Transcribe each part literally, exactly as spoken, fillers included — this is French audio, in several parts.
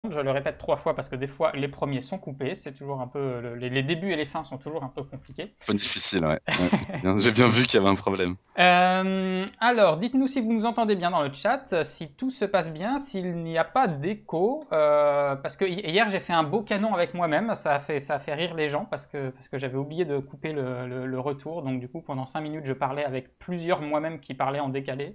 Je le répète trois fois parce que des fois les premiers sont coupés, c'est toujours un peu le- les, les débuts et les fins sont toujours un peu compliqués. Un peu difficile, ouais. Ouais. Bien, j'ai bien vu qu'il y avait un problème. Euh, alors, dites-nous si vous nous entendez bien dans le chat, si tout se passe bien, s'il n'y a pas d'écho, euh, parce que hi- hier j'ai fait un beau canon avec moi-même, ça a fait ça a fait rire les gens parce que parce que j'avais oublié de couper le, le- le retour, donc du coup pendant cinq minutes je parlais avec plusieurs moi-même qui parlaient en décalé.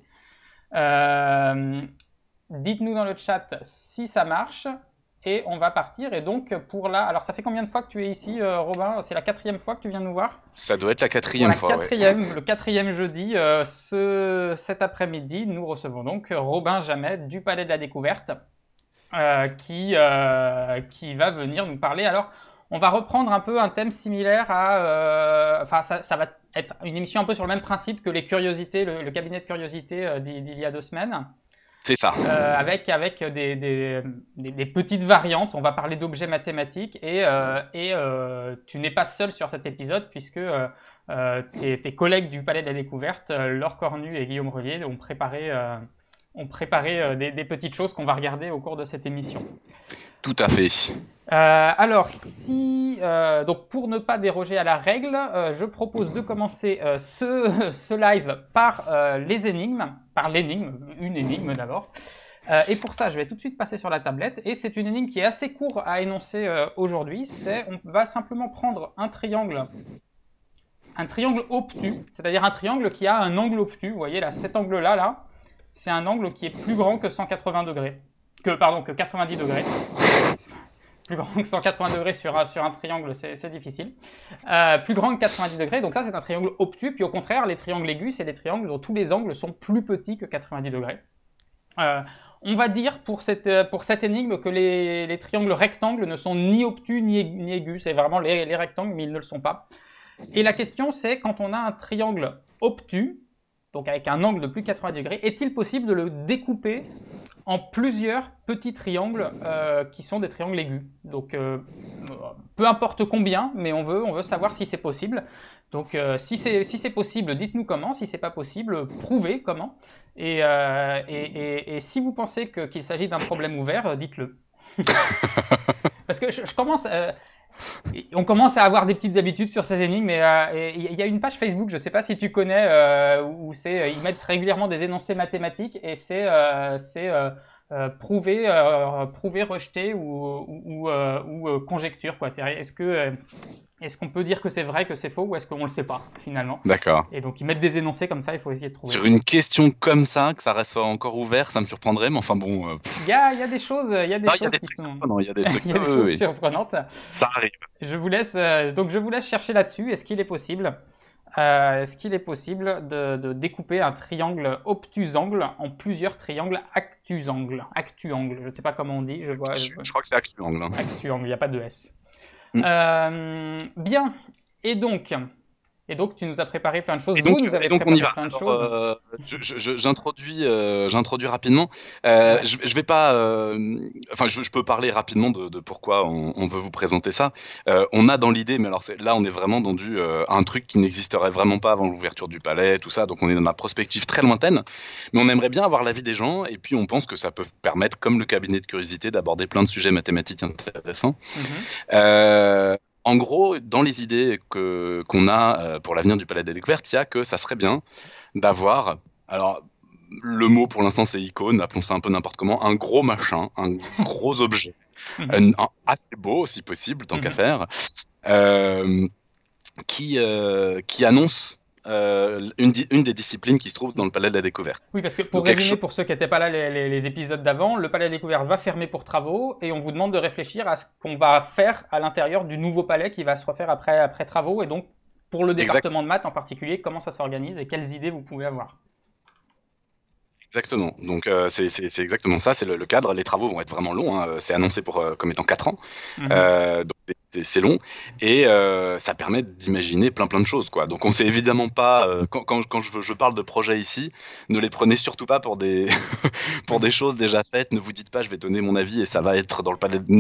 Euh, Dites-nous dans le chat si ça marche et on va partir. Et donc pour là, alors ça fait combien de fois que tu es ici, euh, Robin? C'est la quatrième fois que tu viens nous voir? Ça doit être la Pour quatrième la fois, ouais. quatrième, le quatrième jeudi, euh, ce, cet après-midi, nous recevons donc Robin Jamet du Palais de la Découverte euh, qui, euh, qui va venir nous parler. Alors, on va reprendre un peu un thème similaire à. euh, Enfin, ça, ça va être une émission un peu sur le même principe que les curiosités, le, le cabinet de curiosités euh, d'il d'il y a deux semaines C'est ça. euh, avec, avec des, des, des- des petites variantes. On va parler d'objets mathématiques et, euh, et euh, tu n'es pas seul sur cet épisode puisque euh, euh, tes, tes collègues du Palais de la Découverte, euh, Laure Cornu et Guillaume Relier, ont préparé, euh, ont préparé euh, des, des petites choses qu'on va regarder au cours de cette émission. Tout à fait. Euh, alors, si euh, donc pour ne pas déroger à la règle, euh, je propose de commencer euh, ce, ce live par euh, les énigmes, par l'énigme, une énigme d'abord. Euh, et pour ça, je vais tout de suite passer sur la tablette. Et c'est une énigme qui est assez courte à énoncer euh, aujourd'hui. C'est, on va simplement prendre un triangle, un triangle obtus, c'est-à-dire un triangle qui a un angle obtus. Vous voyez là, cet angle-là, là, c'est un angle qui est plus grand que cent quatre-vingts degrés, que pardon, que quatre-vingt-dix degrés. Plus grand que cent quatre-vingts degrés sur un, sur un triangle, c'est c'est difficile. Euh, plus grand que quatre-vingt-dix degrés, donc ça c'est un triangle obtus. Puis au contraire, les triangles aigus, c'est des triangles dont tous les angles sont plus petits que quatre-vingt-dix degrés. Euh, on va dire pour cette, pour cette énigme que les, les triangles rectangles ne sont ni obtus ni, ni aigus. C'est vraiment les, les rectangles, mais ils ne le sont pas. Et la question c'est, quand on a un triangle obtus, donc avec un angle de plus de quatre-vingts degrés, est-il possible de le découper en plusieurs petits triangles euh, qui sont des triangles aigus. Donc, euh, peu importe combien, mais on veut, on veut savoir si c'est possible. Donc, euh, si c'est si c'est possible, dites-nous comment. Si c'est pas possible, prouvez comment. Et, euh, et, et, et si vous pensez que- qu'il s'agit d'un problème ouvert, euh, dites-le. Parce que je, je commence, euh, on commence à avoir des petites habitudes sur ces énigmes. Mais euh, il y a une page Facebook, je ne sais pas si tu connais, euh, où c'est, ils mettent régulièrement des énoncés mathématiques et c'est euh, c'est euh, euh, prouver, euh, prouver, rejeter ou, ou, euh, ou euh, conjecture quoi. C'est, est-ce que euh, est-ce qu'on peut dire que c'est vrai, que c'est faux, ou est-ce qu'on ne le sait pas finalement? D'accord. Et donc ils mettent des énoncés comme ça, il faut essayer de trouver. Sur une question comme ça, que ça reste encore ouvert, ça me surprendrait, mais enfin bon. euh, Il y a, il y a des choses, il y a des Non, il y a choses des qui trucs sont, surprenants, il y a des trucs. il y a Oui, des oui, choses oui. surprenantes. Ça arrive. Je vous laisse, euh, donc je vous laisse chercher là-dessus. Est-ce qu'il est possible Euh, est-ce qu'il est possible de, de découper un triangle obtusangle en plusieurs triangles actusangles? Actuangle, je ne sais pas comment on dit, je vois, je Je, vois. je crois que c'est actuangle. Hein. Actuangle, il n'y a pas de S. Mm. Euh, bien, et donc, et donc tu nous as préparé plein de choses, Et vous donc, nous et avez donc on y préparé va. plein de Alors, choses. euh, je- je- je- j'introduis, euh, j'introduis rapidement. Euh, Ouais. je, je vais pas, euh, enfin, je, je peux parler rapidement de, de pourquoi on, on veut vous présenter ça. Euh, on a dans l'idée, mais alors c'est- là, on est vraiment dans du euh, un truc qui n'existerait vraiment pas avant l'ouverture du palais, tout ça. Donc, on est dans la prospective très lointaine, mais on aimerait bien avoir l'avis des gens. Et puis, on pense que ça peut permettre, comme le cabinet de curiosité, d'aborder plein de sujets mathématiques intéressants. Mhm. Euh, En gros, dans les idées que qu'on a euh, pour l'avenir du Palais des Découvertes, il y a que ça serait bien d'avoir, alors le mot pour l'instant c'est icône, appelons ça un peu n'importe comment, un gros machin, un gros objet, Mhm. un, un assez beau si possible, tant qu'à Mhm. faire, euh, qui, euh, qui annonce euh, une, di- une des disciplines qui se trouve dans le Palais de la Découverte. Oui, parce que pour Donc quelque résumer, chose pour ceux qui n'étaient pas là les, les- les épisodes d'avant, le palais découvert va fermer pour travaux et on vous demande de réfléchir à ce qu'on va faire à l'intérieur du nouveau palais qui va se refaire après, après travaux. Et donc, pour le exact. département de maths en particulier, comment ça s'organise et quelles idées vous pouvez avoir. Exactement. Donc euh, c'est c'est- c'est exactement ça, c'est le, le cadre. Les travaux vont être vraiment longs, hein. C'est annoncé pour euh, comme étant quatre ans. Mhm. Euh, donc c'est c'est long et euh, ça permet d'imaginer plein plein de choses quoi. Donc on sait évidemment pas euh, quand, quand, quand je, je parle de projet ici, ne les prenez surtout pas pour des pour des Mhm. choses déjà faites. Ne vous dites pas je vais donner mon avis et ça va être dans le palais. Non,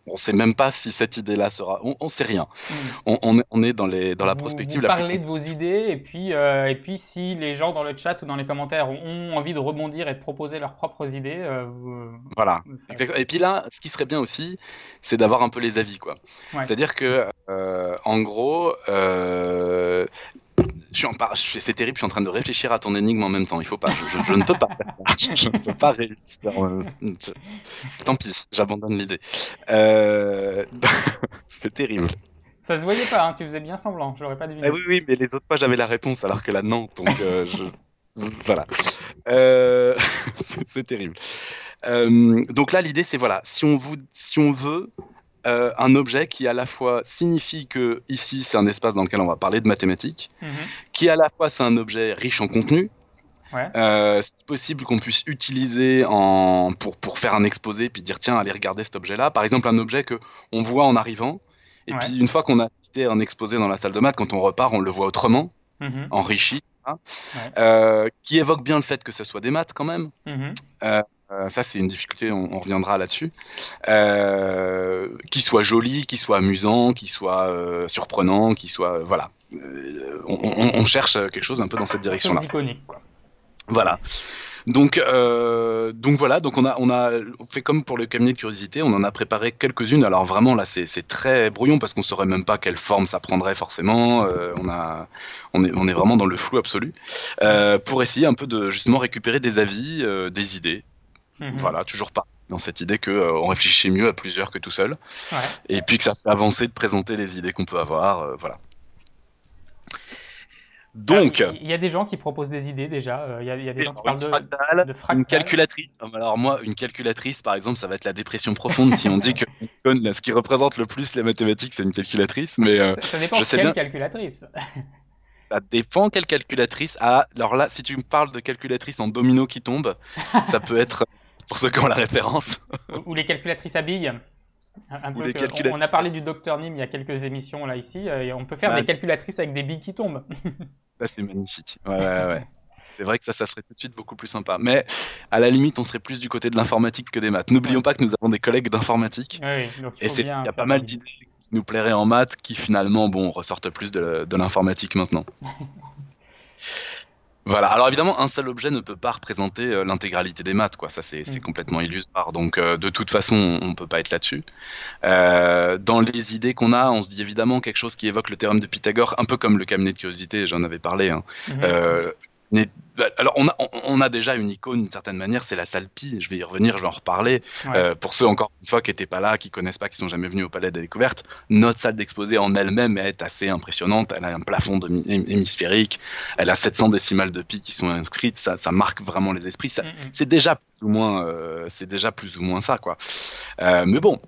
on sait même pas si cette idée-là sera. On, on sait rien. Hmm. On, on est, on est dans les, dans la Vous, prospective. vous La plus- parlez de vos idées et puis, euh, et puis si les gens dans le chat ou dans les commentaires ont envie de rebondir et de proposer leurs propres idées, euh, vous- Voilà. ça- Exactement. Et puis là, ce qui serait bien aussi, c'est d'avoir un peu les avis, quoi. ouais. C'est-à-dire que, euh, en gros, euh, je suis en par- je- c'est terrible, je suis en train de réfléchir à ton énigme en même temps. Il faut pas, je, je- je ne peux pas faire ça. Je ne peux pas réussir. euh, je- Tant pis, j'abandonne l'idée. Euh, C'est terrible. Ça se voyait pas, hein, tu faisais bien semblant, j'aurais pas Ah deviné. oui, oui, mais les autres fois j'avais la réponse alors que là non, donc euh, je... voilà. Euh, C'est c'est terrible. Euh, donc là l'idée c'est voilà, si on, vous... si on veut euh, un objet qui à la fois signifie que ici c'est un espace dans lequel on va parler de mathématiques, Mhm. qui à la fois c'est un objet riche en contenu, Ouais. euh, c'est possible qu'on puisse utiliser en... pour, pour faire un exposé puis dire tiens allez regarder cet objet-là, par exemple un objet que on voit en arrivant. Et Ouais. puis une fois qu'on a assisté à un exposé dans la salle de maths, quand on repart, on le voit autrement, Mhm. enrichi, hein, Ouais. euh, qui évoque bien le fait que ce soit des maths quand même. Mhm. Euh, euh, ça, c'est une difficulté, on, on reviendra là-dessus. Euh, qui soit joli, qui soit amusant, qui soit euh, surprenant, qui soit. Euh, voilà. Euh, on, on- on cherche quelque chose un peu dans cette Quelque chose direction-là. d'iconique, quoi. Voilà. Donc, euh, donc voilà, donc on a, on a fait comme pour le cabinet de curiosité, on en a préparé quelques-unes. Alors vraiment là, c'est c'est très brouillon parce qu'on saurait même pas quelle forme ça prendrait forcément. Euh, on a, on est, on est vraiment dans le flou absolu euh, pour essayer un peu de justement récupérer des avis, euh, des idées. Mhm. Voilà, toujours pas dans cette idée que euh, on réfléchit mieux à plusieurs que tout seul, Ouais. et puis que ça fait avancer de présenter les idées qu'on peut avoir. Euh, voilà. Donc. Alors, il y a des gens qui proposent des idées déjà. euh, Il y a, il y a des gens qui Alors, parlent une de, fractale, de fractales. une calculatrice. Ah, mais Alors moi, une calculatrice, par exemple, ça va être la dépression profonde si on dit que Bitcoin, là, ce qui représente le plus les mathématiques, c'est une calculatrice. Mais euh, Ça, ça dépend je de sais quelle bien, calculatrice. ça dépend quelle calculatrice. Ah, alors là, si tu me parles de calculatrice en domino qui tombe, ça peut être, pour ceux qui ont la référence, Ou, ou les calculatrices à billes. Un, un ou peu les que- on, on calculatrices. a parlé du docteur Nim il y a quelques émissions là ici, euh, et on peut faire Ouais. des calculatrices avec des billes qui tombent. Ça, c'est magnifique. Ouais, ouais, ouais. C'est vrai que ça, ça serait tout de suite beaucoup plus sympa. Mais à la limite, on serait plus du côté de l'informatique que des maths. N'oublions Ouais. pas que nous avons des collègues d'informatique. Oui, oui, donc il Et faut c'est- bien il y a faire pas mal valider. d'idées qui nous plairaient en maths qui finalement, bon, ressortent plus de, de l'informatique maintenant. Voilà. Alors évidemment, un seul objet ne peut pas représenter euh, l'intégralité des maths, quoi. Ça, c'est c'est Mm. complètement illusoire. Donc, euh, de toute façon, on ne peut pas être là-dessus. Euh, dans les idées qu'on a, on se dit évidemment quelque chose qui évoque le théorème de Pythagore, un peu comme le cabinet de curiosité, j'en avais parlé, hein. Mhm. Euh, mais- alors, on a, on- on a déjà une icône d'une certaine manière, c'est la salle Pi. Je vais y revenir, je vais en reparler. Ouais. Euh, pour ceux, encore une fois, qui n'étaient pas là, qui connaissent pas, qui sont jamais venus au Palais des Découvertes, notre salle d'exposé en elle-même est assez impressionnante. Elle a un plafond de hémisphérique, elle a sept cents décimales de pi qui sont inscrites. Ça, ça marque vraiment les esprits. Ça- Mm, mm. C'est déjà plus ou moins, euh, c'est déjà plus ou moins ça, quoi. Euh, mais bon.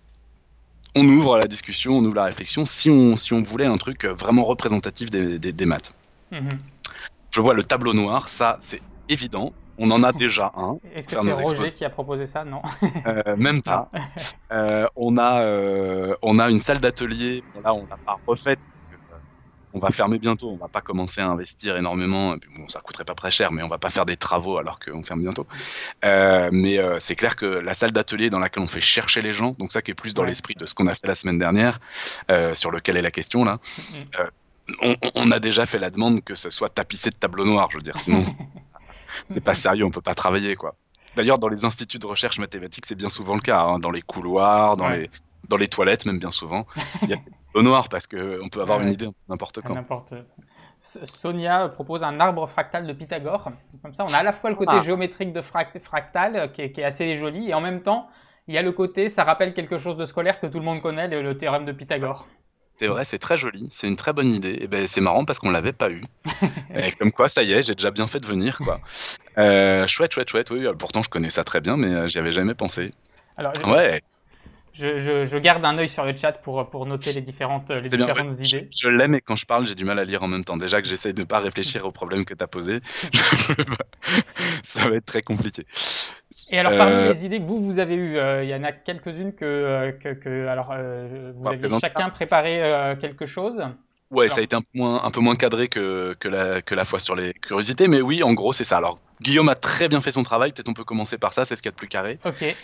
On ouvre la discussion, on ouvre la réflexion, si on, si on voulait un truc vraiment représentatif des, des, des maths. Mhm. Je vois le tableau noir, ça c'est évident, on en a déjà un. Est-ce que Faire c'est nos Roger exposés. qui a proposé ça? Non. Euh, même pas. Non. Euh, on, a, euh, on a une salle d'atelier, bon, là on l'a pas refaite, parce que, euh, on va fermer bientôt, on va pas commencer à investir énormément, et puis, bon, ça coûterait pas très cher, mais on va pas faire des travaux alors qu'on ferme bientôt. Euh, mais euh, c'est clair que la salle d'atelier dans laquelle on fait chercher les gens, donc ça qui est plus dans Ouais. l'esprit de ce qu'on a fait la semaine dernière, euh, sur lequel est la question là, Mm, mm. on, on a déjà fait la demande que ce soit tapissé de tableaux noirs, je veux dire, sinon c'est pas sérieux, on peut pas travailler, quoi. D'ailleurs, dans les instituts de recherche mathématiques, c'est bien souvent le cas, hein, dans les couloirs, dans, Ouais. les, dans les toilettes, même bien souvent, il y a des tableaux noirs parce qu'on peut avoir Ouais, une ouais. idée n'importe À quand. n'importe. S- Sonia propose un arbre fractal de Pythagore. Comme ça, on a à la fois le côté Ah. géométrique de fract- fractal, euh, qui est, qui est assez joli, et en même temps, il y a le côté, ça rappelle quelque chose de scolaire que tout le monde connaît, le, le théorème de Pythagore. C'est vrai, c'est très joli, c'est une très bonne idée. Et ben c'est marrant parce qu'on l'avait pas eu. Et comme quoi, ça y est, j'ai déjà bien fait de venir, quoi. Euh, chouette, chouette, chouette. Oui, pourtant je connais ça très bien, mais euh, j'y avais jamais pensé. Alors, je, Ouais, je, je- je garde un œil sur le chat pour, pour noter les différentes, les c'est bien. différentes Ouais, je idées. je l'aime et quand je parle, j'ai du mal à lire en même temps. Déjà que j'essaye de pas réfléchir au problème que tu as posé, ça va être très compliqué. Et alors, parmi Euh, les idées que vous, vous avez eues, euh, il y en a quelques-unes que, euh, que, que- alors, euh, vous On va aviez présenter chacun préparé euh, quelque chose. Ouais, Alors- ça a été un peu moins, un peu moins cadré que, que, la, que la fois sur les curiosités, mais oui, en gros, c'est ça. Alors, Guillaume a très bien fait son travail, peut-être on peut commencer par ça, c'est ce qu'il y a de plus carré. Ok.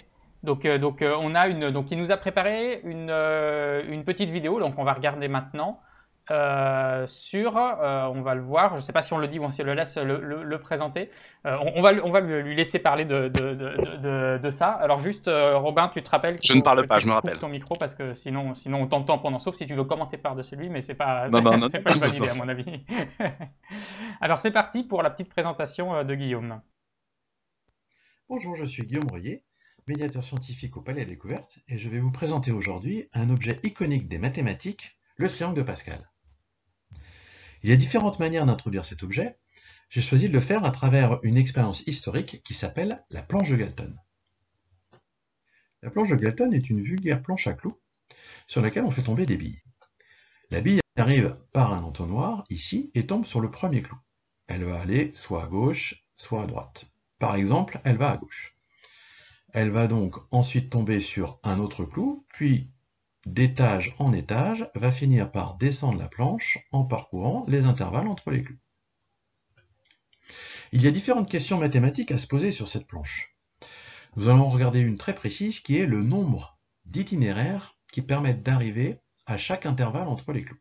Donc, euh, donc euh, on a une, donc il nous a préparé une, euh, une petite vidéo, donc on va regarder maintenant euh, sur, euh, on va le voir, je ne sais pas si on le dit ou si on le laisse le, le, le présenter. Euh, on, on va, on va lui laisser parler de, de, de, de, de ça. Alors juste, euh, Robin, tu te rappelles qu'il Je ne faut parle que pas, tu je me coupes rappelle. ton micro parce que sinon, sinon on t'entend pendant, sauf si tu veux commenter par-dessus lui, mais c'est pas, Non, non, non, c'est non, pas une non, bonne idée non. à mon avis. Alors c'est parti pour la petite présentation euh, de Guillaume. Bonjour, je suis Guillaume Royer, médiateur scientifique au Palais des Découvertes, et je vais vous présenter aujourd'hui un objet iconique des mathématiques, le triangle de Pascal. Il y a différentes manières d'introduire cet objet. J'ai choisi de le faire à travers une expérience historique qui s'appelle la planche de Galton. La planche de Galton est une vulgaire planche à clous sur laquelle on fait tomber des billes. La bille arrive par un entonnoir, ici, et tombe sur le premier clou. Elle va aller soit à gauche, soit à droite. Par exemple, elle va à gauche. Elle va donc ensuite tomber sur un autre clou, puis d'étage en étage, va finir par descendre la planche en parcourant les intervalles entre les clous. Il y a différentes questions mathématiques à se poser sur cette planche. Nous allons regarder une très précise qui est le nombre d'itinéraires qui permettent d'arriver à chaque intervalle entre les clous.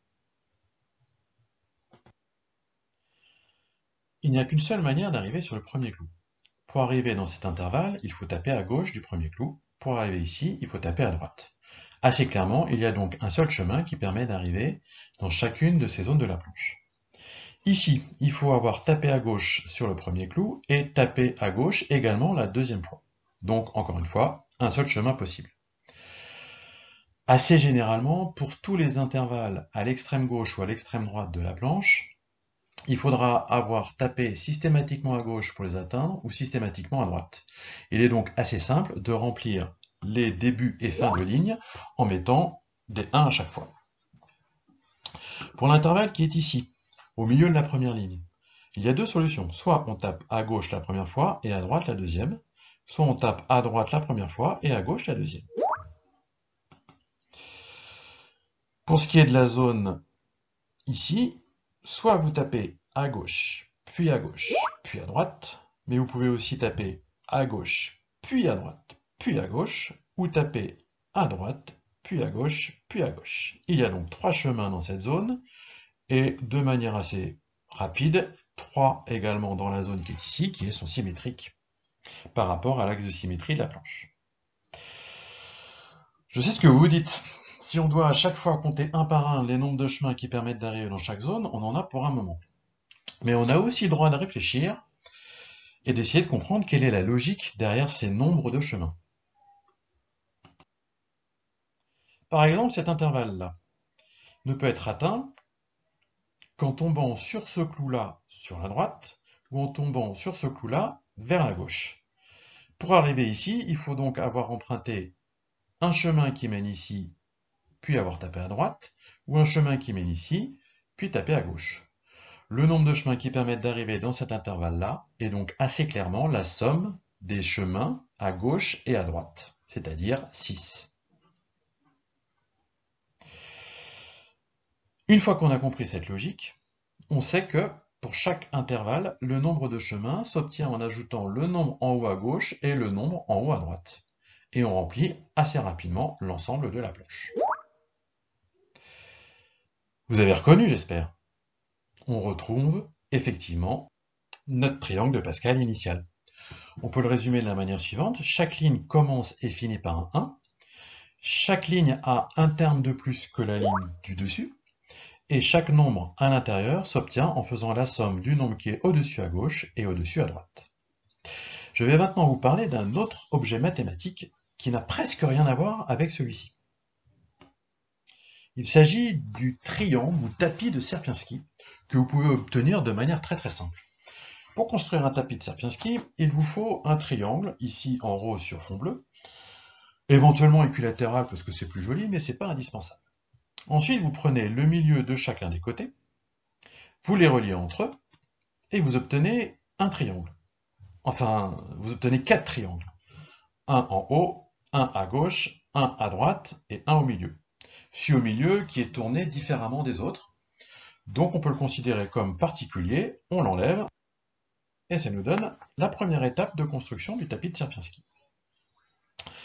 Il n'y a qu'une seule manière d'arriver sur le premier clou. Pour arriver dans cet intervalle, il faut taper à gauche du premier clou. Pour arriver ici, il faut taper à droite. Assez clairement, il y a donc un seul chemin qui permet d'arriver dans chacune de ces zones de la planche. Ici, il faut avoir tapé à gauche sur le premier clou et tapé à gauche également la deuxième fois. Donc, encore une fois, un seul chemin possible. Assez généralement, pour tous les intervalles à l'extrême gauche ou à l'extrême droite de la planche, il faudra avoir tapé systématiquement à gauche pour les atteindre ou systématiquement à droite. Il est donc assez simple de remplir les débuts et fins de ligne en mettant des un à chaque fois. Pour l'intervalle qui est ici, au milieu de la première ligne, il y a deux solutions. Soit on tape à gauche la première fois et à droite la deuxième, soit on tape à droite la première fois et à gauche la deuxième. Pour ce qui est de la zone ici, soit vous tapez à gauche, puis à gauche, puis à droite, mais vous pouvez aussi taper à gauche, puis à droite, puis à gauche, ou taper à droite, puis à gauche, puis à gauche. Il y a donc trois chemins dans cette zone, et de manière assez rapide, trois également dans la zone qui est ici, qui sont symétriques par rapport à l'axe de symétrie de la planche. Je sais ce que vous vous dites. Si on doit à chaque fois compter un par un les nombres de chemins qui permettent d'arriver dans chaque zone, on en a pour un moment. Mais on a aussi le droit de réfléchir et d'essayer de comprendre quelle est la logique derrière ces nombres de chemins. Par exemple, cet intervalle-là ne peut être atteint qu'en tombant sur ce clou-là sur la droite ou en tombant sur ce clou-là vers la gauche. Pour arriver ici, il faut donc avoir emprunté un chemin qui mène ici, puis avoir tapé à droite, ou un chemin qui mène ici, puis taper à gauche. Le nombre de chemins qui permettent d'arriver dans cet intervalle-là est donc assez clairement la somme des chemins à gauche et à droite, c'est-à-dire six. Une fois qu'on a compris cette logique, on sait que pour chaque intervalle, le nombre de chemins s'obtient en ajoutant le nombre en haut à gauche et le nombre en haut à droite. Et on remplit assez rapidement l'ensemble de la planche. Vous avez reconnu, j'espère. On retrouve effectivement notre triangle de Pascal initial. On peut le résumer de la manière suivante. Chaque ligne commence et finit par un un. Chaque ligne a un terme de plus que la ligne du dessus. Et chaque nombre à l'intérieur s'obtient en faisant la somme du nombre qui est au-dessus à gauche et au-dessus à droite. Je vais maintenant vous parler d'un autre objet mathématique qui n'a presque rien à voir avec celui-ci. Il s'agit du triangle ou tapis de Sierpinski que vous pouvez obtenir de manière très très simple. Pour construire un tapis de Sierpinski, il vous faut un triangle, ici en rose sur fond bleu, éventuellement équilatéral parce que c'est plus joli, mais ce n'est pas indispensable. Ensuite, vous prenez le milieu de chacun des côtés, vous les reliez entre eux, et vous obtenez un triangle. Enfin, vous obtenez quatre triangles. Un en haut, un à gauche, un à droite et un au milieu. Celui au milieu qui est tourné différemment des autres. Donc on peut le considérer comme particulier, on l'enlève, et ça nous donne la première étape de construction du tapis de Sierpinski.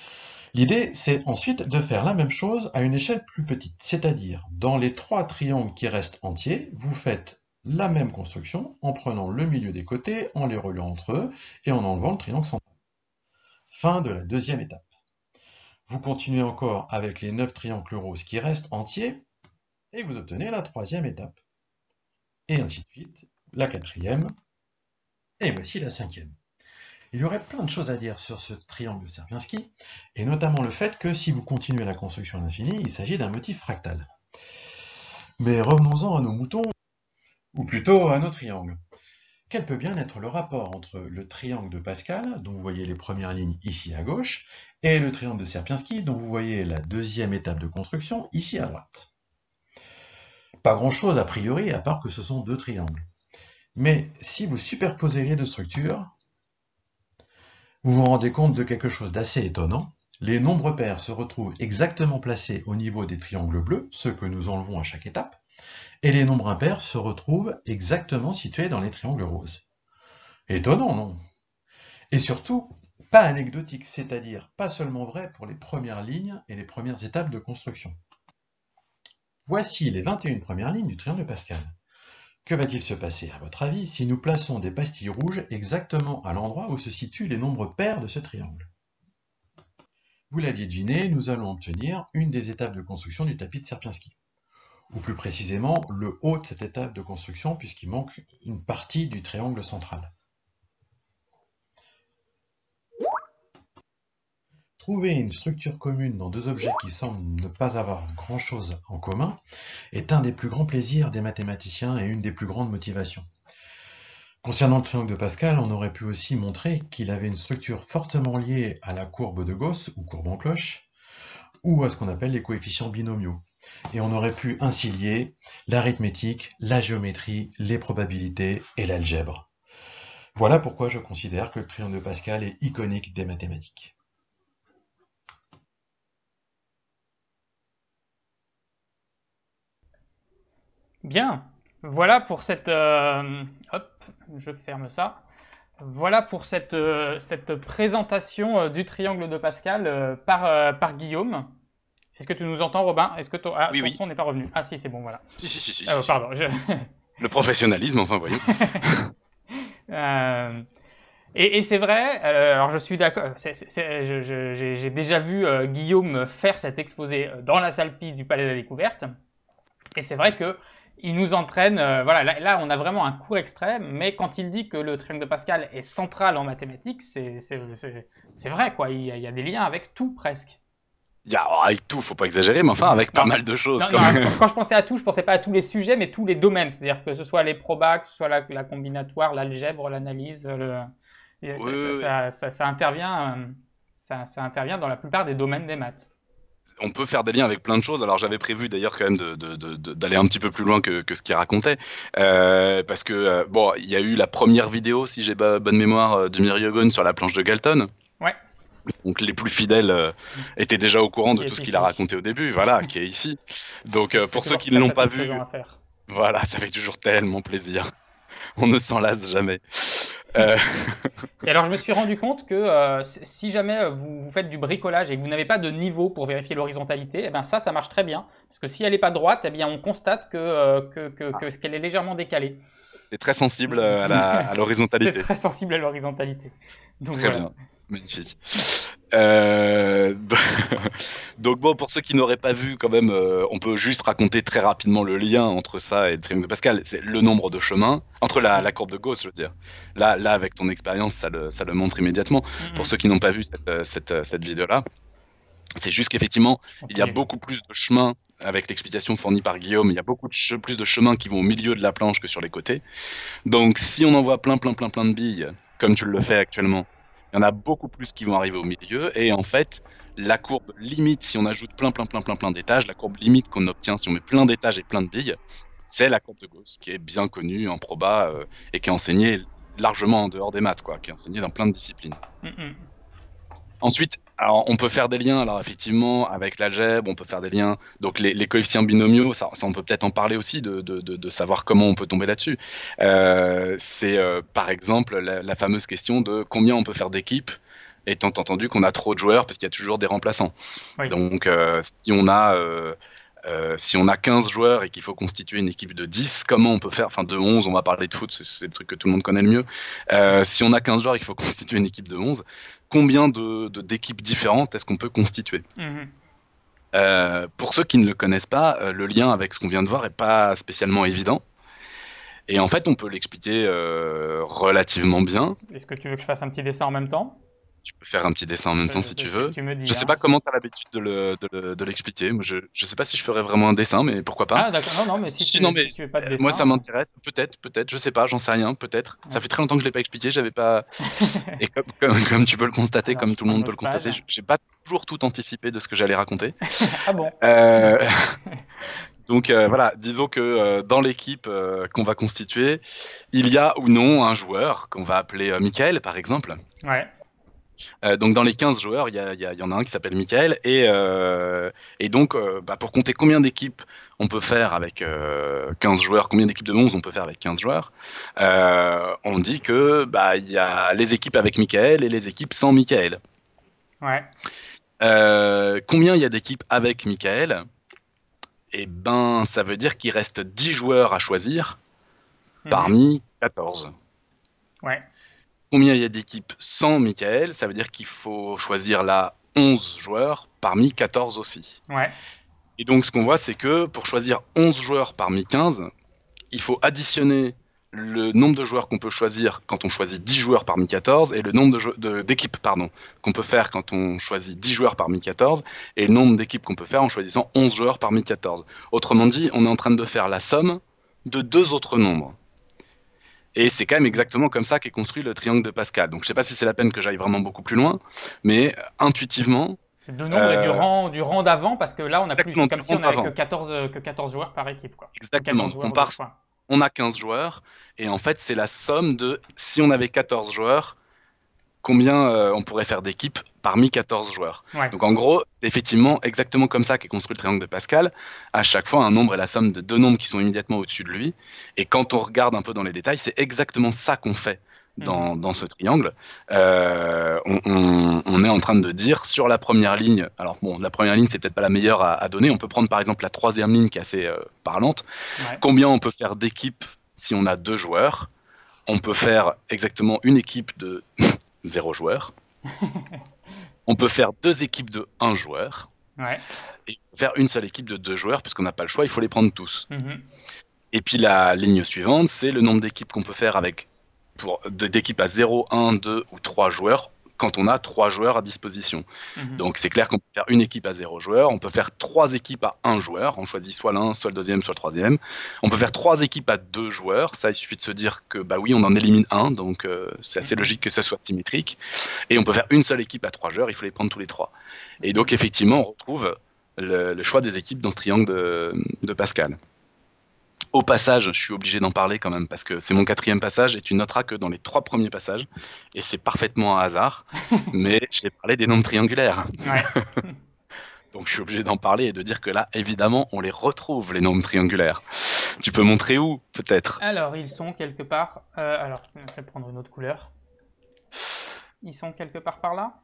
L'idée, c'est ensuite de faire la même chose à une échelle plus petite, c'est-à-dire dans les trois triangles qui restent entiers, vous faites la même construction en prenant le milieu des côtés, en les reliant entre eux et en enlevant le triangle central. Fin de la deuxième étape. Vous continuez encore avec les neuf triangles roses qui restent entiers et vous obtenez la troisième étape. Et ainsi de suite, la quatrième, et voici la cinquième. Il y aurait plein de choses à dire sur ce triangle de Sierpinski, et notamment le fait que si vous continuez la construction à l'infini, il s'agit d'un motif fractal. Mais revenons-en à nos moutons, ou plutôt à nos triangles. Quel peut bien être le rapport entre le triangle de Pascal, dont vous voyez les premières lignes ici à gauche, et le triangle de Sierpinski, dont vous voyez la deuxième étape de construction ici à droite? Pas grand-chose a priori, à part que ce sont deux triangles. Mais si vous superposez les deux structures, vous vous rendez compte de quelque chose d'assez étonnant. Les nombres pairs se retrouvent exactement placés au niveau des triangles bleus, ceux que nous enlevons à chaque étape, et les nombres impairs se retrouvent exactement situés dans les triangles roses. Étonnant, non? Et surtout, pas anecdotique, c'est-à-dire pas seulement vrai pour les premières lignes et les premières étapes de construction. Voici les vingt et une premières lignes du triangle de Pascal. Que va-t-il se passer, à votre avis, si nous plaçons des pastilles rouges exactement à l'endroit où se situent les nombres pairs de ce triangle? Vous l'aviez deviné, nous allons obtenir une des étapes de construction du tapis de Sierpinski. Ou plus précisément, le haut de cette étape de construction, puisqu'il manque une partie du triangle central. Trouver une structure commune dans deux objets qui semblent ne pas avoir grand-chose en commun est un des plus grands plaisirs des mathématiciens et une des plus grandes motivations. Concernant le triangle de Pascal, on aurait pu aussi montrer qu'il avait une structure fortement liée à la courbe de Gauss, ou courbe en cloche, ou à ce qu'on appelle les coefficients binomiaux. Et on aurait pu ainsi lier l'arithmétique, la géométrie, les probabilités et l'algèbre. Voilà pourquoi je considère que le triangle de Pascal est iconique des mathématiques. Bien, voilà pour cette... euh, hop, je ferme ça. Voilà pour cette, euh, cette présentation euh, du triangle de Pascal euh, par, euh, par Guillaume. Est-ce que tu nous entends, Robin? Est-ce que ton, ah, Oui, ton oui. son n'est pas revenu? Ah si, c'est bon, voilà. Si, si, si, si, Ah, si. pardon. Je... Le professionnalisme, enfin, voyons. Euh, et et c'est vrai, euh, alors je suis d'accord, c'est- c'est- c'est- je- je- j'ai j'ai déjà vu euh, Guillaume faire cet exposé euh, dans la salle Pi du Palais de la Découverte. Et c'est vrai que il nous entraîne, euh, voilà, là, là, on a vraiment un cours extrême, mais quand il dit que le triangle de Pascal est central en mathématiques, c'est c'est- c'est- c'est vrai, quoi. Il y, a, il y a des liens avec tout presque. Il y a, alors, avec tout, faut pas exagérer, mais enfin, avec pas Non, mal de choses, non, quand non, même. quand, quand je pensais à tout, je pensais pas à tous les sujets, mais tous les domaines, c'est-à-dire que ce soit les probas, que ce soit la, la combinatoire, l'algèbre, l'analyse, le, et ça, Oui, ça, oui, oui. ça, ça- ça intervient, euh, ça, ça intervient dans la plupart des domaines des maths. On peut faire des liens avec plein de choses. Alors j'avais prévu d'ailleurs quand même de, de- de- de- d'aller un petit peu plus loin que, que ce qu'il racontait, Euh, parce que euh, bon, il y a eu la première vidéo, si j'ai ba- bonne mémoire, euh, du Myriogone sur la planche de Galton. Ouais, Donc les plus fidèles euh, étaient déjà au courant qui de tout est ce qu'il a ici. raconté au début, voilà, qui est ici. Donc C'est euh, c'est pour ceux toujours qui ne très l'ont pas satisfaisant vu, à faire. voilà, ça fait toujours tellement plaisir. On ne s'en lasse jamais. Euh, Et alors, je me suis rendu compte que euh, si jamais euh, vous, vous faites du bricolage et que vous n'avez pas de niveau pour vérifier l'horizontalité, eh ben ça, ça marche très bien. Parce que si elle n'est pas droite, eh bien on constate que, euh, que, que, que- qu'elle est légèrement décalée. c'est très sensible euh, à la, à C'est l'horizontalité. très sensible à l'horizontalité. Donc Très voilà. bien, magnifique. Euh, Donc bon, pour ceux qui n'auraient pas vu, quand même, euh, on peut juste raconter très rapidement le lien entre ça et le triangle de Pascal. C'est le nombre de chemins, entre la, la courbe de Gauss, je veux dire. Là, là avec ton expérience, ça le, ça le montre immédiatement. Mm, Pour mm. ceux qui n'ont pas vu cette, euh, cette, euh, cette vidéo-là, c'est juste qu'effectivement, il y a Continue. beaucoup plus de chemins, avec l'explication fournie par Guillaume, il y a beaucoup de che- plus de chemins qui vont au milieu de la planche que sur les côtés. Donc si on envoie plein, plein, plein, plein de billes, comme tu le fais actuellement, il y en a beaucoup plus qui vont arriver au milieu. Et en fait, la courbe limite, si on ajoute plein, plein, plein, plein, plein d'étages, la courbe limite qu'on obtient si on met plein d'étages et plein de billes, c'est la courbe de Gauss, qui est bien connue en proba euh, et qui est enseignée largement en dehors des maths, quoi, qui est enseignée dans plein de disciplines. Mm, mm. Ensuite, alors, on peut faire des liens, alors effectivement, avec l'algèbre, on peut faire des liens, donc les, les coefficients binomiaux, ça, ça, on peut peut-être en parler aussi, de, de, de, de savoir comment on peut tomber là-dessus. Euh, c'est euh, par exemple la, la fameuse question de combien on peut faire d'équipes étant entendu qu'on a trop de joueurs parce qu'il y a toujours des remplaçants. Oui. Donc euh, si on a euh, euh, si on a quinze joueurs et qu'il faut constituer une équipe de dix, comment on peut faire, enfin de onze, on va parler de foot, c'est, c'est le truc que tout le monde connaît le mieux. Euh, si on a quinze joueurs et qu'il faut constituer une équipe de onze, combien de, de- d'équipes différentes est-ce qu'on peut constituer? Mhm. Euh, pour ceux qui ne le connaissent pas, euh, le lien avec ce qu'on vient de voir est pas spécialement évident. Et en fait, on peut l'expliquer euh, relativement bien. Est-ce que tu veux que je fasse un petit dessin en même temps? Tu peux faire un petit dessin en même temps Je- si je- tu tu, veux. tu me dis, Je sais hein. pas comment tu as l'habitude de, le, de, le- de l'expliquer. Moi, je, je sais pas si je ferais vraiment un dessin, mais pourquoi pas. Ah, d'accord. Non, non, mais si Si, tu, non, si mais tu veux pas de euh, moi, ça dessin. m'intéresse. Peut-être, peut-être, je sais pas, j'en sais rien, peut-être. Ça Ouais. fait très longtemps que je l'ai pas expliqué, j'avais pas. Et comme, comme, comme tu peux le constater, Alors, comme je tout le prends une monde peut le autre constater, page. je- j'ai pas toujours tout anticipé de ce que j'allais raconter. Ah bon? Euh, donc euh, voilà, disons que euh, dans l'équipe euh, qu'on va constituer, il y a ou non un joueur qu'on va appeler euh, Michael, par exemple. Ouais. Euh, donc dans les quinze joueurs, il y, a- il y a- il y en a un qui s'appelle Michael. Et, euh, et donc, euh, bah, pour compter combien d'équipes on peut faire avec euh, quinze joueurs, combien d'équipes de onze on peut faire avec quinze joueurs, euh, on dit que bah, il y a les équipes avec Michael et les équipes sans Michael. Ouais. Euh, combien il y a d'équipes avec Michael? Eh ben, ça veut dire qu'il reste dix joueurs à choisir Mhm. parmi quatorze. Ouais. Combien il y a d'équipes sans Michael? Ça veut dire qu'il faut choisir là onze joueurs parmi quatorze aussi. Ouais. Et donc, ce qu'on voit, c'est que pour choisir onze joueurs parmi quinze, il faut additionner le nombre de joueurs qu'on peut choisir quand on choisit dix joueurs parmi quatorze et le nombre de jou- de- d'équipes pardon, qu'on peut faire quand on choisit dix joueurs parmi quatorze et le nombre d'équipes qu'on peut faire en choisissant onze joueurs parmi quatorze. Autrement dit, on est en train de faire la somme de deux autres nombres. Et c'est quand même exactement comme ça qu'est construit le triangle de Pascal. Donc je sais pas si c'est la peine que j'aille vraiment beaucoup plus loin, mais euh, intuitivement, C'est deux nombres et du euh, rang, du rang d'avant, parce que là, on a plus. exactement, C'est comme du si on rang avait d'avant. que quatorze, euh, que quatorze joueurs par équipe, quoi. Ou Exactement. quatorze Donc joueurs on ou part, douze, quoi. on a quinze joueurs, et en fait c'est la somme de si on avait quatorze joueurs, combien euh, on pourrait faire d'équipes parmi quatorze joueurs. Ouais. Donc en gros, c'est effectivement exactement comme ça qu'est construit le triangle de Pascal. À chaque fois, un nombre est la somme de deux nombres qui sont immédiatement au-dessus de lui. Et quand on regarde un peu dans les détails, c'est exactement ça qu'on fait dans, dans ce triangle. Euh, on, on- on est en train de dire sur la première ligne, alors bon, la première ligne, c'est peut-être pas la meilleure à, à donner. On peut prendre par exemple la troisième ligne qui est assez euh, parlante. Ouais. Combien on peut faire d'équipes si on a deux joueurs? On peut faire exactement une équipe de zéro joueur. On peut faire deux équipes de un joueur. Ouais. Et faire une seule équipe de deux joueurs, puisqu'on n'a pas le choix, il faut les prendre tous. Mhm. Et puis la ligne suivante, c'est le nombre d'équipes qu'on peut faire avec pour de- d'équipes à zéro, un, deux ou trois joueurs quand on a trois joueurs à disposition. Mhm. Donc c'est clair qu'on peut faire une équipe à zéro joueur, on peut faire trois équipes à un joueur, on choisit soit l'un, soit le deuxième, soit le troisième. On peut faire trois équipes à deux joueurs, ça il suffit de se dire que bah oui on en élimine un, donc euh, c'est assez Mhm. logique que ça soit symétrique. Et on peut faire une seule équipe à trois joueurs, il faut les prendre tous les trois. Et donc effectivement on retrouve le, le choix des équipes dans ce triangle de, de Pascal. Au passage, je suis obligé d'en parler quand même parce que c'est mon quatrième passage et tu noteras que dans les trois premiers passages, et c'est parfaitement un hasard, mais j'ai parlé des nombres triangulaires. Ouais. Donc je suis obligé d'en parler et de dire que là, évidemment, on les retrouve, les nombres triangulaires. Tu peux montrer où, peut-être? Alors, ils sont quelque part. euh, alors, je vais prendre une autre couleur. Ils sont quelque part par là?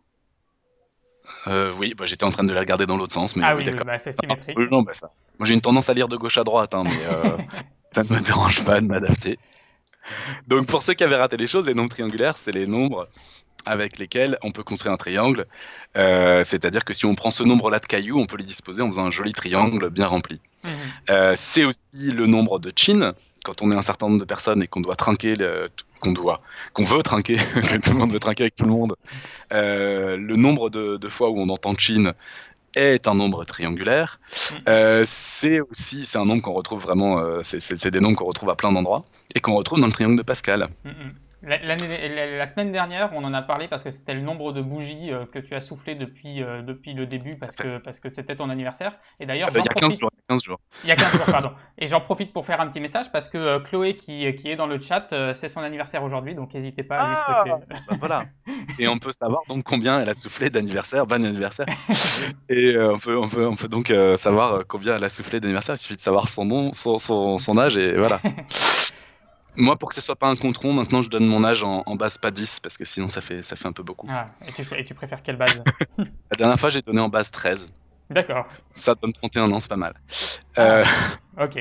Euh, Oui, bah, j'étais en train de les regarder dans l'autre sens, mais Ah oui, oui, oui, d'accord. bah, c'est Ah, symétrique. euh, non, bah, ça. Moi j'ai une tendance à lire de gauche à droite, hein, mais euh, ça ne me dérange pas de m'adapter. Donc pour ceux qui avaient raté les choses, les nombres triangulaires, c'est les nombres avec lesquels on peut construire un triangle. Euh, c'est-à-dire que si on prend ce nombre-là de cailloux, on peut les disposer en faisant un joli triangle bien rempli. Mhm. Euh, c'est aussi le nombre de chin, quand on est un certain nombre de personnes et qu'on doit trinquer, le- qu'on doit, qu'on veut trinquer, que tout le monde veut trinquer avec tout le monde. Euh, le nombre de, de fois où on entend chin est un nombre triangulaire. Mhm. Euh, c'est aussi, c'est un nombre qu'on retrouve vraiment, euh, c'est, c'est- c'est des nombres qu'on retrouve à plein d'endroits et qu'on retrouve dans le triangle de Pascal. Mhm. La, l'année- la- la semaine dernière, on en a parlé parce que c'était le nombre de bougies euh, que tu as soufflé depuis, euh, depuis le début parce que, parce que c'était ton anniversaire. Et d'ailleurs, Euh, Il j'en y a quinze profite. jours, il y a quinze jours. Il y a quinze jours, pardon. Et j'en profite pour faire un petit message parce que euh, Chloé, qui, qui est dans le chat, euh, c'est son anniversaire aujourd'hui, donc n'hésitez pas à lui Ah, souhaiter. bah voilà. Et on peut savoir donc combien elle a soufflé d'anniversaire, bon anniversaire. Et euh, on peut, on peut, on peut donc euh, savoir euh, combien elle a soufflé d'anniversaire. Il suffit de savoir son nom, son, son, son âge et voilà. Moi, pour que ce soit pas un compte rond, maintenant je donne mon âge en, en base pas dix, parce que sinon ça fait, ça fait un peu beaucoup. Ah, et tu, et tu préfères quelle base? La dernière fois, j'ai donné en base treize. D'accord. Ça donne trente et un ans, c'est pas mal. Euh, Ah, ok.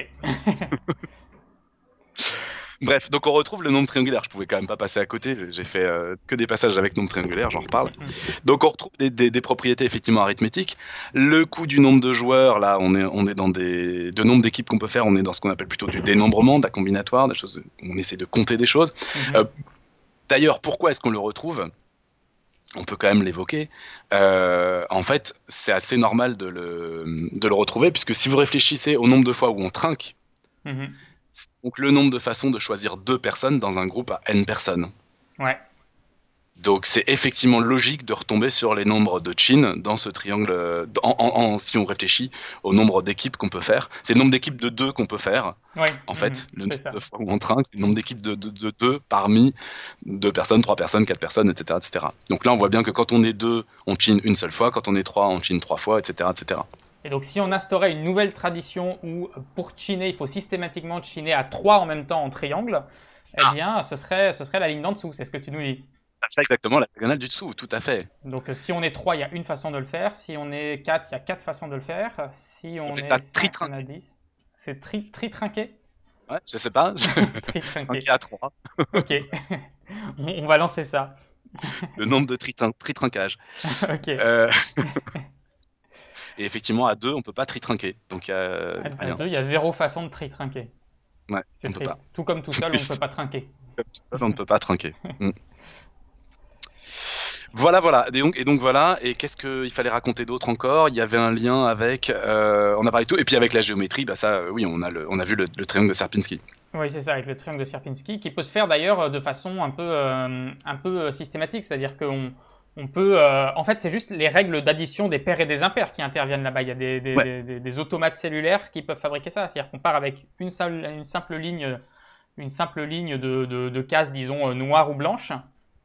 Bref, donc on retrouve le nombre triangulaire. Je pouvais quand même pas passer à côté. J'ai fait euh, que des passages avec nombre triangulaire, j'en reparle. Mhm. Donc on retrouve des, des- des propriétés effectivement arithmétiques. Le coût du nombre de joueurs, là, on est, on est dans des de nombre d'équipes qu'on peut faire. On est dans ce qu'on appelle plutôt du dénombrement, de la combinatoire, des choses. On essaie de compter des choses. Mhm. Euh, D'ailleurs, pourquoi est-ce qu'on le retrouve? On peut quand même l'évoquer. Euh, en fait, c'est assez normal de le, de le retrouver, puisque si vous réfléchissez au nombre de fois où on trinque, Mhm. c'est donc le nombre de façons de choisir deux personnes dans un groupe à n personnes. Ouais. Donc c'est effectivement logique de retomber sur les nombres de chin dans ce triangle, euh, en, en- en- si on réfléchit au nombre d'équipes qu'on peut faire. C'est le nombre d'équipes de deux qu'on peut faire, Oui. en Mhm. fait. Le C'est nombre ça. de fois où on trinque, c'est le nombre d'équipes de, de, de deux parmi deux personnes, trois personnes, quatre personnes, et cetera, et cetera. Donc là, on voit bien que quand on est deux, on chin une seule fois. Quand on est trois, on chin trois fois, et cetera, et cetera. Et donc, si on instaurait une nouvelle tradition où, euh, pour chiner, il faut systématiquement chiner à trois en même temps en triangle, eh Ah, bien, ce serait, ce serait la ligne d'en dessous, c'est ce que tu nous dis. c'est exactement la diagonale du dessous, tout à fait. Donc, euh, si on est trois, il y a une façon de le faire. Si on est quatre, il y a quatre façons de le faire. Si On on appelle ça est cinq, il y en a tri-trinqué. dix. C'est tri, tri-trinqué? Ouais, je sais pas, trinqué Tri-trinqué. à trois. Ok. On, on va lancer ça. Le nombre de tri- tri-trinquages. Ok. Euh, Et effectivement, à deux, on peut pas tri-trinquer. Donc, il y a À, à rien. deux, il y a zéro façon de tri-trinquer. Ouais, C'est on peut pas. triste. Tout comme tout C'est seul, on ne peut triste. pas trinquer. Comme tout seul, on ne peut pas trinquer. Mm. Voilà, voilà. Et donc, et donc voilà. Et qu'est-ce qu'il fallait raconter d'autre encore? Il y avait un lien avec. Euh, on a parlé de tout. Et puis avec la géométrie, bah ça, euh, oui, on a, le, on a vu le, le triangle de Sierpinski. Oui, c'est ça, avec le triangle de Sierpinski, qui peut se faire d'ailleurs euh, de façon un peu, euh, un peu euh, systématique, c'est-à-dire qu'on on peut, euh, en fait, c'est juste les règles d'addition des pairs et des impairs qui interviennent là-bas. Il y a des, des, Ouais. des, des- des automates cellulaires qui peuvent fabriquer ça, c'est-à-dire qu'on part avec une simple, une simple ligne, une simple ligne de, de, de cases, disons euh, noire ou blanche,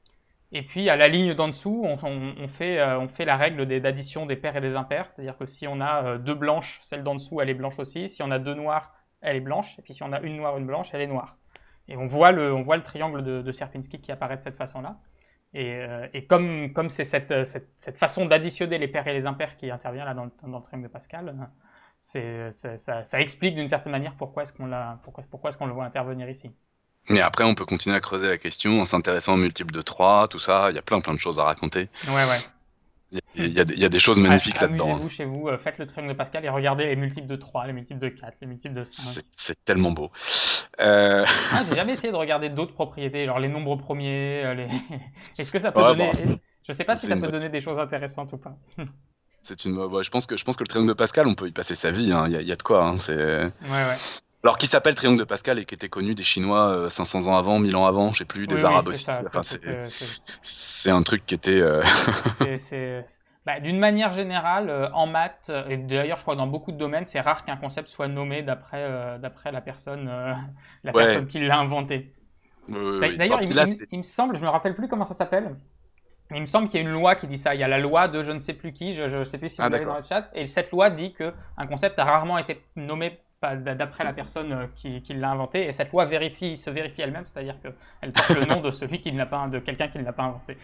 et puis à la ligne d'en dessous, on, on, on fait, euh, on fait la règle des- d'addition des pairs et des impairs, c'est-à-dire que si on a euh, deux blanches, celle d'en dessous, elle est blanche aussi. Si on a deux noires, elle est blanche. Et puis si on a une noire, une blanche, elle est noire. Et on voit le, on voit le triangle de, de Sierpinski qui apparaît de cette façon-là. Et, euh, et comme, comme c'est cette, cette, cette façon d'additionner les pairs et les impairs qui intervient là dans le, dans le triangle de Pascal, c'est, c'est- ça, ça explique d'une certaine manière pourquoi est-ce qu'on l'a, pourquoi, pourquoi est-ce qu'on le voit intervenir ici. Mais après, on peut continuer à creuser la question en s'intéressant aux multiples de trois, tout ça. Il y a plein, plein de choses à raconter. Ouais, ouais. Il y a, il y a des- il y a des choses A- magnifiques là-dedans. Amusez-vous chez vous, euh, faites le triangle de Pascal et regardez les multiples de trois, les multiples de quatre, les multiples de cinq. C'est c'est tellement beau. Euh, Ah, j'ai jamais essayé de regarder d'autres propriétés, genre les nombres premiers, euh, les... Est-ce que ça peut ouais, donner... bon, Je sais pas si c'est ça une peut bonne. donner des choses intéressantes ou pas. C'est une. Ouais, je pense que je pense que le triangle de Pascal, on peut y passer sa vie. hein. Il y a, il y a de quoi. hein. C'est. Ouais, ouais. Alors, qui s'appelle triangle de Pascal et qui était connu des Chinois euh, cinq cents ans avant, mille ans avant, je sais plus, Oui, des oui, Arabes c'est aussi. ça. Enfin, C'est, c'est c'est, euh, c'est, c'est un truc qui était. euh, c'est- c'est- bah, d'une manière générale, euh, en maths, euh, et d'ailleurs, je crois que dans beaucoup de domaines, c'est rare qu'un concept soit nommé d'après euh, d'après la personne, euh, la Ouais. personne qui l'a inventé. Oui, oui, D'a- oui. Bon, D'ailleurs, il, puis il là, me- c'est- il me semble, je me rappelle plus comment ça s'appelle, mais il me semble qu'il y a une loi qui dit ça. Il y a la loi de je ne sais plus qui, je ne sais plus si ah vous l'avez dans d'accord. le chat, et cette loi dit que un concept a rarement été nommé pa- d'après la personne euh, qui, qui l'a inventé, et cette loi vérifie, se vérifie elle-même, c'est-à-dire qu'elle porte le nom de celui qui ne l'a pas, de quelqu'un qui ne l'a pas inventé.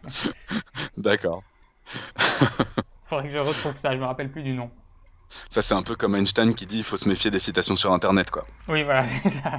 D'accord. Faudrait que je retrouve ça, je me rappelle plus du nom. Ça, c'est un peu comme Einstein qui dit il faut se méfier des citations sur Internet, quoi. Oui, voilà, c'est ça.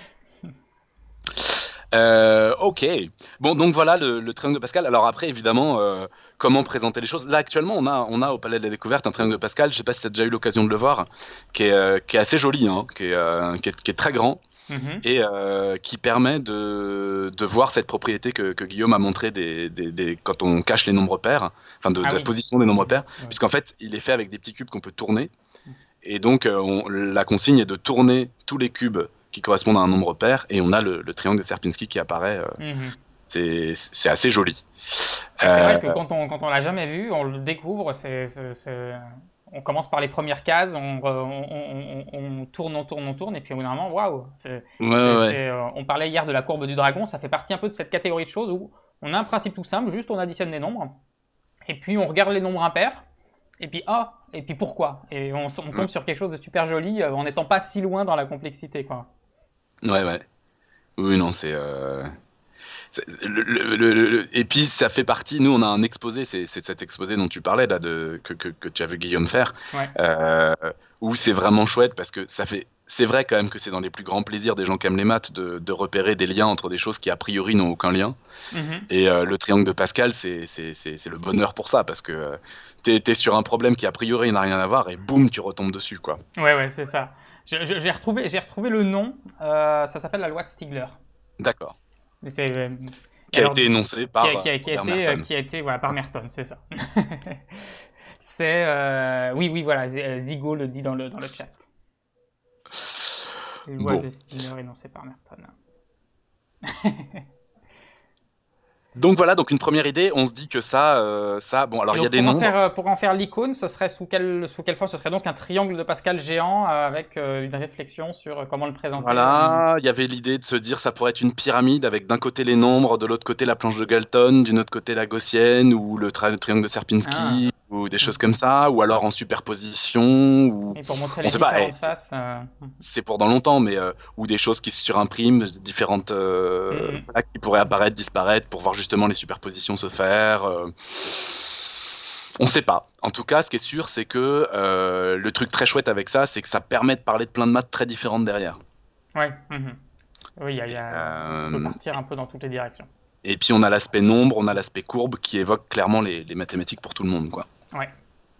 Euh, ok. Bon, donc voilà le, le triangle de Pascal. Alors après, évidemment, euh, comment présenter les choses? Là, actuellement, on a, on a au Palais de la Découverte un triangle de Pascal. Je sais pas si tu as déjà eu l'occasion de le voir, qui est, euh, qui est assez joli, hein, qui est, euh, qui est, qui est très grand Mhm. et euh, qui permet de, de voir cette propriété que, que Guillaume a montré des, des, des- quand on cache les nombres pairs, enfin de, Ah de la oui. position des nombres Mhm. pairs, Ouais. puisqu'en fait, il est fait avec des petits cubes qu'on peut tourner. Et donc, euh, on- la consigne est de tourner tous les cubes qui correspondent à un nombre pair, et on a le, le triangle de Sierpinski qui apparaît. euh, Mhm. c'est c'est assez joli. C'est Euh, vrai que quand on quand on l'a jamais vu, on le découvre. C'est, c'est- c'est- On commence par les premières cases, on, re- on, on- on- on tourne, on tourne, on tourne, et puis au bout d'un moment, waouh! c'est- ouais, ouais, c'est- ouais. c'est, euh, On parlait hier de la courbe du dragon, ça fait partie un peu de cette catégorie de choses où on a un principe tout simple, juste on additionne des nombres, et puis on regarde les nombres impairs, et puis ah, et puis pourquoi? Et on, s- on tombe Ouais, sur quelque chose de super joli euh, en n'étant pas si loin dans la complexité, quoi. ouais, ouais. Oui, non, c'est. Euh... Le, le, le, le, et puis ça fait partie, nous on a un exposé, c'est cet exposé dont tu parlais là, de, que, que, que tu as vu Guillaume faire, ouais. euh, où c'est vraiment chouette parce que ça fait, c'est vrai quand même que c'est dans les plus grands plaisirs des gens qui aiment les maths de, de repérer des liens entre des choses qui a priori n'ont aucun lien. Mm-hmm. Et euh, le triangle de Pascal, c'est le bonheur pour ça parce que euh, t'es es sur un problème qui a priori n'a rien à voir et boum, tu retombes dessus quoi. Ouais, ouais, c'est ça. J'ai retrouvé, j'ai retrouvé le nom, euh, ça s'appelle la loi de Stigler. D'accord. C'est qui a été énoncé par qui a, qui a, qui a été, Merton. Qui a été, voilà, par Merton, c'est ça. C'est euh, oui, oui, voilà, Zigo le dit dans le dans le chat. Les lois bon. de Stigler énoncées par Merton. Donc voilà, donc une première idée, on se dit que ça, euh, ça, bon, alors il y a des nombres. Faire, pour en faire l'icône, ce serait sous quelle, sous quelle forme? Ce serait donc un triangle de Pascal géant avec euh, une réflexion sur comment le présenter. Voilà, il y avait l'idée de se dire ça pourrait être une pyramide avec d'un côté les nombres, de l'autre côté la planche de Galton, d'une autre côté la gaussienne ou le, tri le triangle de Sierpinski ah. ou des choses mmh. comme ça, ou alors en superposition. Ou... Et pour montrer les différentes pas, faces. Euh... C'est pour dans longtemps, mais euh, ou des choses qui se surimpriment, différentes euh, mmh. plaques qui pourraient apparaître, disparaître, pour voir justement les superpositions se faire. Euh... On sait pas. En tout cas, ce qui est sûr, c'est que euh, le truc très chouette avec ça, c'est que ça permet de parler de plein de maths très différentes derrière. Ouais. Mmh. Oui, il y a, y a... Euh... on peut partir un peu dans toutes les directions. Et puis on a l'aspect nombre, on a l'aspect courbe qui évoque clairement les, les mathématiques pour tout le monde, quoi. Ouais.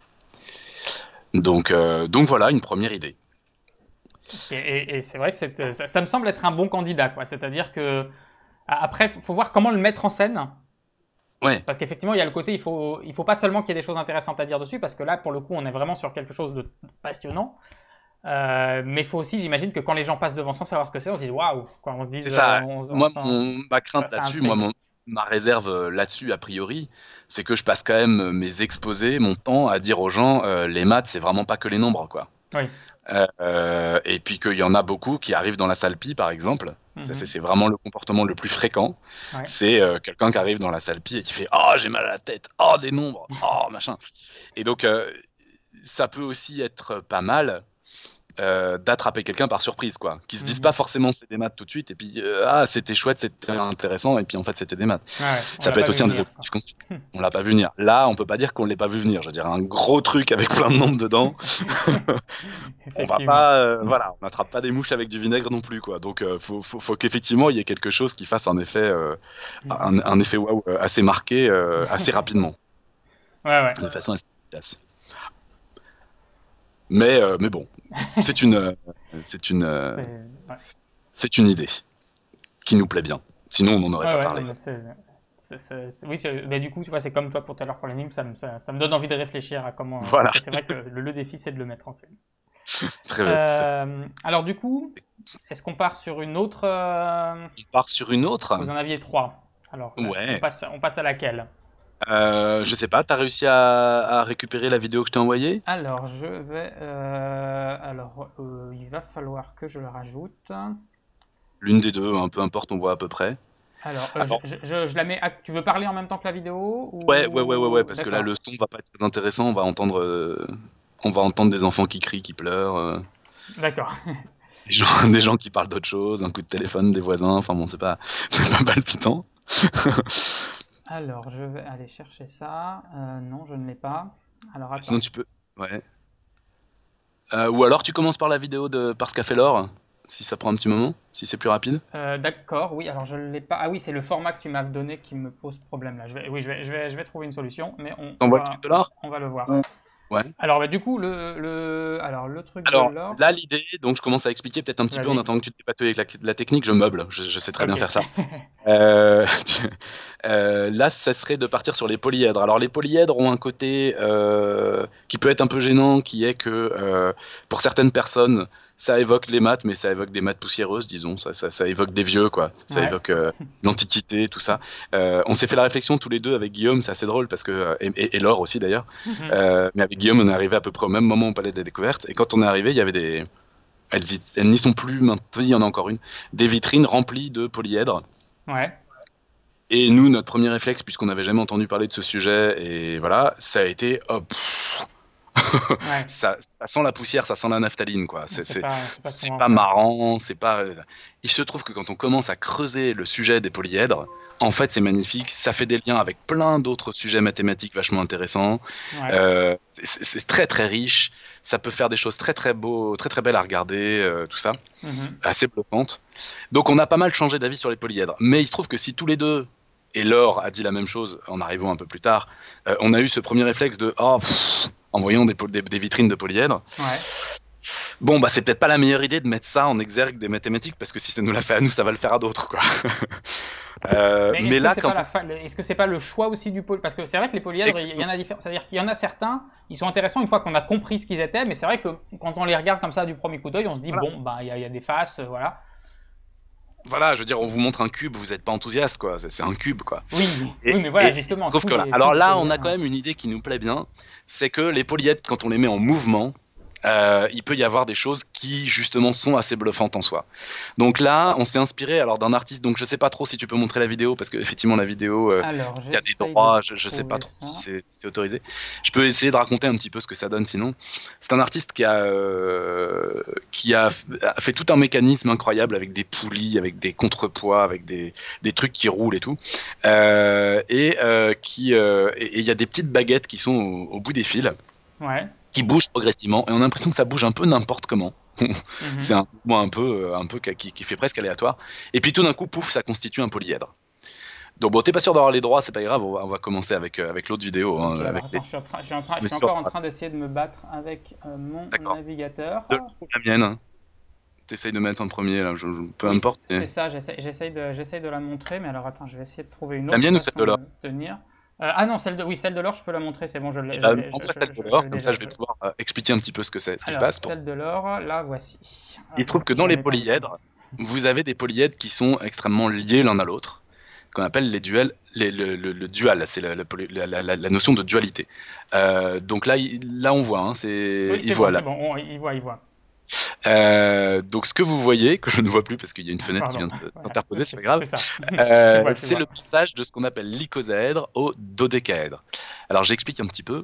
Donc, euh, donc voilà, une première idée. Et, et, et c'est vrai que ça, ça me semble être un bon candidat, quoi. C'est-à-dire que après, il faut voir comment le mettre en scène. Ouais. Parce qu'effectivement, il y a le côté, il faut, il faut pas seulement qu'il y ait des choses intéressantes à dire dessus, parce que là, pour le coup, on est vraiment sur quelque chose de passionnant. Euh, mais il faut aussi, j'imagine, que quand les gens passent devant sans savoir ce que c'est, on se dit waouh, quoi. On se dit. C'est ça. Euh, on, on moi, sent... mon, ma crainte là-dessus, moi, mon, ma réserve là-dessus, a priori, c'est que je passe quand même mes exposés, mon temps, à dire aux gens, euh, les maths, c'est vraiment pas que les nombres, quoi. Oui. Euh, et puis qu'il y en a beaucoup qui arrivent dans la salle Pi, par exemple. Mm-hmm. C'est vraiment le comportement le plus fréquent. Ouais. C'est euh, quelqu'un qui arrive dans la salle Pi et qui fait « Oh, j'ai mal à la tête. Oh, des nombres. Oh, machin. » Et donc, euh, ça peut aussi être pas mal euh, d'attraper quelqu'un par surprise, quoi. Qui se disent mm-hmm. pas forcément c'est des maths tout de suite, et puis euh, ah, c'était chouette, c'était intéressant, et puis en fait, c'était des maths. Ouais, ouais, ça peut être aussi un des objectifs qu'on on l'a pas vu venir. Là, on peut pas dire qu'on l'ait pas vu venir. Je veux dire, un gros truc avec plein de nombres dedans. On va pas, euh, voilà, on n'attrape pas des mouches avec du vinaigre non plus, quoi. Donc, euh, faut, faut, faut qu'effectivement, il y ait quelque chose qui fasse un effet, euh, un, un effet waouh assez marqué, euh, assez rapidement. Ouais, ouais. De façon assez efficace. Mais, euh, mais bon, c'est une, c'est une, euh, ouais. c'est une idée qui nous plaît bien. Sinon, on n'en aurait ouais, pas ouais, parlé. Non, c'est, c'est, c'est, oui, mais du coup, tu vois, c'est comme toi pour tout à l'heure pour l'anime, ça, ça, ça me donne envie de réfléchir à comment. Voilà. C'est vrai que le, le défi, c'est de le mettre en scène. Très bien. Euh, alors du coup, est-ce qu'on part sur une autre euh... On part sur une autre. Vous en aviez trois. Alors, ouais. on passe, on passe à laquelle? Euh, je sais pas, t'as réussi à, à récupérer la vidéo que je t'ai envoyée? Alors, je vais. Euh, alors, euh, il va falloir que je la rajoute. L'une des deux, hein, peu importe, on voit à peu près. Alors, euh, alors... Je, je, je la mets. À... Tu veux parler en même temps que la vidéo ou... Ouais, ouais, ouais, ouais, ouais, parce que là, le son va pas être très intéressant. On va entendre, euh, on va entendre des enfants qui crient, qui pleurent. Euh... D'accord. Des gens, des gens qui parlent d'autre chose, un coup de téléphone des voisins. Enfin bon, c'est pas, c'est pas palpitant. Alors, je vais aller chercher ça. Euh, non, je ne l'ai pas. Alors, attends. Sinon, tu peux. Ouais. Euh, ou alors, tu commences par la vidéo de Parce qu'a fait l'or, si ça prend un petit moment, si c'est plus rapide. Euh, D'accord, oui. Alors, je ne l'ai pas. Ah oui, c'est le format que tu m'as donné qui me pose problème là. Je vais, oui, je vais, je vais, je vais trouver une solution, mais on, on, va, de l'or on va le voir. Ouais. Ouais. Alors, bah, du coup, le, le, alors, le truc alors, de l'or. Là, l'idée, donc je commence à expliquer peut-être un petit peu en attendant que tu te dépatouilles avec la, la technique. Je meuble, je, je sais très okay. bien faire ça. euh, tu, euh, là, ça serait de partir sur les polyèdres. Alors, les polyèdres ont un côté euh, qui peut être un peu gênant, qui est que euh, pour certaines personnes, ça évoque les maths, mais ça évoque des maths poussiéreuses, disons. Ça, ça, ça évoque des vieux, quoi. Ça ouais. évoque euh, l'Antiquité, tout ça. Euh, on s'est fait la réflexion tous les deux avec Guillaume, c'est assez drôle, parce que, et, et, et Laure aussi d'ailleurs. Mm-hmm. euh, mais avec Guillaume, on est arrivé à peu près au même moment au Palais des Découvertes. Et quand on est arrivé, il y avait des. Elles, elles n'y sont plus maintenant, il y en a encore une. Des vitrines remplies de polyèdres. Ouais. Et nous, notre premier réflexe, puisqu'on n'avait jamais entendu parler de ce sujet, et voilà, ça a été. Oh, Ouais. ça, ça sent la poussière, ça sent la naphtaline, quoi. C'est C'est c'est- pas, c'est pas c'est souvent pas faire. marrant, c'est pas. euh, Il se trouve que quand on commence à creuser le sujet des polyèdres, en fait, c'est magnifique. Ça fait des liens avec plein d'autres sujets mathématiques vachement intéressants. Ouais. Euh, c'est c'est- c'est très très riche. Ça peut faire des choses très très beaux, très très belles à regarder, euh, tout ça, Mhm. assez bluffante. Donc on a pas mal changé d'avis sur les polyèdres. Mais il se trouve que si tous les deux, et Laure a dit la même chose en arrivant un peu plus tard, euh, on a eu ce premier réflexe de oh, pff, en voyant des, poly- des, des vitrines de polyèdres. Ouais. Bon, bah c'est peut-être pas la meilleure idée de mettre ça en exergue des mathématiques parce que si ça nous l'a fait à nous, ça va le faire à d'autres, quoi. Euh, Mais mais est-ce que là, c'est quand pas la fa- est-ce que c'est pas le choix aussi du poly... Parce que c'est vrai que les polyèdres, il y en a différents. C'est-à-dire qu'il y en a certains, ils sont intéressants une fois qu'on a compris ce qu'ils étaient, mais c'est vrai que quand on les regarde comme ça du premier coup d'œil, on se dit Voilà. bon, bah il y, a- il y a des faces, euh, voilà. Voilà, je veux dire, on vous montre un cube, vous n'êtes pas enthousiaste, quoi. C'est c'est un cube, quoi. Oui, Et, oui, mais voilà, et justement, sauf tous que là, les, alors tous là, les on a liens, quand ouais. même une idée qui nous plaît bien, c'est que les polyèdres, quand on les met en mouvement, euh, il peut y avoir des choses qui justement sont assez bluffantes en soi. Donc là, on s'est inspiré alors d'un artiste. Donc je sais pas trop si tu peux montrer la vidéo parce que effectivement la vidéo, euh, Alors, il y a des j'essaye de droits, je, je sais pas trouver trop ça. si c'est si c'est autorisé. Je peux essayer de raconter un petit peu ce que ça donne sinon. C'est un artiste qui a euh, qui a, f- a fait tout un mécanisme incroyable avec des poulies, avec des contrepoids, avec des, des trucs qui roulent et tout. Euh, et euh, qui euh, et et il y a des petites baguettes qui sont au, au bout des fils Ouais. qui bougent progressivement et on a l'impression que ça bouge un peu n'importe comment. C'est Mhm. un mouvement un peu, euh, un peu qui, qui fait presque aléatoire. Et puis tout d'un coup, pouf, ça constitue un polyèdre. Donc bon, t'es pas sûr d'avoir les droits, c'est pas grave, on va, on va commencer avec, euh, avec l'autre vidéo. Ok, Hein, alors avec les... attends, je suis, en train, je suis, en train- je Mais suis sur- encore en train d'essayer de me battre avec euh, mon D'accord. navigateur. De la mienne, hein. T'essayes de mettre en premier, là, je- je- peu Oui, importe. c'est mais- ça, j'essaye j'essaye de, j'essaye de la montrer, mais alors attends, je vais essayer de trouver une La autre mienne ou celle façon de l'or? de tenir. Euh, ah non, celle de, oui, celle de l'or, je peux la montrer, c'est bon, je l'ai, Eh je ben, l'ai, je, montre je- celle je- de je l'or, l'ai comme ça déjà. je vais je- pouvoir euh, expliquer un petit peu ce que c'est, ce qui se Alors, passe. Pour... celle de l'or, la voici. Il se trouve Hop, que je dans la les mets par ici. polyèdres, vous avez des polyèdres qui sont extrêmement liés l'un à l'autre, qu'on appelle les duels, les- le, le- le dual, c'est la, la poly- la- la- la- la notion de dualité. Euh, donc là, il- là on voit, hein, c'est, Oui, il c'est voit bon, là. c'est bon, on- il voit, il voit. Euh, donc ce que vous voyez, que je ne vois plus parce qu'il y a une fenêtre qui Pardon, vient de se- voilà, s'interposer, c'est c'est pas grave, c'est ça. Tu euh, vois, tu c'est le vois. passage de ce qu'on appelle l'icosèdre au dodécaèdre. Alors j'explique un petit peu.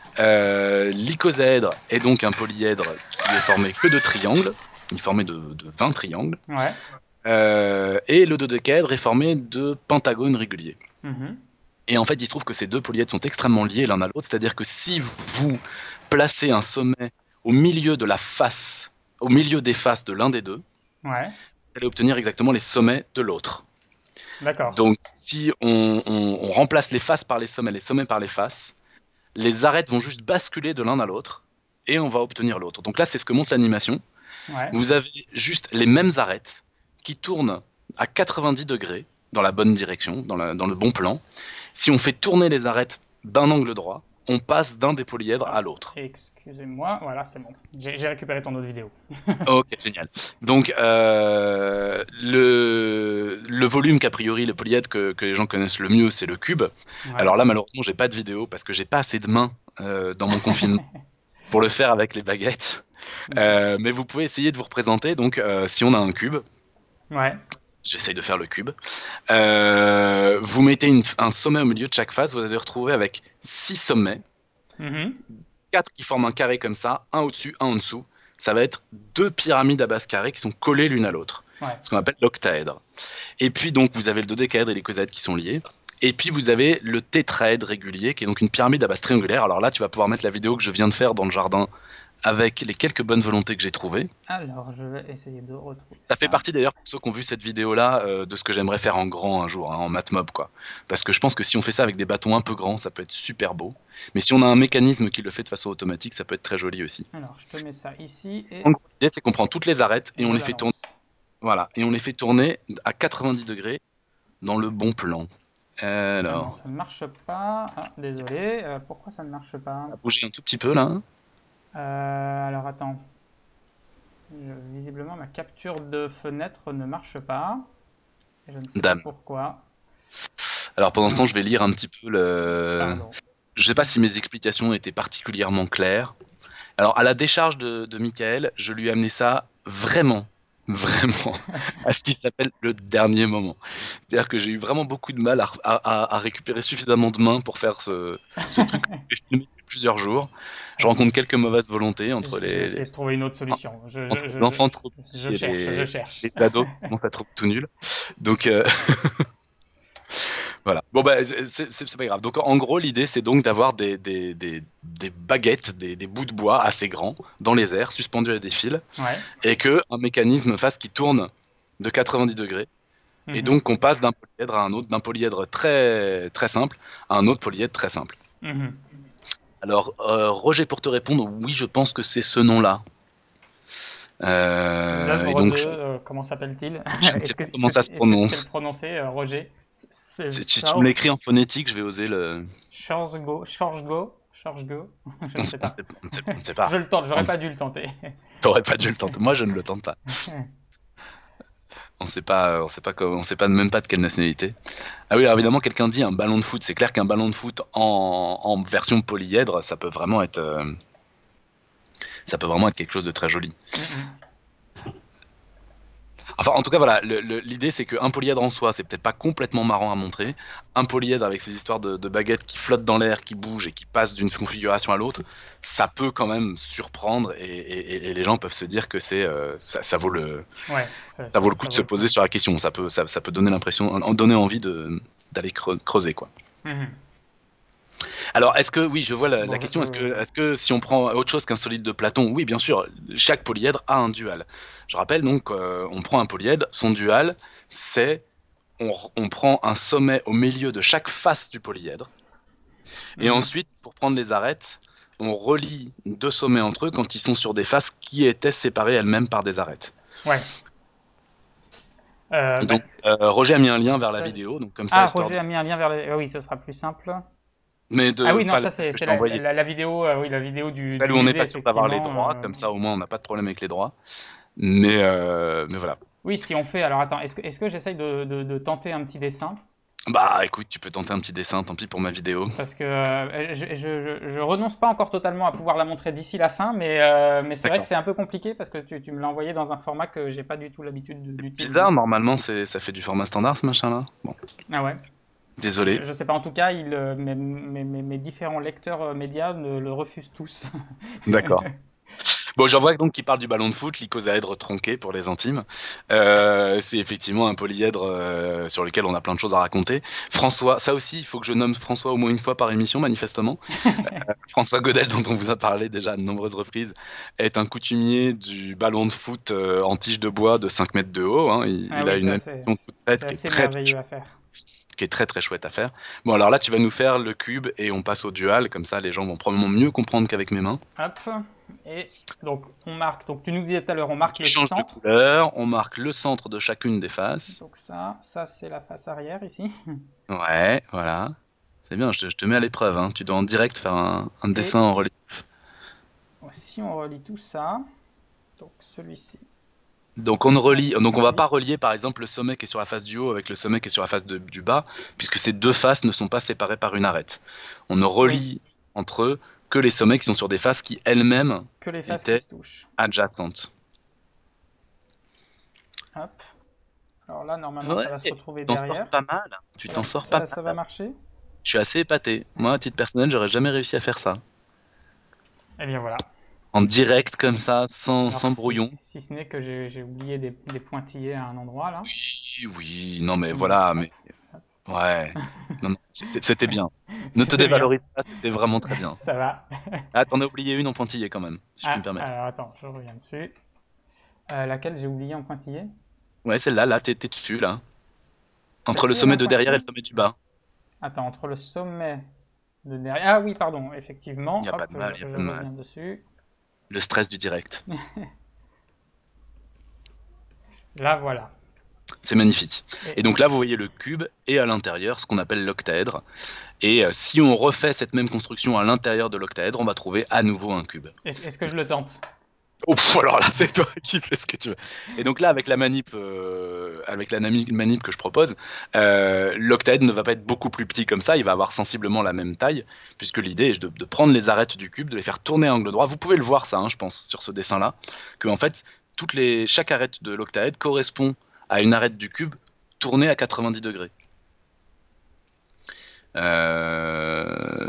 Euh, l'icosèdre est donc un polyèdre qui est formé que de triangles, il est formé de, de vingt triangles, Ouais. euh, et le dodécaèdre est formé de pentagones réguliers. Mhm. Et en fait, il se trouve que ces deux polyèdres sont extrêmement liés l'un à l'autre, c'est-à-dire que si vous placez un sommet au milieu de la face, au milieu des faces de l'un des deux, Ouais. vous allez obtenir exactement les sommets de l'autre. D'accord. Donc, si on, on- on remplace les faces par les sommets, les sommets par les faces, les arêtes vont juste basculer de l'un à l'autre et on va obtenir l'autre. Donc là, c'est ce que montre l'animation. Ouais. Vous avez juste les mêmes arêtes qui tournent à quatre-vingt-dix degrés dans la bonne direction, dans, la- dans le bon plan. Si on fait tourner les arêtes d'un angle droit, on passe d'un des polyèdres à l'autre. Excusez-moi, voilà, c'est bon. J'ai j'ai récupéré ton autre vidéo. Ok, génial. Donc, euh, le, le volume qu'a priori, le polyèdre que, que les gens connaissent le mieux, c'est le cube. Ouais. Alors là, malheureusement, j'ai pas de vidéo parce que j'ai pas assez de mains euh, dans mon confinement pour le faire avec les baguettes. Euh, mais vous pouvez essayer de vous représenter. Donc, euh, si on a un cube, Ouais. j'essaye de faire le cube. Euh, vous mettez une- un sommet au milieu de chaque face. Vous allez retrouver avec six sommets, Mhm. quatre qui forment un carré comme ça, un au-dessus, un en dessous. Ça va être deux pyramides à base carrée qui sont collées l'une à l'autre. Ouais. Ce qu'on appelle l'octaèdre. Et puis donc vous avez le dodécaèdre et l'icosèdre qui sont liés. Et puis vous avez le tétraèdre régulier qui est donc une pyramide à base triangulaire. Alors là tu vas pouvoir mettre la vidéo que je viens de faire dans le jardin avec les quelques bonnes volontés que j'ai trouvées. Alors, je vais essayer de retrouver Ça fait partie d'ailleurs pour ceux qui ont vu cette vidéo là de ce que j'aimerais faire en grand un jour, hein, en matmob quoi. Parce que je pense que si on fait ça avec des bâtons un peu grands, ça peut être super beau. Mais si on a un mécanisme qui le fait de façon automatique, ça peut être très joli aussi. Alors, je te mets ça ici et Donc l'idée c'est qu'on prend toutes les arêtes et on je les fait tourner. l'avance. Voilà, et on les fait tourner à quatre-vingt-dix degrés dans le bon plan. Ah non, Alors, ça ne marche pas. Ah, désolé. Euh, pourquoi ça ne marche pas? on va bouger un tout petit peu là. hein. Euh, alors, attends. Je- visiblement, ma capture de fenêtre ne marche pas. Et je ne sais Dame. pas pourquoi. Alors pendant ce temps, je vais lire un petit peu le. Pardon. Je sais pas si mes explications étaient particulièrement claires. Alors à la décharge de, de Michael, je lui ai amené ça vraiment, vraiment à ce qui s'appelle le dernier moment. C'est-à-dire que j'ai eu vraiment beaucoup de mal à, à- à- à récupérer suffisamment de mains pour faire ce, ce truc que j'ai filmé depuis plusieurs jours. Je rencontre quelques mauvaises volontés entre Je, je vais les, essayer de trouver une autre solution. Je, je, entre je, les enfants trop je, petits je et cherche, les, je cherche. les ados qui commencent à être tout nuls. Donc euh, voilà. Bon bah c'est c'est- c'est pas grave. Donc en gros l'idée c'est donc d'avoir des, des, des, des baguettes, des, des bouts de bois assez grands dans les airs, suspendus à des fils, Ouais. et que un mécanisme fasse qui tourne de quatre-vingt-dix degrés. Et Mhm. donc qu'on passe d'un polyèdre à un autre, d'un polyèdre très très simple à un autre polyèdre très simple. Mhm. Alors euh, Roger, pour te répondre, oui je pense que c'est ce nom-là. Euh, et L'œuvre donc de, je, euh, comment s'appelle-t-il? je ne sais Est-ce que, pas est-ce comment que, ça tu- se est-ce que tu sais le prononce. prononcer, euh, Roger? C'est C'est- Tu, tu me Schor- l'écris en phonétique, je vais oser le. Schorsgo, Schorsgo, Schorsgo, je On, ne on sais pas. sait, on sait, on sait pas. Je le tente, On j'aurais ne pas sait- dû le tenter. T'aurais pas dû le tenter. Moi, je ne le tente pas. On sait pas, on sait pas, comment- on sait pas même pas de quelle nationalité. Ah oui, alors évidemment, quelqu'un dit un ballon de foot. C'est clair qu'un ballon de foot en, en version polyèdre, ça peut vraiment être, euh, ça peut vraiment être quelque chose de très joli. Mhm. Enfin, en tout cas, voilà, le- le- l'idée c'est qu'un polyèdre en soi, c'est peut-être pas complètement marrant à montrer. Un polyèdre avec ces histoires de, de baguettes qui flottent dans l'air, qui bougent et qui passent d'une configuration à l'autre, ça peut quand même surprendre et, et- et les gens peuvent se dire que c'est, euh, ça, ça vaut le, Ouais, ça, ça ça, vaut le coup ça de vaut se le poser coup. sur la question. Ça peut, ça, ça peut donner l'impression, en donner envie de, d'aller creu- creuser quoi. Mhm. Alors, est-ce que, oui, je vois la, Bon, la je- question, est-ce que, euh, est-ce que si on prend autre chose qu'un solide de Platon, oui, bien sûr, chaque polyèdre a un dual. Je rappelle donc, euh, on prend un polyèdre, son dual, c'est, on, on prend un sommet au milieu de chaque face du polyèdre, et mhm. ensuite, pour prendre les arêtes, on relie deux sommets entre eux quand ils sont sur des faces qui étaient séparées elles-mêmes par des arêtes. Ouais. Euh, bah, Donc, euh, Roger a mis un lien vers la ça- vidéo, donc comme ça, Ah, histoire Roger de... a mis un lien vers les. Ah oui, ce sera plus simple. Mais Ah de oui, non, pas la ça c'est que je c'est t'ai la, envoyée. la, la vidéo, euh, oui, la vidéo du, Celle du où on n'est musée, pas sûr d'avoir les effectivement. droits, euh, comme ça au moins on n'a pas de problème avec les droits. Mais, euh, mais voilà. Oui, si on fait. Alors attends, est-ce que, est-ce que j'essaye de, de, de tenter un petit dessin? Bah écoute, tu peux tenter un petit dessin, tant pis pour ma vidéo. Parce que euh, je, je, je, je renonce pas encore totalement à pouvoir la montrer d'ici la fin, mais, euh, mais c'est vrai que D'accord. c'est un peu compliqué parce que tu, tu me l'as envoyé dans un format que j'ai pas du tout l'habitude de- C'est d'utiliser. bizarre, normalement c'est ça fait du format standard ce machin-là. Bon, Ah ouais. désolé. Je, je sais pas, en tout cas, il, euh, mes, mes, mes- mes différents lecteurs euh, médias ne le refusent tous. D'accord. Bon, j'en vois donc qui parle du ballon de foot, l'icosaèdre tronqué pour les intimes. Euh, c'est effectivement un polyèdre euh, sur lequel on a plein de choses à raconter. François, ça aussi, il faut que je nomme François au moins une fois par émission, manifestement. François Godel, dont on vous a parlé déjà à de nombreuses reprises, est un coutumier du ballon de foot euh, en tige de bois de cinq mètres de haut. Hein. Il, Ah il a oui, une ça c'est animation toute faite c'est qui est assez très, très merveilleux à faire. qui est très très chouette à faire. Bon, alors là, tu vas nous faire le cube et on passe au dual, comme ça les gens vont probablement mieux comprendre qu'avec mes mains. Hop. Et donc on marque, donc tu nous disais tout à l'heure, on marque Tu le changes de centre. couleur, on marque le centre de chacune des faces. Donc ça, ça c'est la face arrière ici. Ouais, voilà. C'est bien, je te, je te mets à l'épreuve, hein. Tu dois en direct faire un, un Et dessin en relief. si on relie tout ça, donc celui-ci. Donc on ne relie, donc on va Oui. pas relier par exemple le sommet qui est sur la face du haut avec le sommet qui est sur la face de- du bas, puisque ces deux faces ne sont pas séparées par une arête. On ne relie entre eux que les sommets qui sont sur des faces qui elles-mêmes Que les faces étaient qui se touchent. adjacentes. Hop. Alors là, normalement, Ouais, ça va se retrouver tu t'en sors derrière. pas mal. Tu Ça- t'en sors ça, pas ça mal. va marcher? Je suis assez épaté. Moi, à titre personnel, j'aurais jamais réussi à faire ça. Eh bien voilà. En direct comme ça, sans, Alors, sans si, brouillon. si ce n'est que j'ai j'ai oublié des, des pointillés à un endroit là. Oui, oui, non mais Mm. voilà, mais ouais. Non, non, c'était c'était bien. Ne te C'était bien. dévalorise pas, c'était vraiment très bien. Ça va. Ah, t'en as oublié une en pointillé quand même, si je Ah, puis me permettre. alors attends, je reviens dessus. Euh, laquelle j'ai oublié en pointillé? Ouais, celle-là, là, t'es t'es dessus, là. Entre le Celle-ci, sommet en de derrière et le pointillé? sommet du bas. Attends, entre le sommet de derrière. Ah oui, pardon, effectivement. Y a Hop, pas de mal, je, y a je pas de mal. reviens dessus. Le stress du direct. Là, voilà. C'est magnifique. Et- Et donc là, vous voyez le cube et à l'intérieur ce qu'on appelle l'octaèdre. Et euh, si on refait cette même construction à l'intérieur de l'octaèdre, on va trouver à nouveau un cube. Est-ce est-ce que je le tente? Oh, pff, alors là, c'est toi qui fais ce que tu veux. Et donc là, avec la manip, euh, avec la nami- manip que je propose, euh, l'octaèdre ne va pas être beaucoup plus petit comme ça, il va avoir sensiblement la même taille, puisque l'idée est de, de prendre les arêtes du cube, de les faire tourner à angle droit. Vous pouvez le voir ça, hein, je pense, sur ce dessin-là, que en fait, toutes les, chaque arête de l'octaèdre correspond à une arête du cube tournée à quatre-vingt-dix degrés. Euh,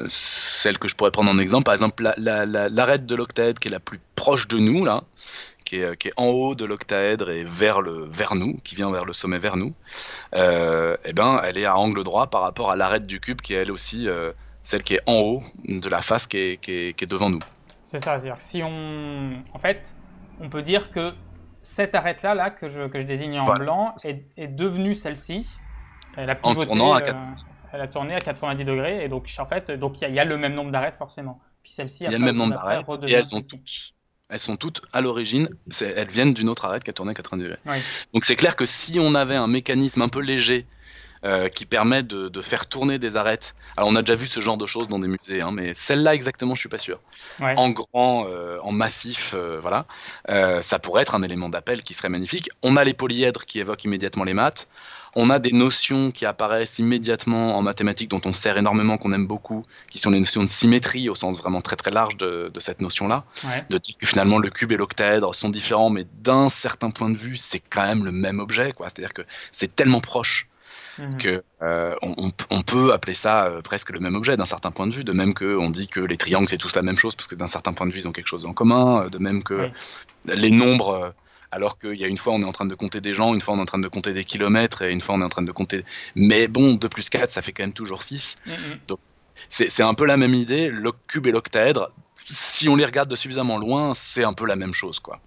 celle que je pourrais prendre en exemple, par exemple la, la, la, l'arête de l'octaèdre qui est la plus proche de nous là, qui est, qui est en haut de l'octaèdre et vers le vers nous, qui vient vers le sommet vers nous, euh, eh ben elle est à angle droit par rapport à l'arête du cube qui est elle aussi euh, celle qui est en haut de la face qui est, qui est, qui est devant nous. C'est ça, c'est-à-dire que si on, en fait, on peut dire que cette arête-là, là, que je, que je désigne en Voilà. blanc, est, est devenue celle-ci. Elle a En pivoté, tournant à euh, elle a tourné à quatre-vingt-dix degrés, et donc en fait, donc il y, a- il y a le même nombre d'arêtes forcément. Puis celle-ci, Il y a après, le même au nombre coup d'après, d'arêtes et redevient elles ont celle-ci. toutes, elles sont toutes à l'origine, c'est- elles viennent d'une autre arête qui a tourné à quatre-vingts degrés. Oui, Donc c'est clair que si on avait un mécanisme un peu léger euh, qui permet de, de faire tourner des arêtes, alors on a déjà vu ce genre de choses dans des musées, hein, mais celle-là exactement, je suis pas sûr. ouais. En grand, euh, en massif, euh, voilà, euh, ça pourrait être un élément d'appel qui serait magnifique. On a les polyèdres qui évoquent immédiatement les maths. On a des notions qui apparaissent immédiatement en mathématiques dont on sert énormément, qu'on aime beaucoup, qui sont les notions de symétrie au sens vraiment très très large de, de cette notion-là. Ouais. De dire que finalement le cube et l'octaèdre sont différents, mais d'un certain point de vue, c'est quand même le même objet, quoi. C'est-à-dire que c'est tellement proche Mhm. que euh, on, on- on peut appeler ça euh, presque le même objet d'un certain point de vue, de même que on dit que les triangles c'est tous la même chose parce que d'un certain point de vue ils ont quelque chose en commun, euh, de même que Oui. les nombres, euh, alors qu'il y a une fois on est en train de compter des gens, une fois on est en train de compter des kilomètres et une fois on est en train de compter, mais bon, deux plus quatre ça fait quand même toujours six, Mhm. donc c'est c'est un peu la même idée, le cube et l'octaèdre, si on les regarde de suffisamment loin, c'est un peu la même chose, quoi.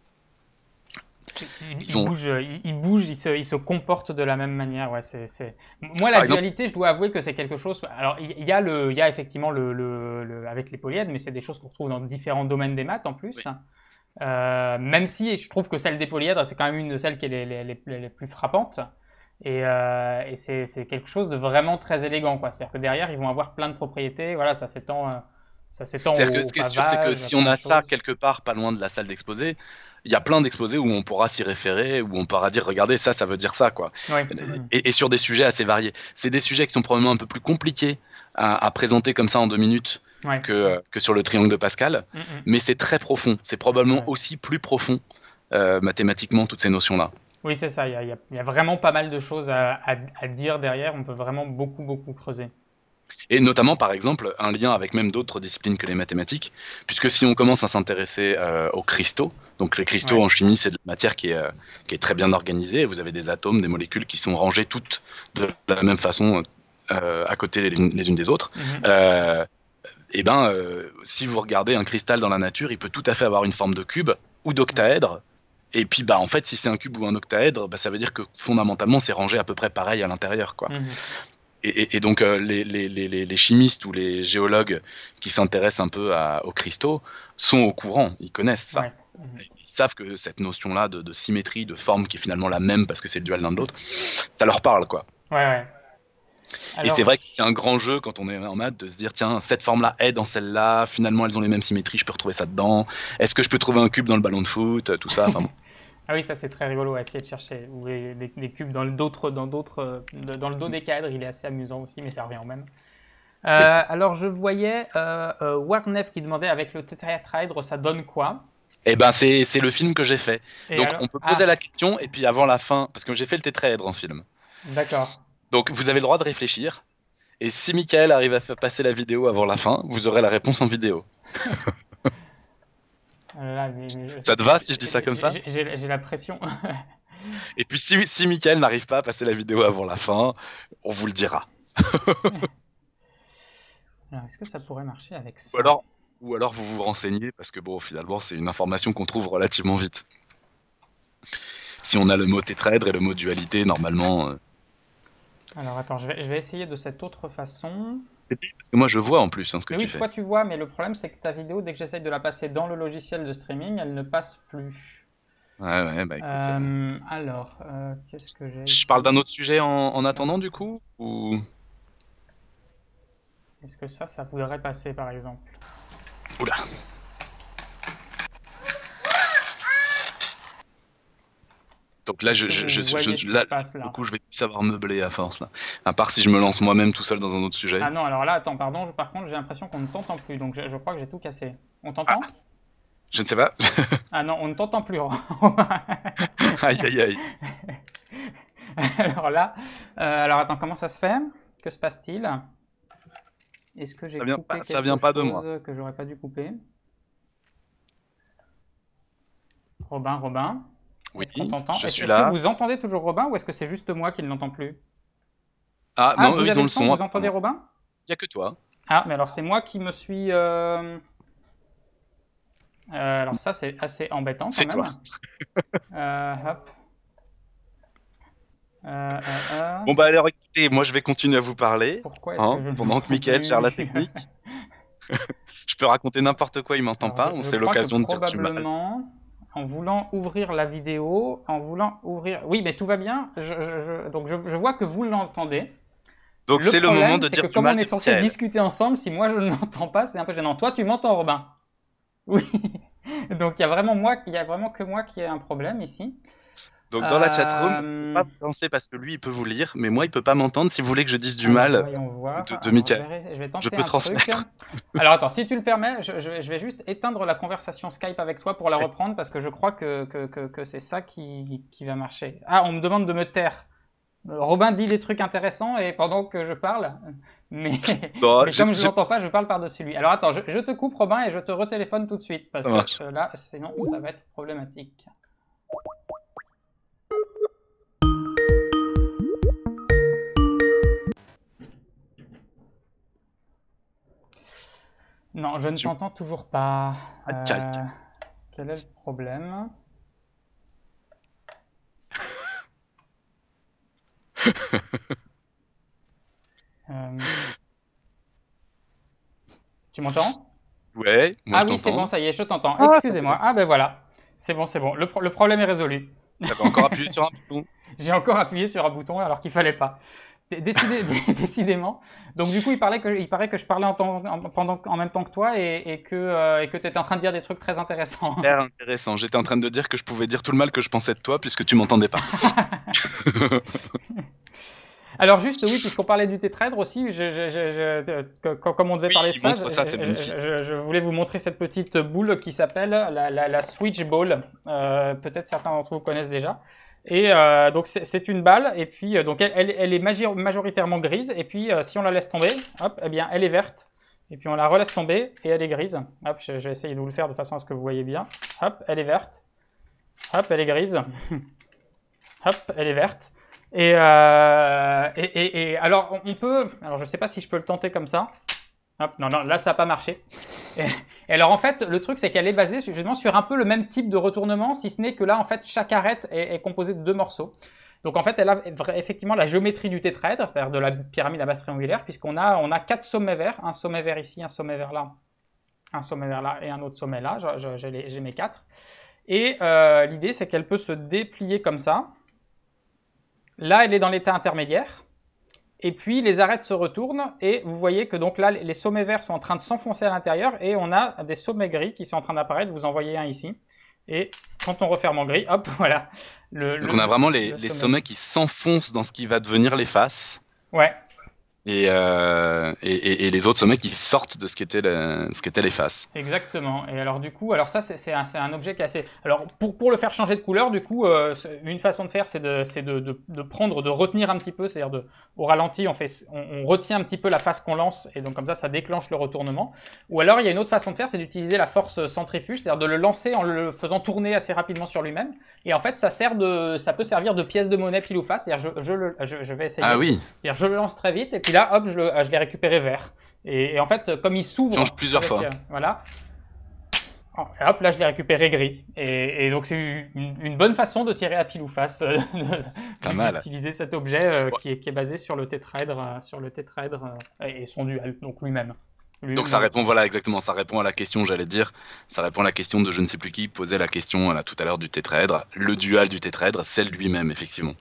Il, Ils il ont, bouge, il, il bouge, il se, il se comporte de la même manière. Ouais, c'est, c'est... Moi, la par exemple, dualité, je dois avouer que c'est quelque chose. Alors, il il y a, le, il y a effectivement le, le, le- avec les polyèdres, mais c'est des choses qu'on retrouve dans différents domaines des maths en plus. oui, Euh, même si je trouve que celle des polyèdres, c'est quand même une de celles qui est les, les, les, les plus frappantes. Et, euh, et c'est, c'est quelque chose de vraiment très élégant, quoi. C'est-à-dire que derrière, ils vont avoir plein de propriétés. Voilà, ça s'étend, euh, ça s'étend c'est-à-dire au, que au ce qui est sûr, c'est que pavage, si on plein de a ça choses. quelque part pas loin de la salle d'exposé, il y a plein d'exposés où on pourra s'y référer, où on pourra dire, regardez, ça, ça veut dire ça, quoi. Oui. Mhm. Et, et sur des sujets assez variés. C'est des sujets qui sont probablement un peu plus compliqués à, à présenter comme ça en deux minutes Ouais. que, euh, que sur le triangle de Pascal, Mhm. mais c'est très profond. C'est probablement Ouais. aussi plus profond euh, mathématiquement, toutes ces notions-là. Oui, c'est ça. Il y a, il y a- il y a vraiment pas mal de choses à, à- à dire derrière. On peut vraiment beaucoup, beaucoup creuser. Et notamment, par exemple, un lien avec même d'autres disciplines que les mathématiques, puisque si on commence à s'intéresser euh, aux cristaux, donc les cristaux Ouais. en chimie, c'est de la matière qui est, euh, qui est très bien organisée, vous avez des atomes, des molécules qui sont rangées toutes de la même façon euh, à côté les, les unes des autres. Mhm. Euh, et ben, euh, si vous regardez un cristal dans la nature, il peut tout à fait avoir une forme de cube ou d'octaèdre. Et puis, bah, en fait, si c'est un cube ou un octaèdre, bah, ça veut dire que fondamentalement, c'est rangé à peu près pareil à l'intérieur, quoi. Mhm. Et, et- et donc euh, les, les- les- les- les chimistes ou les géologues qui s'intéressent un peu à- aux cristaux sont au courant, ils connaissent ça. Ouais. Mhm. Ils savent que cette notion-là de, de symétrie, de forme qui est finalement la même parce que c'est le dual l'un de l'autre, ça leur parle, quoi. Ouais, ouais. Et c'est Alors, vrai que c'est un grand jeu quand on est en maths de se dire, tiens, cette forme-là est dans celle-là, finalement elles ont les mêmes symétries, je peux retrouver ça dedans. Est-ce que je peux trouver un cube dans le ballon de foot, tout ça, enfin bon. ah oui, ça c'est très rigolo à essayer de chercher. Ou les, les- les cubes dans le, d'autres, dans, d'autres, euh, de- dans le dos des cadres, il est assez amusant aussi, mais ça revient au même. Euh, alors, je voyais euh, euh, Warnef qui demandait avec le tétraèdre, ça donne quoi? Et ben c'est c'est le film que j'ai fait. Et Donc alors? on peut poser Ah, la question et puis avant la fin, parce que j'ai fait le tétraèdre en film. d'accord. Donc vous avez le droit de réfléchir. Et si Michael arrive à faire passer la vidéo avant la fin, vous aurez la réponse en vidéo. Euh, Là, mais- mais- Ça te va si je dis ça comme ça? J'ai j'ai- j'ai la pression. Et puis si, si Michael n'arrive pas à passer la vidéo avant la fin, on vous le dira. Alors, est-ce que ça pourrait marcher avec ça? Ou alors, ou alors vous vous renseignez, parce que bon, finalement, c'est une information qu'on trouve relativement vite. Si on a le mot tétraèdre et le mot dualité, normalement... euh, Alors, attends, je vais, je vais essayer de cette autre façon. c'est bien, parce que moi je vois en plus hein, ce que Mais tu oui, fais. toi tu vois, mais le problème c'est que ta vidéo, dès que j'essaye de la passer dans le logiciel de streaming, elle ne passe plus. Ouais, ouais, bah écoute. euh, Euh, alors, euh, qu'est-ce que j'ai Je parle ici? d'un autre sujet en, en attendant du coup ou... Est-ce que ça, ça voudrait passer par exemple? Oula. Donc là, je, Est-ce que je, vous je, je- voyez je- ce qui là, se passe du là? coup, je vais plus savoir meubler à force là. À part si je me lance moi-même tout seul dans un autre sujet. Ah non, alors là, attends, pardon, je- par contre, j'ai l'impression qu'on ne t'entend plus, donc je, je crois que j'ai tout cassé. On Ah, t'entend? je ne sais pas. Ah non, on ne t'entend plus. Aïe aïe aïe. Alors là, euh, alors attends, comment ça se fait? Que se passe-t-il? Est-ce que j'ai Ça vient coupé pas, quelque ça vient pas de moi. chose que j'aurais pas dû couper? Robin, Robin, Oui, est-ce qu'on t'entend? je Est-ce suis est-ce que là. vous entendez toujours Robin ou est-ce que c'est juste moi qui ne l'entends plus? Ah Ah, non, eux vous ils avez ont le le son, son. vous entendez Robin? Il y a que toi. Ah, mais alors c'est moi qui me suis... euh, euh, alors ça, c'est assez embêtant quand C'est même. toi. Euh, hop. Euh, euh, euh. Bon bah alors écoutez, moi je vais continuer à vous parler, Pourquoi est-ce que hein, je ne pendant que m'entends Mickaël gère la plus? technique. Je peux raconter n'importe quoi, il m'entend Alors, je, pas, je c'est crois que l'occasion de dire du mal. probablement, en voulant ouvrir la vidéo, en voulant ouvrir... Oui, mais tout va bien. Je, je- je- Donc, je, je vois que vous l'entendez. Donc Le c'est le moment problème, de c'est que dire du comme on mal est de censé Mickaël. discuter ensemble, si moi je ne l'entends pas, c'est un peu gênant. Toi, tu m'entends, Robin? Oui. Donc, il y a vraiment moi, il y a vraiment que moi qui ai un problème ici. Donc dans la chatroom, faut Euh, pas vous lancer parce que lui il peut vous lire, mais moi il peut pas m'entendre. Si vous voulez que je dise du Alors, mal voyons voir. de, de Alors, je Mickaël, vais, je vais je tenter peux un truc. transmettre. Alors, attends, si tu le permets, je, je vais, je vais juste éteindre la conversation Skype avec toi pour la reprendre parce que je crois que, que, que, que c'est ça qui, qui va marcher. Ah, on me demande de me taire. Euh, Robin dit des trucs intéressants et pendant que je parle, mais, Non, mais j'ai- comme je j'ai- l'entends pas, je parle par-dessus lui. Alors, attends, je, je te coupe, Robin, et je te retéléphone tout de suite parce Ça que marche. euh, là, sinon, ça va être problématique. Non, je ne Tu- t'entends toujours pas. Ah, calque. Euh, quel est le problème? Euh, Tu m'entends? Ouais, moi Ah je oui, c'est bon, t'entends. ça y est, je t'entends. Ah, ça Excusez-moi. Ah ben voilà. C'est bon, c'est bon. Le, pro- le problème est résolu. J'avais encore appuyé sur un bouton. J'ai encore appuyé sur un bouton alors qu'il fallait pas. Dé- décidé- dé- décidément. Donc du coup, il parlait que, il paraît que je parlais en, temps- en- pendant, en même temps que toi et, et que, euh, et que tu étais en train de dire des trucs très intéressants. Super intéressant. J'étais en train de dire que je pouvais dire tout le mal que je pensais de toi puisque tu m'entendais pas. Alors juste, oui, puisqu'on parlait du tétraèdre aussi, je, je- je- je- que- que- comme on devait Oui, parler de ça, montre je, ça, c'est je- magnifique. je- je voulais vous montrer cette petite boule qui s'appelle la, la- la Switch Ball. Euh, peut-être certains d'entre vous connaissent déjà. Et euh, donc c'est c'est une balle, et puis euh, donc elle, elle- elle est major- majoritairement grise, et puis euh, si on la laisse tomber, hop, eh bien elle est verte. Et puis on la relaisse tomber, et elle est grise. Hop, je, je vais essayer de vous le faire de façon à ce que vous voyez bien. Hop, elle est verte. Hop, elle est grise. Hop, elle est verte. Et, euh, et, et, et alors, on peut. Alors, je sais pas si je peux le tenter comme ça. Hop, non, non, là, ça n'a pas marché. Et, et alors, en fait, le truc, c'est qu'elle est basée justement sur un peu le même type de retournement, si ce n'est que là, en fait, chaque arête est, est composée de deux morceaux. Donc, en fait, elle a vra- effectivement la géométrie du tétraèdre, c'est-à-dire de la pyramide à base triangulaire, puisqu'on a, on a quatre sommets verts, un sommet vert ici, un sommet vert là, un sommet vert là et un autre sommet là. Je- je- J'ai les- j'ai mes quatre. Et euh, l'idée, c'est qu'elle peut se déplier comme ça. Là, elle est dans l'état intermédiaire. Et puis, les arêtes se retournent. Et vous voyez que donc là, les sommets verts sont en train de s'enfoncer à l'intérieur. Et on a des sommets gris qui sont en train d'apparaître. Vous en voyez un ici. Et quand on referme en gris, hop, voilà. Le, Donc le- on a vraiment les, le les sommet. sommets qui s'enfoncent dans ce qui va devenir les faces. Ouais, Et, euh, et, et- et les autres sommets qui sortent de ce qu'étaient le- ce qu'étaient les faces. exactement. Et alors du coup, alors ça c'est c'est un, c'est un objet qui est assez. Alors pour, pour le faire changer de couleur, du coup, euh, c'est- une façon de faire, c'est de, c'est de, de, de prendre, de retenir un petit peu, c'est-à-dire de, au ralenti, on fait, on, on retient un petit peu la face qu'on lance, et donc comme ça, ça déclenche le retournement. Ou alors il y a une autre façon de faire, c'est d'utiliser la force centrifuge, c'est-à-dire de le lancer en le faisant tourner assez rapidement sur lui-même. Et en fait, ça sert de, ça peut servir de pièce de monnaie pile ou face. C'est-à-dire je, je, le- je, je vais essayer. Ah oui, C'est-à-dire je le lance très vite, et puis là, hop, je le, je l'ai récupéré vert. Et, et en fait, comme il s'ouvre, change plusieurs fois. euh, voilà. Oh, et hop, là je l'ai récupéré gris. Et, et donc c'est une, une bonne façon de tirer à pile ou face, euh, Pas mal. d'utiliser cet objet euh, Ouais. qui, est, qui est basé sur le tétraèdre, euh, sur le tétraèdre euh, et son dual, donc lui-même. Lui- Donc ça lui- répond, voilà, exactement, ça répond à la question, j'allais dire, ça répond à la question de je ne sais plus qui posait la question là, tout à l'heure du tétraèdre. Le dual du tétraèdre, c'est lui-même, effectivement.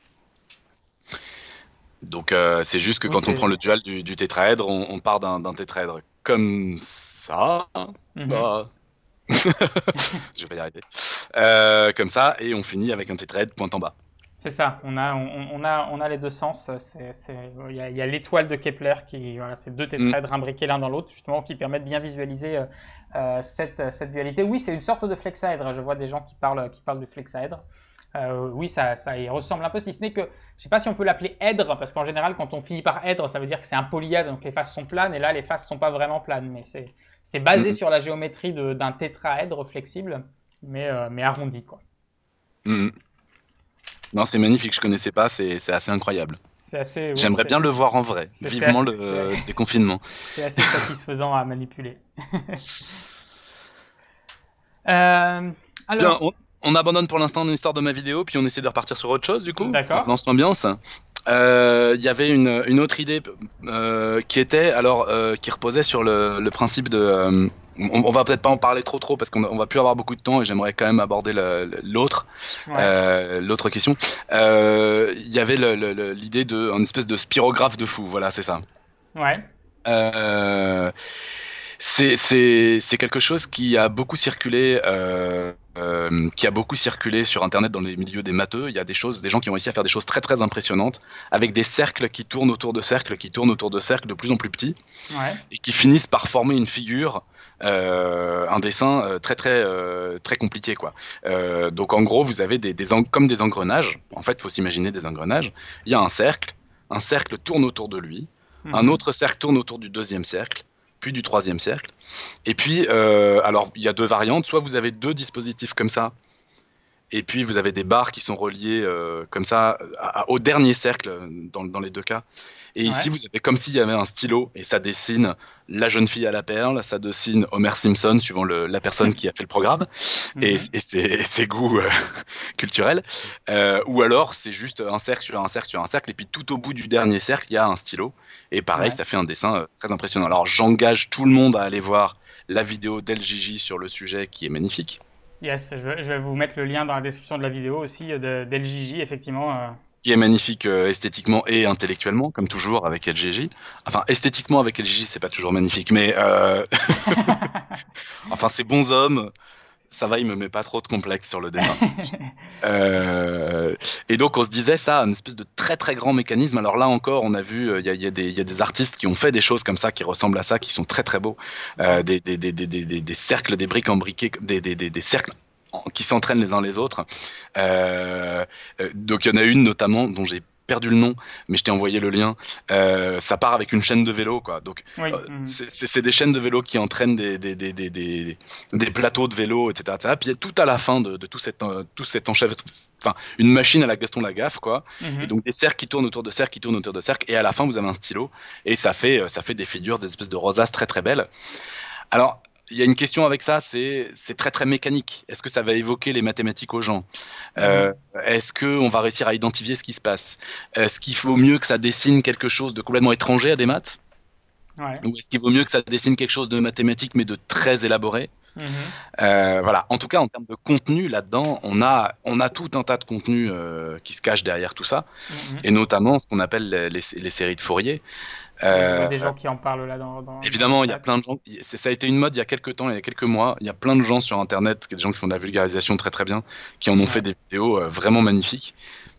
Donc euh, c'est juste que Oui, quand on c'est- prend le dual du, du tétraèdre, on, on part d'un d'un tétraèdre comme ça. hein. Mhm. Bah. Je vais pas y arriver. Euh, comme ça, et on finit avec un tétraèdre point en bas. C'est ça, on a, on, on a, on a les deux sens. c'est- c'est- Il y a, il y a l'étoile de Kepler qui, voilà, c'est deux tétraèdres imbriqués l'un dans l'autre, justement, qui permettent de bien visualiser euh, euh, cette, cette dualité. Oui, c'est une sorte de flexaèdre. Je vois des gens qui parlent, qui parlent du flexaèdre. Euh, oui, ça, ça y ressemble un peu, si ce n'est que, je sais pas si on peut l'appeler èdre, parce qu'en général, quand on finit par èdre, ça veut dire que c'est un polyèdre, donc les faces sont planes, et là, les faces sont pas vraiment planes, mais c'est, c'est basé Mm. sur la géométrie de- d'un tétraèdre flexible, mais, euh, mais arrondi, quoi. Mm. Non, c'est magnifique, je connaissais pas, c'est c'est assez incroyable. C'est assez, oui, J'aimerais c'est, bien le voir en vrai, c'est, c'est vivement assez, le c'est- déconfinement. c'est assez satisfaisant à manipuler. Euh, Bien, alors, on, on abandonne pour l'instant l'histoire de ma vidéo, puis on essaie de repartir sur autre chose du coup. On d'accord, relance l'ambiance. Euh, Il y avait une, une autre idée euh, qui était alors euh, qui reposait sur le, le principe de. Euh, on, on va peut-être pas en parler trop trop parce qu'on on va plus avoir beaucoup de temps et j'aimerais quand même aborder le- le- l'autre ouais, euh, l'autre question. Euh, Il y avait le- le- le- l'idée de un espèce de spirographe de fou. Voilà, c'est ça. ouais, Euh, c'est c'est- c'est quelque chose qui a beaucoup circulé, euh, euh, qui a beaucoup circulé sur Internet dans les milieux des matheux. Il y a des choses, des gens qui ont réussi à faire des choses très très impressionnantes avec des cercles qui tournent autour de cercles, qui tournent autour de cercles de plus en plus petits ouais, et qui finissent par former une figure, euh, un dessin euh, très très euh, très compliqué quoi. Euh, donc en gros, vous avez des, des en- comme des engrenages. En fait, il faut s'imaginer des engrenages. Il y a un cercle, un cercle tourne autour de lui, un mhm, autre cercle tourne autour du deuxième cercle, puis du troisième cercle. Et puis, euh, alors il y a deux variantes. Soit vous avez deux dispositifs comme ça. Et puis vous avez des barres qui sont reliées euh, comme ça à- à- au dernier cercle dans, dans les deux cas. Et ouais, ici vous avez comme s'il y avait un stylo et ça dessine la jeune fille à la perle, ça dessine Homer Simpson suivant le- la personne qui a fait le programme et, mhm, et ses, et ses goûts euh, culturels. Euh, ou alors c'est juste un cercle sur un cercle sur un cercle et puis tout au bout du dernier cercle il y a un stylo et pareil ouais. ça fait un dessin euh, très impressionnant. Alors j'engage tout le monde à aller voir la vidéo d'El Gigi sur le sujet qui est magnifique. Yes, je vais, je vais vous mettre le lien dans la description de la vidéo aussi euh, de, d'L J J, effectivement. euh. Qui est magnifique euh, esthétiquement et intellectuellement, comme toujours avec L G J. Enfin, esthétiquement avec L G J, c'est pas toujours magnifique, mais euh, enfin, ces bons hommes, ça va, il me met pas trop de complexe sur le dessin. Euh, et donc, on se disait ça, une espèce de très très grand mécanisme. Alors là encore, on a vu, euh, il y, a, il y a des, il y a des artistes qui ont fait des choses comme ça, qui ressemblent à ça, qui sont très très beaux. Euh, Ouais, des, des, des, des, des, des- des cercles, des briques embriquées, des, des, des, des cercles en- qui s'entraînent les uns les autres. Euh, euh, donc il y en a une notamment dont j'ai perdu le nom, mais je t'ai envoyé le lien. Euh, ça part avec une chaîne de vélo, quoi. Donc oui, euh, mhm, c'est c'est- c'est des chaînes de vélo qui entraînent des, des, des, des, des, des plateaux de vélo, et cetera, et cetera. Puis tout à la fin de, de tout cet, euh, tout cet enchevêtrement, enfin une machine à la Gaston Lagaffe, quoi. Et mhm. donc des cercles qui tournent autour de cercles qui tournent autour de cercles, et à la fin vous avez un stylo, et ça fait, euh, ça fait des figures, des espèces de rosaces très très belles. Alors, il y a une question avec ça, c'est c'est très très mécanique. Est-ce que ça va évoquer les mathématiques aux gens? Euh, Mhm. Est-ce qu'on va réussir à identifier ce qui se passe? Est-ce qu'il vaut mieux que ça dessine quelque chose de complètement étranger à des maths? Ouais, Ou est-ce qu'il vaut mieux que ça dessine quelque chose de mathématique mais de très élaboré? mhm, Euh, voilà. En tout cas, en termes de contenu là-dedans, on a, on a tout un tas de contenus euh, qui se cachent derrière tout ça, mhm. et notamment ce qu'on appelle les, les- les séries de Fourier. Oui, je vois Euh, des gens qui en parlent là dans, dans, dans le Évidemment, il y a chat. plein de gens. c'est- Ça a été une mode il y a quelques temps, il y a quelques mois. Il y a plein de gens sur Internet, des gens qui font de la vulgarisation très très bien, qui en ont fait Ouais. des vidéos euh, vraiment magnifiques.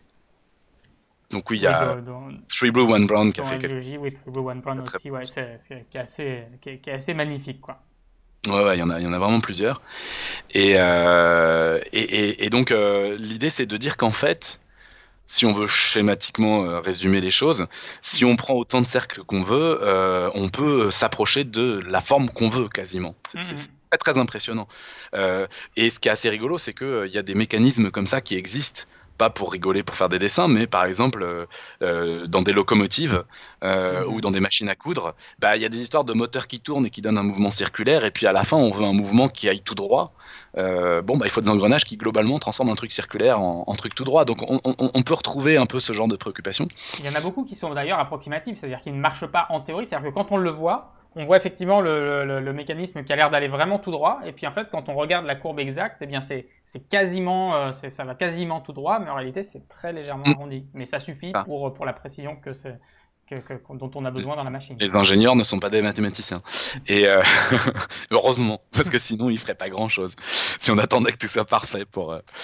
Donc oui, il y Oui, a dont, dont, Three Blue One Brown qui a dont fait quelque L G J, oui, Blue One Brown chose de très aussi, ouais, c'est, c'est, qui est assez, qui est, qui est assez magnifique, quoi. Ouais, ouais, il y en a, il y en a vraiment plusieurs. Et, euh, et, et, et donc, euh, l'idée, c'est de dire qu'en fait, si on veut schématiquement euh, résumer les choses, si on prend autant de cercles qu'on veut, euh, on peut s'approcher de la forme qu'on veut quasiment. C'est c'est- c'est Mhm. très très impressionnant. Euh, et ce qui est assez rigolo, c'est qu'il y a des mécanismes comme ça qui existent. Pas pour rigoler, pour faire des dessins, mais par exemple euh, euh, dans des locomotives euh, ou Mhm. dans des machines à coudre, bah, il y a des histoires de moteurs qui tournent et qui donnent un mouvement circulaire, et puis à la fin on veut un mouvement qui aille tout droit. Euh, bon, bah, il faut des engrenages qui globalement transforment un truc circulaire en, en truc tout droit. Donc on, on- on peut retrouver un peu ce genre de préoccupation. Il y en a beaucoup qui sont d'ailleurs approximatifs, c'est-à-dire qui ne marchent pas en théorie, c'est-à-dire que quand on le voit, on voit effectivement le, le- le mécanisme qui a l'air d'aller vraiment tout droit, et puis en fait, quand on regarde la courbe exacte, eh bien c'est c'est quasiment, euh, c'est- ça va quasiment tout droit, mais en réalité c'est très légèrement Mm. arrondi. Mais ça suffit Ah. pour, pour la précision que c'est, que, que- dont on a besoin dans la machine. Les ingénieurs ne sont pas des mathématiciens. Et euh, heureusement, parce que sinon ils feraient pas grand-chose. Si on attendait que tout soit parfait pour. euh,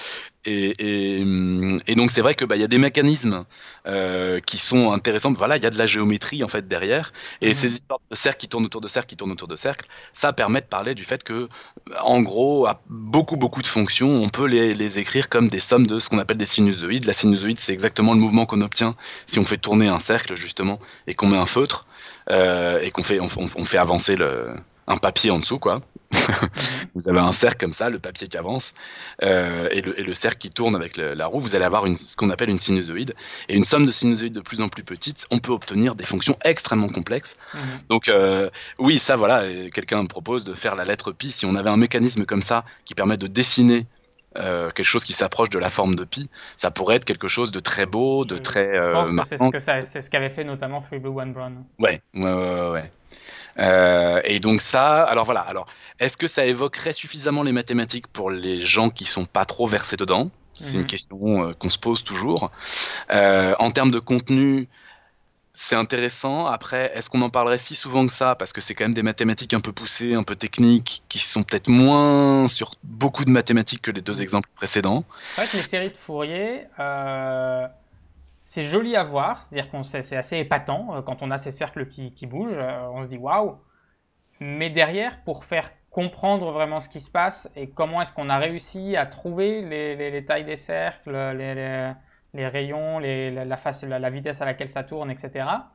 Et, et, et donc c'est vrai que bah, y a des mécanismes euh, qui sont intéressants. Voilà, il y a de la géométrie en fait derrière, et Mhm. ces histoires de cercles qui tournent autour de cercles, qui tournent autour de cercles, ça permet de parler du fait que, en gros, à beaucoup beaucoup de fonctions, on peut les, les écrire comme des sommes de ce qu'on appelle des sinusoïdes. La sinusoïde, c'est exactement le mouvement qu'on obtient si on fait tourner un cercle justement et qu'on met un feutre euh, et qu'on fait on, on- on fait avancer le, un papier en dessous quoi. Mhm. Vous avez un cercle comme ça, le papier qui avance, euh, et, le, et le cercle qui tourne avec le- la roue, vous allez avoir une, ce qu'on appelle une sinusoïde. Et une somme de sinusoïdes de plus en plus petites, on peut obtenir des fonctions extrêmement complexes. Mhm. Donc euh, oui, ça voilà, euh, quelqu'un me propose de faire la lettre pi. Si on avait un mécanisme comme ça qui permet de dessiner euh, quelque chose qui s'approche de la forme de pi, ça pourrait être quelque chose de très beau, de Je très euh, pense que c'est ce marquant. que ça, c'est ce qu'avait fait notamment Free Blue One Brown. Ouais, ouais, ouais, ouais. ouais. Euh, et donc ça, alors voilà. Alors, est-ce que ça évoquerait suffisamment les mathématiques pour les gens qui sont pas trop versés dedans? C'est une Mhm. question euh, qu'on se pose toujours. Euh, en termes de contenu, c'est intéressant. Après, est-ce qu'on en parlerait si souvent que ça? Parce que c'est quand même des mathématiques un peu poussées, un peu techniques, qui sont peut-être moins sur beaucoup de mathématiques que les deux Mhm. exemples précédents. C'est vrai que les séries de Fourier, euh, c'est joli à voir, c'est-à-dire qu'on c'est c'est assez épatant euh, quand on a ces cercles qui, qui bougent, euh, on se dit waouh. Mais derrière, pour faire comprendre vraiment ce qui se passe et comment est-ce qu'on a réussi à trouver les, les- les tailles des cercles, les, les- les rayons, les- la, la face, la, la vitesse à laquelle ça tourne, et cetera.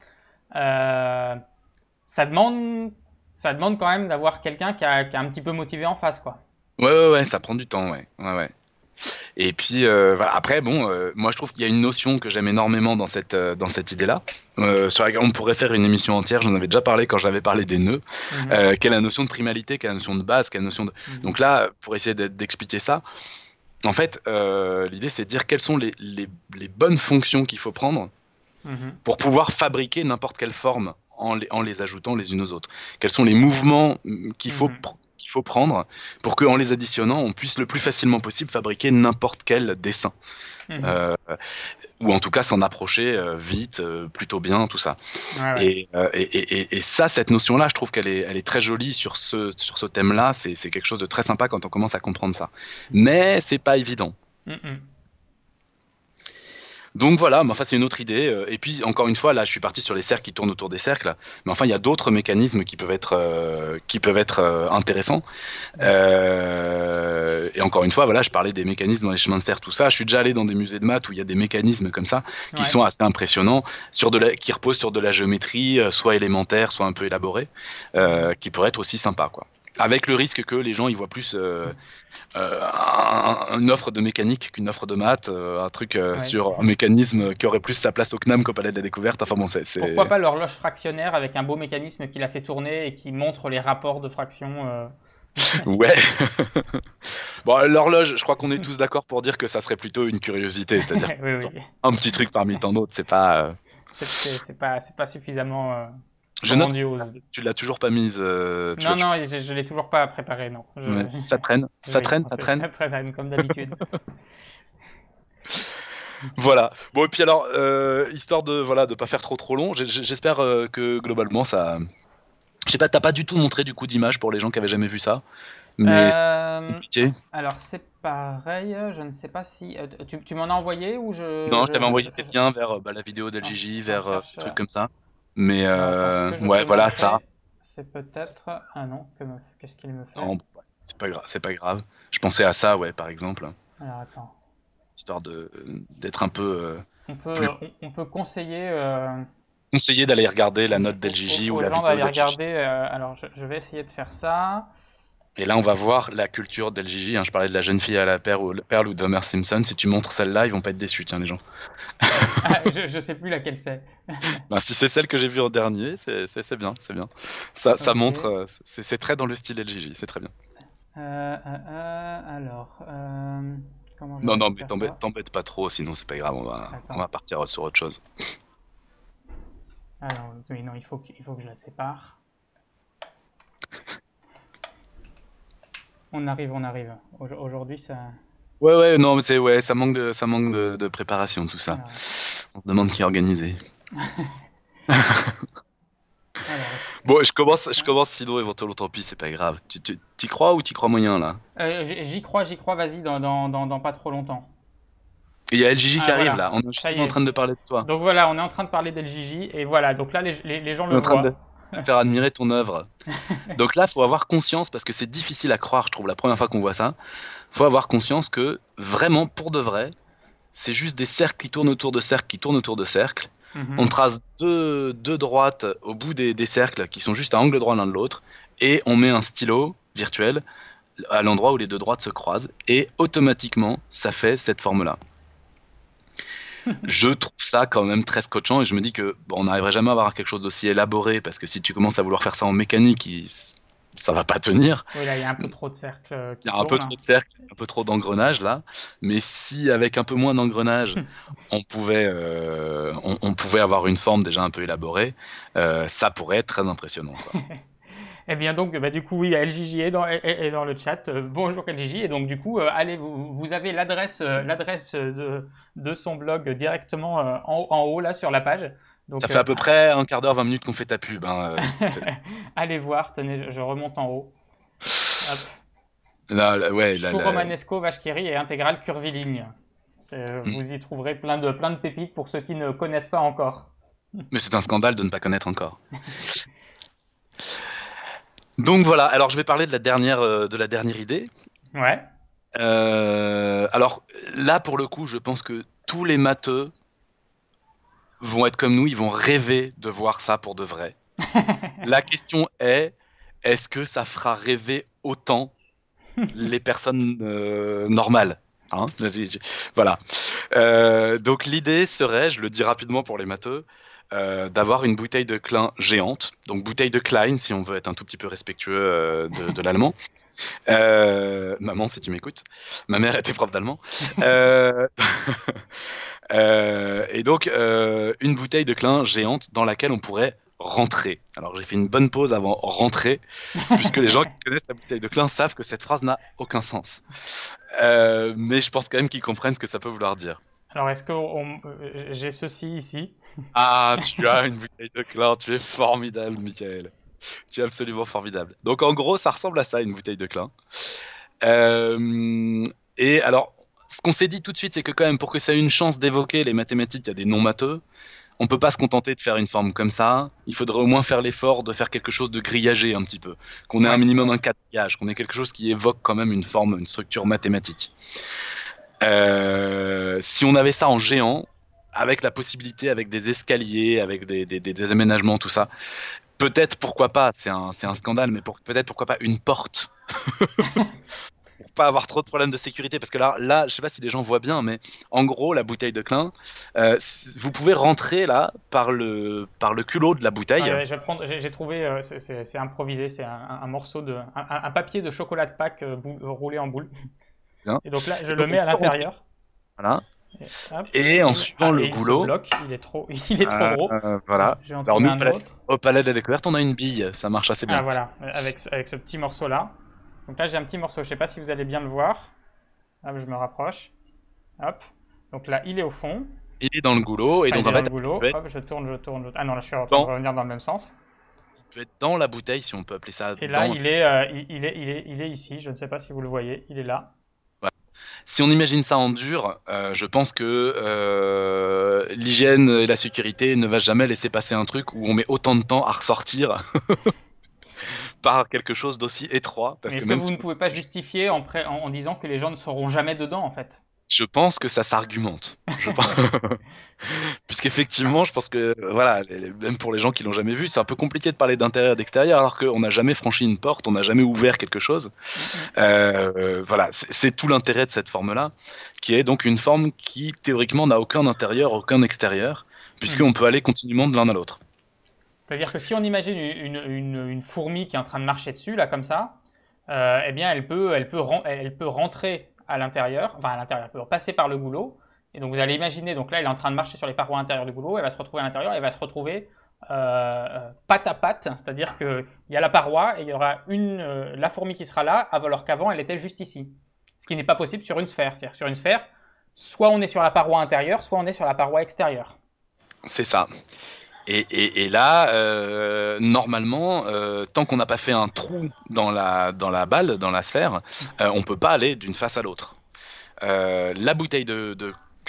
euh, ça demande, ça demande quand même d'avoir quelqu'un qui a, qui a un petit peu motivé en face, quoi. Ouais, ouais, ouais, ça prend du temps, ouais. Ouais, ouais. Et puis euh, voilà. Après, bon, euh, moi je trouve qu'il y a une notion que j'aime énormément dans cette, euh, dans cette idée-là, euh, sur laquelle on pourrait faire une émission entière, j'en avais déjà parlé quand j'avais parlé des nœuds, Mhm, euh, quelle est la notion de primalité, quelle est la notion de base, quelle est la notion de... mhm, Donc là, pour essayer d'être- d'expliquer ça, en fait, euh, l'idée c'est de dire quelles sont les, les, les bonnes fonctions qu'il faut prendre mhm, pour pouvoir fabriquer n'importe quelle forme en les, en les ajoutant les unes aux autres. Quels sont les mouvements mm, qu'il faut, mhm, pr- qu'il faut prendre pour qu'en les additionnant, on puisse le plus facilement possible fabriquer n'importe quel dessin. mhm. Euh, ou en tout cas s'en approcher euh, vite, euh, plutôt bien, tout ça. Ouais, ouais. Et, euh, et, et, et- et ça, cette notion-là, je trouve qu'elle est, elle est très jolie sur ce, sur ce thème-là. C'est, c'est quelque chose de très sympa quand on commence à comprendre ça. Mais c'est pas évident. Mhm, Donc voilà, mais enfin c'est une autre idée. euh, Et puis encore une fois, là je suis parti sur les cercles qui tournent autour des cercles, mais enfin il y a d'autres mécanismes qui peuvent être euh, qui peuvent être euh, intéressants. Euh, Et encore une fois, voilà, je parlais des mécanismes dans les chemins de fer, tout ça. Je suis déjà allé dans des musées de maths où il y a des mécanismes comme ça qui ouais. sont assez impressionnants, sur de la... qui reposent sur de la géométrie, euh, soit élémentaire, soit un peu élaborée, euh, qui pourrait être aussi sympa, quoi. Avec le risque que les gens y voient plus euh, euh, un- une offre de mécanique qu'une offre de maths, euh, un truc euh, Ouais. sur un mécanisme qui aurait plus sa place au CNAM qu'au Palais de la Découverte. Enfin bon, c'est, Pourquoi c'est... pas l'horloge fractionnaire avec un beau mécanisme qui la fait tourner et qui montre les rapports de fraction. euh. Ouais. Bon, l'horloge, je crois qu'on est tous d'accord pour dire que ça serait plutôt une curiosité, c'est-à-dire Oui, oui. un petit truc parmi tant d'autres. C'est pas. euh, C'est c'est- c'est pas, c'est pas suffisamment euh, Je note, grandiose. tu l'as toujours pas mise. euh, Tu l'as Non, toujours- non, je, je l'ai toujours pas préparé, non. Je- Ouais. Ça traîne, ça Oui, traîne, ça c'est traîne. c'est très zen, comme d'habitude. Voilà. Bon, et puis alors, euh, histoire de voilà de pas faire trop trop long, j'ai- j'ai- j'espère euh, que globalement ça. Je sais pas, t'as pas du tout montré du coup d'image pour les gens qui avaient jamais vu ça, mais c'est Euh, compliqué. alors, c'est pareil, je ne sais pas si... euh, tu tu m'en as envoyé ou je... Non, je je, t'avais je, envoyé je- des je- liens vers euh, bah, la vidéo non, d'Al Gigi, j'en vers euh, cherche... des euh, trucs comme ça. Mais Alors, attends, ce euh, que je ouais, peux voilà ça. montrer, c'est peut-être... Ah non, que me- qu'est-ce qu'il me fait? Non, bon, ouais, c'est pas grave, c'est pas grave. Je pensais à ça, ouais, par exemple, Alors, attends. histoire de d'être un peu euh, On peut, plus on, on peut conseiller... euh, conseillé d'aller regarder la aux, note aux- d'L Gigi ou aux la gens vidéo d'aller d'El Gigi. regarder. euh, alors, je, je vais essayer de faire ça. Et là, on va voir la culture d'El Gigi. Hein. Je parlais de la jeune fille à la perle ou, perle ou d'Homer Simpson. Si tu montres celle-là, ils vont pas être déçus, tiens, les gens. Ah, je, je sais plus laquelle c'est. Ben, si c'est celle que j'ai vue en dernier, c'est c'est- c'est bien, c'est bien. Ça, ça Ok. montre, euh, c'est c'est très dans le style L G J, c'est très bien. Euh, euh, euh, alors, euh, comment je Non, vais non, mais faire t'embête ça? t'embête pas trop, sinon c'est pas grave, on va, on Attends. va partir sur autre chose. Alors, oui, non, il faut que, il faut que je la sépare. On arrive, on arrive. Au- Aujourd'hui, ça. Ouais, ouais, non, mais c'est ouais, ça manque de, ça manque de, de préparation tout ça. Alors, On se demande qui est organisé. alors, est-ce que- Bon, je commence, je commence sinon éventuellement tant pis, c'est pas grave. Tu tu- t'y crois ou t'y crois moyen là? Euh, j- j'y crois, j'y crois. Vas-y, dans, dans, dans, dans pas trop longtemps. Et il y a L J J Ah, qui arrive voilà. là, on est Ça justement y en est. train de parler de toi. Donc voilà, on est en train de parler d'L J J, et voilà, donc là, les, les- les gens On le est en train de voient. faire admirer ton œuvre. Donc là, faut avoir conscience, parce que c'est difficile à croire, je trouve, la première fois qu'on voit ça. Faut avoir conscience que vraiment, pour de vrai, c'est juste des cercles qui tournent autour de cercles, qui tournent autour de cercles. On Mhm. trace deux, deux droites au bout des, des cercles qui sont juste à angle droit l'un de l'autre, et on met un stylo virtuel à l'endroit où les deux droites se croisent, et automatiquement, ça fait cette forme-là. Je trouve ça quand même très scotchant, et je me dis que bon, on n'arriverait jamais à avoir quelque chose d'aussi élaboré, parce que si tu commences à vouloir faire ça en mécanique, il- ça va pas tenir. Oui, là, il y a un peu trop de cercles euh, Il qui y a un peu tournent. trop de cercles, un peu trop d'engrenages là. Mais si avec un peu moins d'engrenages, on pouvait, euh, on, on pouvait avoir une forme déjà un peu élaborée, euh, ça pourrait être très impressionnant, quoi. Eh bien donc, bah, du coup, oui, L J J est dans, est, est dans le chat. Euh, bonjour L J J. Et donc, du coup, euh, allez, vous, vous avez l'adresse euh, l'adresse de, de son blog directement euh, en, en haut, là, sur la page. Ça Donc, fait euh, à peu près un quart d'heure, vingt minutes qu'on fait ta pub, hein, euh, allez voir. Tenez, je, je remonte en haut. Hop. là, là, ouais, là, Chou là. romanesco, vache qui rit et intégrale curviligne. C'est- Hmm. Vous y trouverez plein de, plein de pépites pour ceux qui ne connaissent pas encore. Mais c'est un scandale de ne pas connaître encore. Donc voilà. Alors je vais parler de la dernière, euh, de la dernière idée. Ouais. Euh, alors là, pour le coup, je pense que tous les matheux vont être comme nous, ils vont rêver de voir ça pour de vrai. La question est, est-ce que ça fera rêver autant les personnes euh, normales, hein? Voilà. Euh, donc l'idée serait, je le dis rapidement pour les matheux, euh, d'avoir une bouteille de Klein géante, donc bouteille de Klein si on veut être un tout petit peu respectueux euh, de, de l'allemand. Euh, maman, si tu m'écoutes, ma mère était prof d'allemand. Euh, euh, et donc euh, une bouteille de Klein géante dans laquelle on pourrait rentrer. Alors j'ai fait une bonne pause avant rentrer, puisque les gens qui connaissent la bouteille de Klein savent que cette phrase n'a aucun sens. Euh, mais je pense quand même qu'ils comprennent ce que ça peut vouloir dire. Alors, est-ce que on- euh, j'ai ceci ici? Ah, tu as une bouteille de Klein, tu es formidable, Michael. Tu es absolument formidable. Donc en gros, ça ressemble à ça, une bouteille de Klein. Euh, et alors, ce qu'on s'est dit tout de suite, c'est que quand même, pour que ça ait une chance d'évoquer les mathématiques, il y a des non matheux. On peut pas se contenter de faire une forme comme ça. Il faudrait au moins faire l'effort de faire quelque chose de grillagé un petit peu, qu'on ait un Ouais. minimum un quatriage, qu'on ait quelque chose qui évoque quand même une forme, une structure mathématique. Euh, si on avait ça en géant, avec la possibilité, avec des escaliers, avec des, des, des- des aménagements, tout ça, peut-être pourquoi pas. C'est un, c'est un scandale, mais pour, peut-être pourquoi pas une porte pour pas avoir trop de problèmes de sécurité. Parce que là, là, je sais pas si les gens voient bien, mais en gros, la bouteille de Klein, euh, c- vous pouvez rentrer là par le, par le culot de la bouteille. Ouais, ouais, je vais prendre, j'ai j'ai trouvé, euh, c'est c'est- c'est improvisé, c'est un, un- un morceau de, un, un- un papier de chocolat de Pâques euh, bou- euh, roulé en boule. Hein. Et donc là, je Et le donc, on mets à peut rentrer. l'intérieur. Voilà. Et, hop, Et en et, suivant ah, le et il se goulot, bloque, il est trop, il est trop gros. euh, voilà. Je vais en Alors trouver nous, au un palais, autre. au palais de la découverte, on a une bille. Ça marche assez Ah bien. voilà, avec, ce- avec ce petit morceau là. Donc là, j'ai un petit morceau, je sais pas si vous allez bien le voir. Hop, je me rapproche. Hop. Donc là, il est au fond. Il est dans le goulot, et Enfin, donc il est en dans fait, le il goulot. peut être Hop, je tourne, je tourne, je... Ah non, là, je suis en train de dans, revenir dans le même sens. il peut être dans la bouteille, si on peut appeler ça Et là, dans. il est, euh, il, il est, il est, il est ici. Je ne sais pas si vous le voyez. Il est là. Voilà. Si on imagine ça en dur, euh, je pense que euh, l'hygiène et la sécurité ne va jamais laisser passer un truc où on met autant de temps à ressortir par quelque chose d'aussi étroit, parce Mais que est-ce que même vous si ne pouvez pas justifier en, pré- en, en disant que les gens ne seront jamais dedans, en fait? je pense que ça s'argumente. Je pense... Puisqu'effectivement, je pense que, voilà, les- les- même pour les gens qui l'ont jamais vu, c'est un peu compliqué de parler d'intérieur et d'extérieur, alors qu'on n'a jamais franchi une porte, on n'a jamais ouvert quelque chose. Mm, mm. Euh, voilà, c'est c'est tout l'intérêt de cette forme-là, qui est donc une forme qui, théoriquement, n'a aucun intérieur, aucun extérieur, puisqu'on Mhm. peut aller continuellement de l'un à l'autre. C'est-à-dire que si on imagine une, une- une fourmi qui est en train de marcher dessus, là, comme ça, euh, eh bien, elle peut, elle peut, ren- elle peut rentrer à l'intérieur, enfin à l'intérieur, elle peut passer par le goulot. Et donc vous allez imaginer, donc là, elle est en train de marcher sur les parois intérieures du goulot, elle va se retrouver à l'intérieur, elle va se retrouver euh, euh, patte à patte, c'est-à-dire qu'il y a la paroi et il y aura une, euh, la fourmi qui sera là, alors qu'avant, elle était juste ici. Ce qui n'est pas possible sur une sphère. C'est-à-dire sur une sphère, soit on est sur la paroi intérieure, soit on est sur la paroi extérieure. C'est ça. Et, et- et là, euh, normalement, euh, tant qu'on n'a pas fait un trou dans la, dans la balle, dans la sphère, euh, on peut pas aller d'une face à l'autre. Euh, la bouteille de, de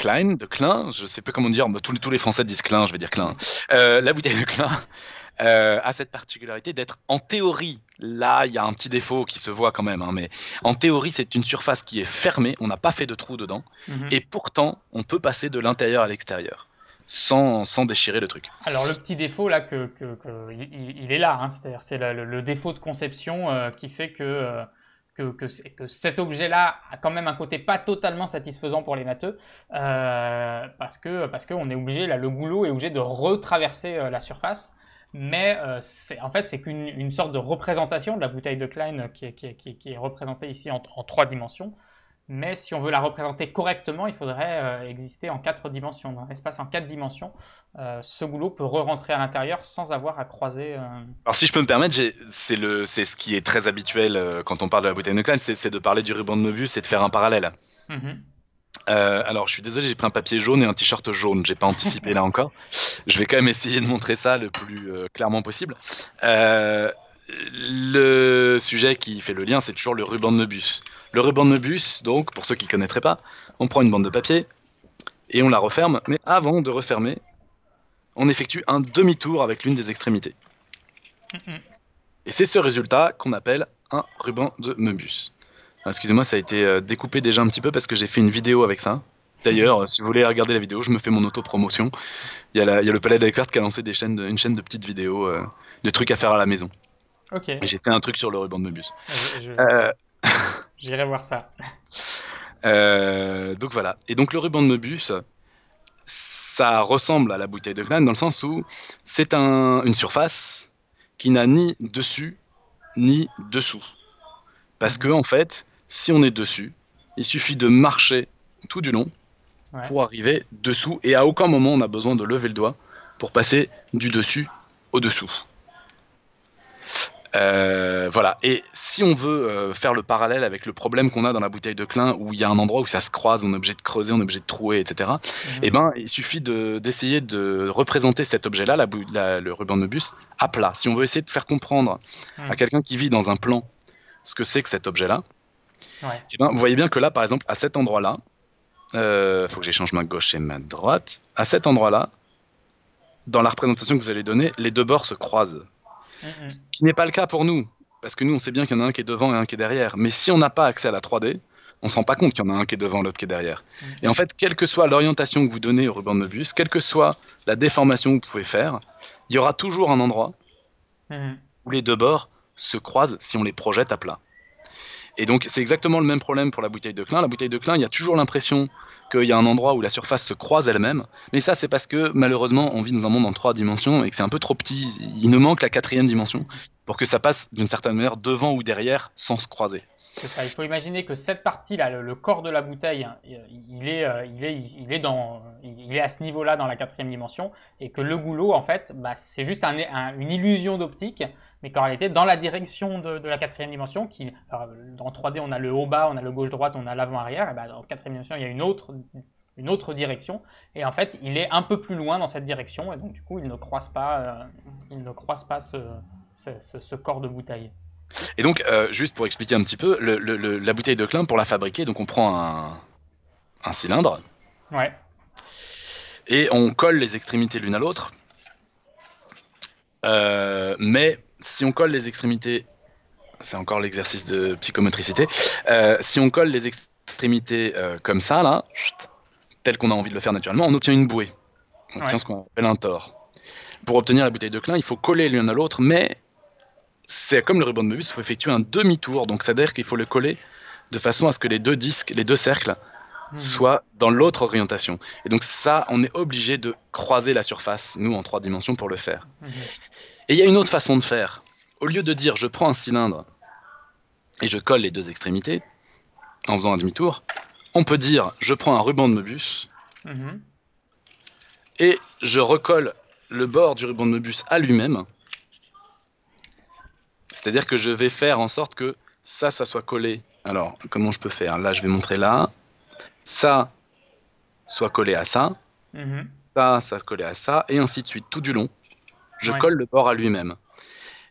Klein, de Klein, je sais pas comment dire, mais tous, les- tous les Français disent Klein, je vais dire Klein. Euh, la bouteille de Klein euh, a cette particularité d'être, en théorie, là il y a un petit défaut qui se voit quand même, hein, mais en théorie c'est une surface qui est fermée, on n'a pas fait de trou dedans, Mhm. et pourtant on peut passer de l'intérieur à l'extérieur sans, sans déchirer le truc. Alors le petit défaut là, que, que- que- il, il est là, hein, c'est-à-dire c'est le, le- le défaut de conception euh, qui fait que, euh, que, que, c'est- que cet objet-là a quand même un côté pas totalement satisfaisant pour les matheux, euh, parce que parce qu'on est obligé, là, le goulot est obligé de retraverser euh, la surface. Mais euh, c'est, en fait, c'est qu'une une sorte de représentation de la bouteille de Klein qui est, qui est, qui est, qui est représentée ici en, en trois dimensions. Mais si on veut la représenter correctement, il faudrait euh, exister en quatre dimensions. Dans l'espace en quatre dimensions, euh, ce goulot peut re-rentrer à l'intérieur sans avoir à croiser. euh, Alors si je peux me permettre, j'ai- c'est le, c'est ce qui est très habituel euh, quand on parle de la bouteille de Klein, c'est c'est de parler du ruban de Möbius et de faire un parallèle. mhm. Euh, alors je suis désolé, j'ai pris un papier jaune et un t-shirt jaune, j'ai pas anticipé là encore. Je vais quand même essayer de montrer ça le plus euh, clairement possible. Euh, le sujet qui fait le lien, c'est toujours le ruban de Möbius. Le ruban de Möbius, donc, pour ceux qui ne connaîtraient pas, on prend une bande de papier et on la referme, mais avant de refermer, on effectue un demi-tour avec l'une des extrémités. Mhm. Et c'est ce résultat qu'on appelle un ruban de Möbius. Alors, excusez-moi, ça a été euh, découpé déjà un petit peu parce que j'ai fait une vidéo avec ça. D'ailleurs, euh, si vous voulez regarder la vidéo, je me fais mon auto-promotion. Il y a, la- il y a le Palais des Découvertes qui a lancé des chaînes de- une chaîne de petites vidéos, euh, de trucs à faire à la maison. Ok, Et j'ai fait un truc sur le ruban de Möbius. je- je- Euh, j'irai voir ça. euh, donc voilà. Et donc le ruban de Möbius, ça ressemble à la bouteille de Klein dans le sens où c'est un, une surface qui n'a ni dessus ni dessous. Parce que en fait, si on est dessus, il suffit de marcher tout du long Ouais. pour arriver dessous et à aucun moment on a besoin de lever le doigt pour passer du dessus au dessous. Euh, voilà. Et si on veut euh, faire le parallèle avec le problème qu'on a dans la bouteille de Klein où il y a un endroit où ça se croise, on est obligé de creuser, on est obligé de trouer, et cetera. Mhm. Eh ben, il suffit de- d'essayer de représenter cet objet-là, la bou- la- le ruban de Möbius, à plat. Si on veut essayer de faire comprendre Mhm. à quelqu'un qui vit dans un plan ce que c'est que cet objet-là, Ouais. eh ben, vous voyez bien que là, par exemple, à cet endroit-là, euh, faut que j'échange ma gauche et ma droite. À cet endroit-là, dans la représentation que vous allez donner, les deux bords se croisent. Mhm. Ce qui n'est pas le cas pour nous, parce que nous, on sait bien qu'il y en a un qui est devant et un qui est derrière. Mais si on n'a pas accès à la trois D, on se rend pas compte qu'il y en a un qui est devant, l'autre qui est derrière. Mhm. Et en fait, quelle que soit l'orientation que vous donnez au ruban de Möbius, quelle que soit la déformation que vous pouvez faire, il y aura toujours un endroit Mhm. où les deux bords se croisent si on les projette à plat. Et donc, c'est exactement le même problème pour la bouteille de Klein. La bouteille de Klein, il y a toujours l'impression qu'il y a un endroit où la surface se croise elle-même. Mais ça, c'est parce que malheureusement, on vit dans un monde en trois dimensions et que c'est un peu trop petit. Il nous manque la quatrième dimension pour que ça passe d'une certaine manière devant ou derrière sans se croiser. C'est ça. Il faut imaginer que cette partie-là, le, le corps de la bouteille, hein, il est, euh, il est, il est dans, il est à ce niveau-là dans la quatrième dimension, et que le goulot, en fait, bah, c'est juste un- un- une illusion d'optique, mais qu'en réalité, dans la direction de, de la quatrième dimension, qui, alors, dans trois D, on a le haut-bas, on a le gauche-droite, on a l'avant-arrière, et bah, dans la quatrième dimension, il y a une autre, une autre direction, et en fait, il est un peu plus loin dans cette direction, et donc du coup, il ne croise pas, euh, il ne croise pas ce, ce, ce- ce corps de bouteille. Et donc, euh, juste pour expliquer un petit peu, le- le- le- la bouteille de Klein, pour la fabriquer, donc on prend un, un cylindre Ouais. et on colle les extrémités l'une à l'autre. Euh, mais si on colle les extrémités, c'est encore l'exercice de psychomotricité, euh, si on colle les extrémités euh, comme ça, là, tel qu'on a envie de le faire naturellement, on obtient une bouée. On obtient Ouais. ce qu'on appelle un tore. Pour obtenir la bouteille de Klein, il faut coller l'une à l'autre, mais c'est comme le ruban de Möbius, il faut effectuer un demi-tour. Donc, c'est-à-dire qu'il faut le coller de façon à ce que les deux disques, les deux cercles, Mhm. soient dans l'autre orientation. Et donc, ça, on est obligé de croiser la surface, nous, en trois dimensions, pour le faire. Mhm. Et il y a une autre façon de faire. Au lieu de dire je prends un cylindre et je colle les deux extrémités en faisant un demi-tour, on peut dire je prends un ruban de Möbius Mhm. et je recolle le bord du ruban de Möbius à lui-même. C'est-à-dire que je vais faire en sorte que ça, ça soit collé. Alors, comment je peux faire? Là, je vais montrer là. Ça soit collé à ça. Mhm. Ça, ça se collé à ça. Et ainsi de suite, tout du long. Je Ouais. colle le bord à lui-même.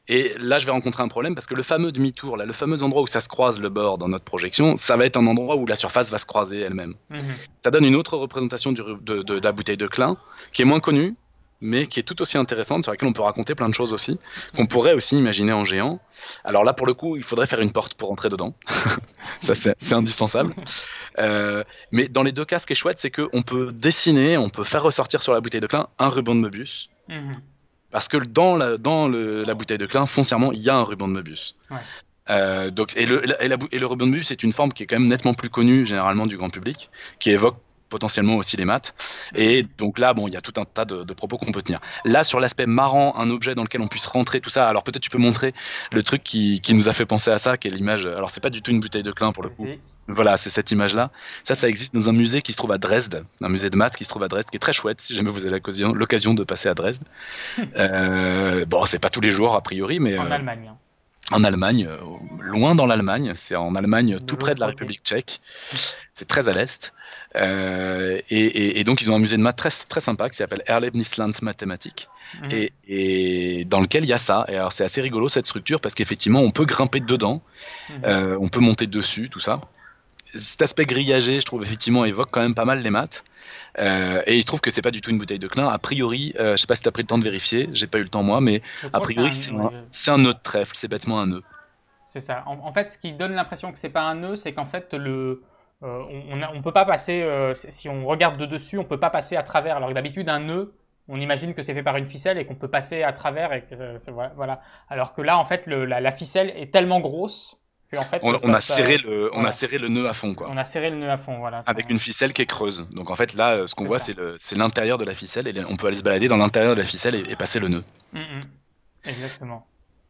Et là, je vais rencontrer un problème parce que le fameux demi-tour, là, le fameux endroit où ça se croise le bord dans notre projection, ça va être un endroit où la surface va se croiser elle-même. Mhm. Ça donne une autre représentation du, de, de, de la bouteille de Klein, qui est moins connue, mais qui est tout aussi intéressante, sur laquelle on peut raconter plein de choses aussi, qu'on pourrait aussi imaginer en géant. Alors là, pour le coup, il faudrait faire une porte pour entrer dedans. Ça, c'est, c'est indispensable. Euh, mais dans les deux cas, ce qui est chouette, c'est qu'on peut dessiner, on peut faire ressortir sur la bouteille de Klein un ruban de Möbius. Mhm. Parce que dans la, dans le, la bouteille de Klein, foncièrement, il y a un ruban de Möbius. Ouais. Euh, donc, et, le, et, la, et le ruban de Möbius est une forme qui est quand même nettement plus connue généralement du grand public, qui évoque potentiellement aussi les maths. Et donc là, bon, il y a tout un tas de, de propos qu'on peut tenir. Là, sur l'aspect marrant, un objet dans lequel on puisse rentrer, tout ça, alors peut-être tu peux montrer le truc qui, qui nous a fait penser à ça, qui est l'image. Alors, c'est pas du tout une bouteille de Klein pour le coup. Voilà, c'est cette image-là. Ça, ça existe dans un musée qui se trouve à Dresde, un musée de maths qui se trouve à Dresde, qui est très chouette, si jamais vous avez l'occasion, l'occasion de passer à Dresde. euh, bon, c'est pas tous les jours, a priori, mais... En euh, Allemagne. En Allemagne, euh, loin dans l'Allemagne, c'est en Allemagne, De tout près de la l'autre côté. République tchèque. C'est très à l'est. Euh, et, et, et donc, ils ont un musée de maths très, très sympa qui s'appelle Erlebnisland Mathematik, Mhm. et, et dans lequel il y a ça. Et alors, c'est assez rigolo cette structure parce qu'effectivement, on peut grimper dedans, Mhm. euh, on peut monter dessus, tout ça. Cet aspect grillagé, je trouve effectivement, évoque quand même pas mal les maths. Euh, et il se trouve que c'est pas du tout une bouteille de Klein. A priori, euh, je sais pas si tu as pris le temps de vérifier, j'ai pas eu le temps moi, mais Je a crois que c'est priori, un- c'est ouais, un, c'est un nœud de trèfle, c'est bêtement un nœud. c'est ça. En, en fait, ce qui donne l'impression que c'est pas un nœud, c'est qu'en fait, le, euh, on, on, a- on peut pas passer, euh, si on regarde de dessus, on peut pas passer à travers. Alors que d'habitude, un nœud, on imagine que c'est fait par une ficelle et qu'on peut passer à travers. Et que ça- ça- voilà, voilà. Alors que là, en fait, le- la, la ficelle est tellement grosse que en fait, On, on ça, a ça- serré le, on a voilà. serré le nœud à fond, quoi. On a serré le nœud à fond. Voilà. Ça- Avec une ficelle qui est creuse. Donc en fait, là, euh, ce qu'on C'est voit, ça. c'est le, c'est l'intérieur de la ficelle, et on peut aller se balader dans l'intérieur de la ficelle et, et passer le nœud. Mm, mm. Exactement.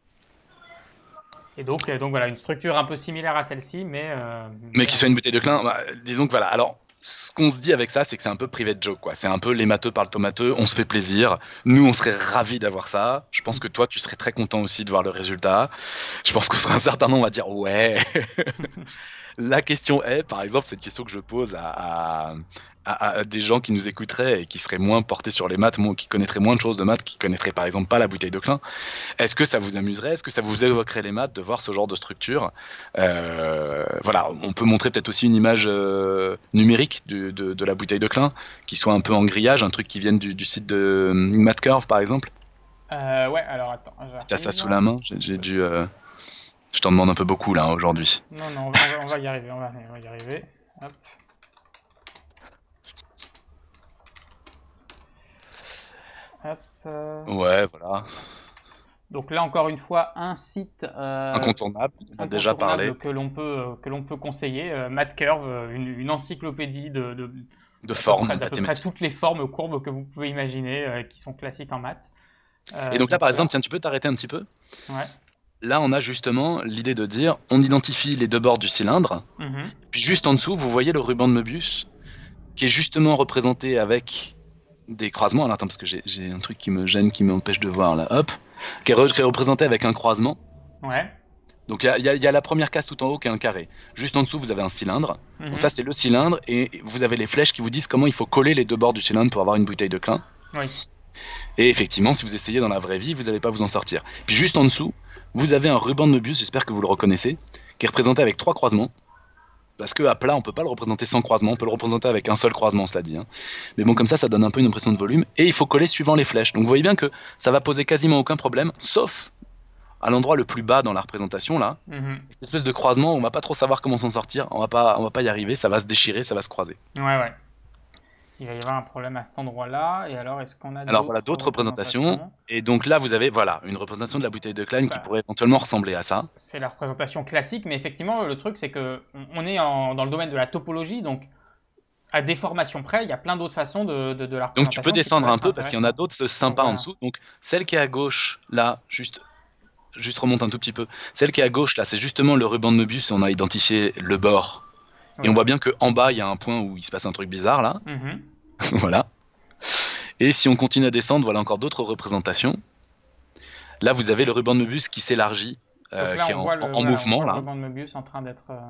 Et donc, euh, donc voilà, une structure un peu similaire à celle-ci, mais, euh, Mais mais qui en- soit une bouteille de Klein, bah, disons que voilà. Alors, ce qu'on se dit avec ça, c'est que c'est un peu private joke, quoi. C'est un peu les matheux parlent tomateux, on se fait plaisir. Nous, on serait ravis d'avoir ça. Je pense que toi, tu serais très content aussi de voir le résultat. Je pense qu'on sera un certain nombre à dire ouais. La question est, par exemple, c'est une question que je pose à, à, à- à des gens qui nous écouteraient et qui seraient moins portés sur les maths, moins- qui connaîtraient moins de choses de maths, qui connaîtraient par exemple pas la bouteille de Klein. Est-ce que ça vous amuserait? Est-ce que ça vous évoquerait les maths de voir ce genre de structure? Euh, Voilà, on peut montrer peut-être aussi une image euh, numérique du- de, de la bouteille de Klein, qui soit un peu en grillage, un truc qui vienne du, du site de euh, MathCurve par exemple. Euh, ouais, alors attends, Tu as ça j'arrive. sous la main? J'ai j'ai dû. euh, Je t'en demande un peu beaucoup là aujourd'hui. Non, non, on va, on va- on va y arriver, on va, on va y arriver. Hop. Hop, euh. Ouais, voilà. Donc là, encore une fois, un site euh, Incontournable, on a déjà parlé. incontournable que l'on peut, euh, que l'on peut conseiller, euh, MathCurve, euh, une, une encyclopédie de, de, De d'à peu forme près, d'à peu près mathématique. toutes les formes courbes que vous pouvez imaginer, euh, qui sont classiques en maths. Euh, Et donc là, par là- exemple, tiens, tu peux t'arrêter un petit peu? Ouais. Là, on a justement l'idée de dire, on identifie les deux bords du cylindre, Mhm. puis juste en dessous, vous voyez le ruban de Möbius, qui est justement représenté avec des croisements. Alors attends, parce que j'ai j'ai un truc qui me gêne, qui m'empêche de voir là, hop, qui est, re- qui est représenté avec un croisement. Ouais. Donc il y a, il y a- il y a la première case tout en haut qui est un carré. Juste en dessous, vous avez un cylindre. Mhm. Donc ça, c'est le cylindre, et vous avez les flèches qui vous disent comment il faut coller les deux bords du cylindre pour avoir une bouteille de Klein. Oui. Et effectivement, si vous essayez dans la vraie vie, vous n'allez pas vous en sortir. Puis juste en dessous, vous avez un ruban de Möbius, j'espère que vous le reconnaissez, qui est représenté avec trois croisements. Parce que à plat, on peut pas le représenter sans croisement, on peut le représenter avec un seul croisement, cela dit. hein. Mais bon, comme ça, ça donne un peu une impression de volume. Et il faut coller suivant les flèches. Donc vous voyez bien que ça va poser quasiment aucun problème, sauf à l'endroit le plus bas dans la représentation, là. Mhm. Cette espèce de croisement, on va pas trop savoir comment s'en sortir, on va pas, on va pas y arriver, ça va se déchirer, ça va se croiser. Ouais, ouais. Il va y avoir un problème à cet endroit-là. Et alors, est-ce qu'on a Alors voilà, d'autres représentations. Et donc là, vous avez voilà une représentation de la bouteille de Klein Ça- qui pourrait éventuellement ressembler à ça. C'est la représentation classique, mais effectivement, le truc, c'est que on- on est en- dans le domaine de la topologie, donc à déformation près, il y a plein d'autres façons de, de, de la Donc tu représentation peux qui descendre pourraient un être peu parce qu'il y en a intéressantes. d'autres sympas Donc, en voilà. dessous. Donc celle qui est à gauche, là, juste, juste remonte un tout petit peu. Celle qui est à gauche, là, c'est justement le ruban de Möbius. On a identifié le bord. Et Ouais. on voit bien qu'en bas, il y a un point où il se passe un truc bizarre, là. Mhm. Voilà. Et si on continue à descendre, voilà encore d'autres représentations. Là, vous avez le ruban de Möbius qui s'élargit, euh, Donc là, qui est on en, voit le, en- en voilà, on mouvement, voit le là. ruban de Möbius en train d'être. euh,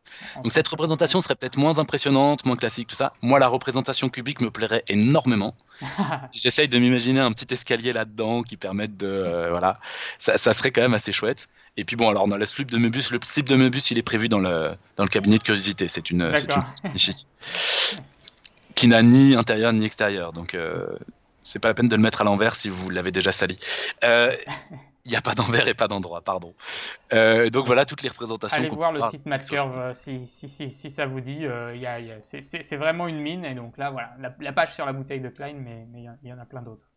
Donc cette représentation serait peut-être moins impressionnante, moins classique, tout ça. Moi, la représentation cubique me plairait énormément. Si j'essaye de m'imaginer un petit escalier là-dedans qui permette de... euh, voilà, ça, ça serait quand même assez chouette. Et puis bon, alors on a le slip de Möbius. Le slip de Möbius, il est prévu dans le, dans le cabinet de curiosité. C'est une, c'est une D'accord. niche qui n'a ni intérieur ni extérieur. Donc euh, c'est pas la peine de le mettre à l'envers si vous l'avez déjà sali. Euh, Il n'y a pas d'envers et pas d'endroit, pardon. Euh, donc voilà toutes les représentations Allez qu'on voir peut le voir site sur le- MathCurve euh, si, si, si, si ça vous dit. euh, il y a- il y a- c'est c'est- c'est vraiment une mine. Et donc là, voilà, la, la page sur la bouteille de Klein, mais mais il y en- il y en a plein d'autres.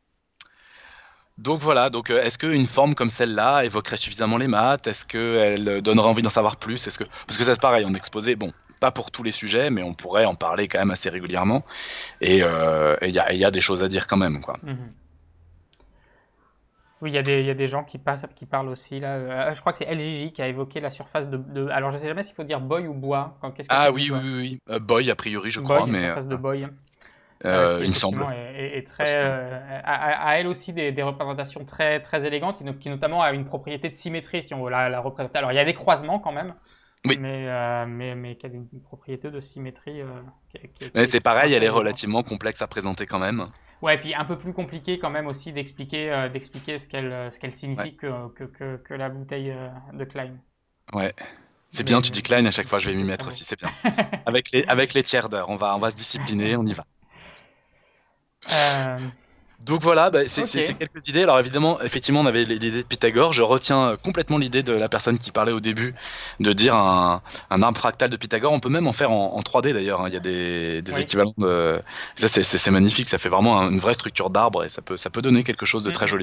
Donc voilà, donc euh, est-ce qu'une forme comme celle-là évoquerait suffisamment les maths? Est-ce qu'elle euh, donnerait envie d'en savoir plus? Est-ce que... Parce que ça c'est pareil, on exposait, bon, pas pour tous les sujets, mais on pourrait en parler quand même assez régulièrement. Et euh, et il y a, il y a des choses à dire quand même, quoi. Mhm. Oui, il y a des, il y a des gens qui passent, qui parlent aussi là. euh, je crois que c'est L J J qui a évoqué la surface de, de- alors je sais jamais s'il faut dire boy ou bois. Quand- Qu'est-ce que tu Ah dis oui, oui, toi? oui, oui. Euh, Boy, a priori, je crois, Boy, mais euh, surface de boy, euh, euh, qui il me semble. effectivement est, est- est très, euh, a, a- a elle aussi des, des représentations très, très élégantes, et no- qui notamment a une propriété de symétrie si on veut la, la représenter. Alors il y a des croisements quand même, Oui, mais, euh, mais, mais qui a une une propriété de symétrie euh, qui, qui- mais qui- c'est qui sont pareil, assez elle est élégantes. relativement complexe à présenter quand même. Ouais, et puis un peu plus compliqué quand même aussi d'expliquer euh, d'expliquer ce qu'elle euh, ce qu'elle Ouais, signifie que, que, que, que la bouteille euh, de Klein. ouais. C'est bien, Mais, tu mais, dis Klein, à chaque fois je mais vais m'y c'est très mettre beau. aussi, c'est bien. Avec les, avec les tiers d'heure, on va, on va se discipliner, on y va. Euh, Donc voilà, bah, c'est ok, c'est- c'est quelques idées. Alors évidemment, effectivement, on avait l'idée de Pythagore. Je retiens euh, complètement l'idée de la personne qui parlait au début de dire un, un arbre fractal de Pythagore. On peut même en faire en, en trois D d'ailleurs, hein. Il y a des, des oui. équivalents de... Ça, c'est c'est- c'est magnifique. Ça fait vraiment un- une vraie structure d'arbre et ça peut, ça peut donner quelque chose de Mm, très mm. joli.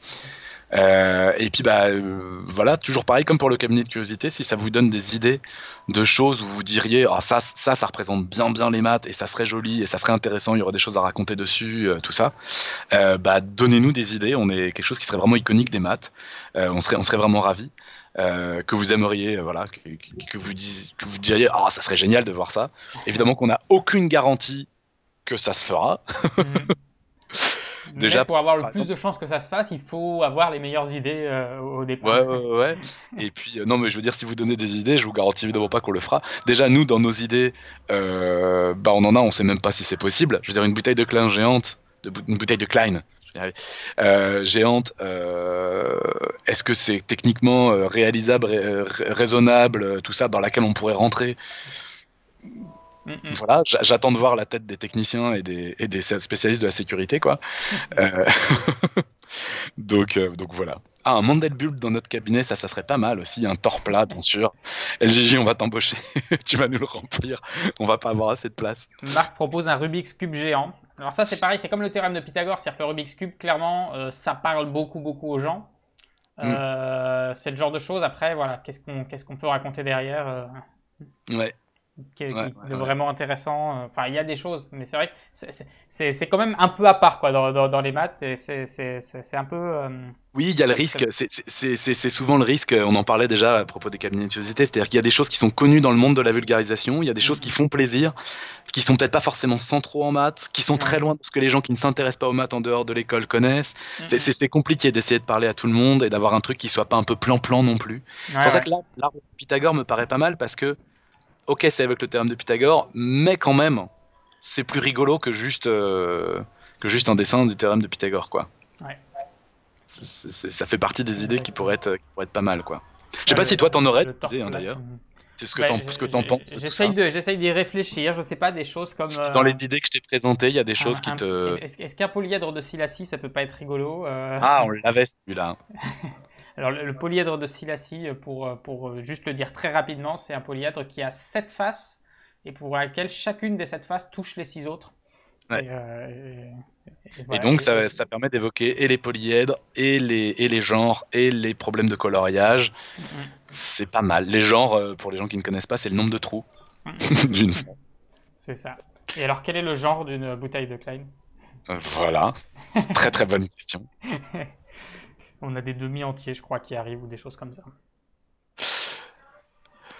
Euh, et puis bah euh, voilà, toujours pareil comme pour le cabinet de curiosité, si ça vous donne des idées de choses où vous diriez ah ça ça ça représente bien bien les maths et ça serait joli et ça serait intéressant, il y aurait des choses à raconter dessus, euh, tout ça, euh, bah donnez-nous des idées, on est quelque chose qui serait vraiment iconique des maths. Euh, on serait on serait vraiment ravis. Euh, que vous aimeriez, euh, voilà, que, que- que vous dis- que vous diriez, ah, ça serait génial de voir ça. Évidemment qu'on n'a aucune garantie que ça se fera. Mhm. Mais Déjà, pour avoir le par plus exemple, de chances que ça se fasse, il faut avoir les meilleures idées euh, au départ. ouais, ouais, ouais, ouais. Et puis, euh, non, mais je veux dire, si vous donnez des idées, je vous garantis évidemment pas qu'on le fera. Déjà, nous, dans nos idées, euh, bah, on en a, on sait même pas si c'est possible. Je veux dire, une bouteille de Klein géante, de bou- une bouteille de Klein, je vais y arriver, euh, géante, euh, est-ce que c'est techniquement euh, réalisable, ré- euh, rai- raisonnable, euh, tout ça, dans laquelle on pourrait rentrer? Mhm. Voilà, j'a- j'attends de voir la tête des techniciens et des, et des spécialistes de la sécurité, quoi. Euh, Donc, euh, donc voilà. Ah, un Mandelbrot dans notre cabinet, ça, ça serait pas mal aussi. Un tort plat, bien sûr. L G J, on va t'embaucher. Tu vas nous le remplir. On va pas avoir assez de place. Marc propose un Rubik's Cube géant. Alors ça c'est pareil, c'est comme le théorème de Pythagore, c'est-à-dire que le Rubik's Cube, clairement, euh, ça parle beaucoup beaucoup aux gens. Mm. Euh, c'est le genre de choses, après, voilà, qu'est-ce qu'on qu'est-ce qu'on peut raconter derrière euh, Ouais, qui, ouais, qui- ouais, de ouais. vraiment intéressant. euh, Enfin, il y a des choses, mais c'est vrai que c'est c'est- c'est- c'est quand même un peu à part quoi, dans, dans, dans les maths, et c'est c'est- c'est- c'est un peu... euh, Oui, il y a le ça- ça- risque. C'est c'est- c'est- c'est- c'est souvent le risque. On en parlait déjà à propos des cabinets de curiosité. C'est-à-dire qu'il y a des choses qui sont connues dans le monde de la vulgarisation. Il y a des choses qui Mhm. font plaisir, qui sont peut-être pas forcément centraux en maths, qui sont très Ouais. loin de ce que les gens qui ne s'intéressent pas aux maths en dehors de l'école connaissent. C'est Mhm. c'est- c'est compliqué d'essayer de parler à tout le monde et d'avoir un truc qui soit pas un peu plan-plan non plus. C'est Ouais, pour ça ouais. que là, l'arbre de Pythagore me paraît pas mal parce que, ok, c'est avec le théorème de Pythagore, mais quand même, c'est plus rigolo que juste, euh, que juste un dessin du théorème de Pythagore, quoi. Ouais. C'est- c'est- ça fait partie des idées qui Exactement. pourraient être, qui pourraient être pas mal, quoi. Je sais Ouais, pas si toi t'en aurais le, le des idées, hein, torse d'ailleurs. là. C'est ce que Bah, t'en, ce que t'en penses de tout ça. j'essaye de, j'essaye d'y réfléchir. Je sais pas, des choses comme Si dans euh, les idées que je t'ai présentées, il y a des un, choses qui un- te... est-ce, est-ce qu'un polyèdre de Silassi, ça peut pas être rigolo euh, Ah, on l'avait celui-là. Alors, le, le polyèdre de Silassi, euh, pour, euh, pour euh, juste le dire très rapidement, c'est un polyèdre qui a sept faces et pour laquelle chacune des sept faces touche les six autres. Ouais. Et, euh, et- et Et voilà. donc Et- ça, et- ça permet d'évoquer et les polyèdres, et les, et les genres, et les problèmes de coloriage. Mm, mm, C'est pas mal. Les genres, euh, pour les gens qui ne connaissent pas, c'est le nombre de trous mm, mm. d'une fois. C'est ça. Et alors, quel est le genre d'une bouteille de Klein? Euh, Voilà. C'est très très bonne question. On a des demi entiers, je crois, qui arrivent ou des choses comme ça.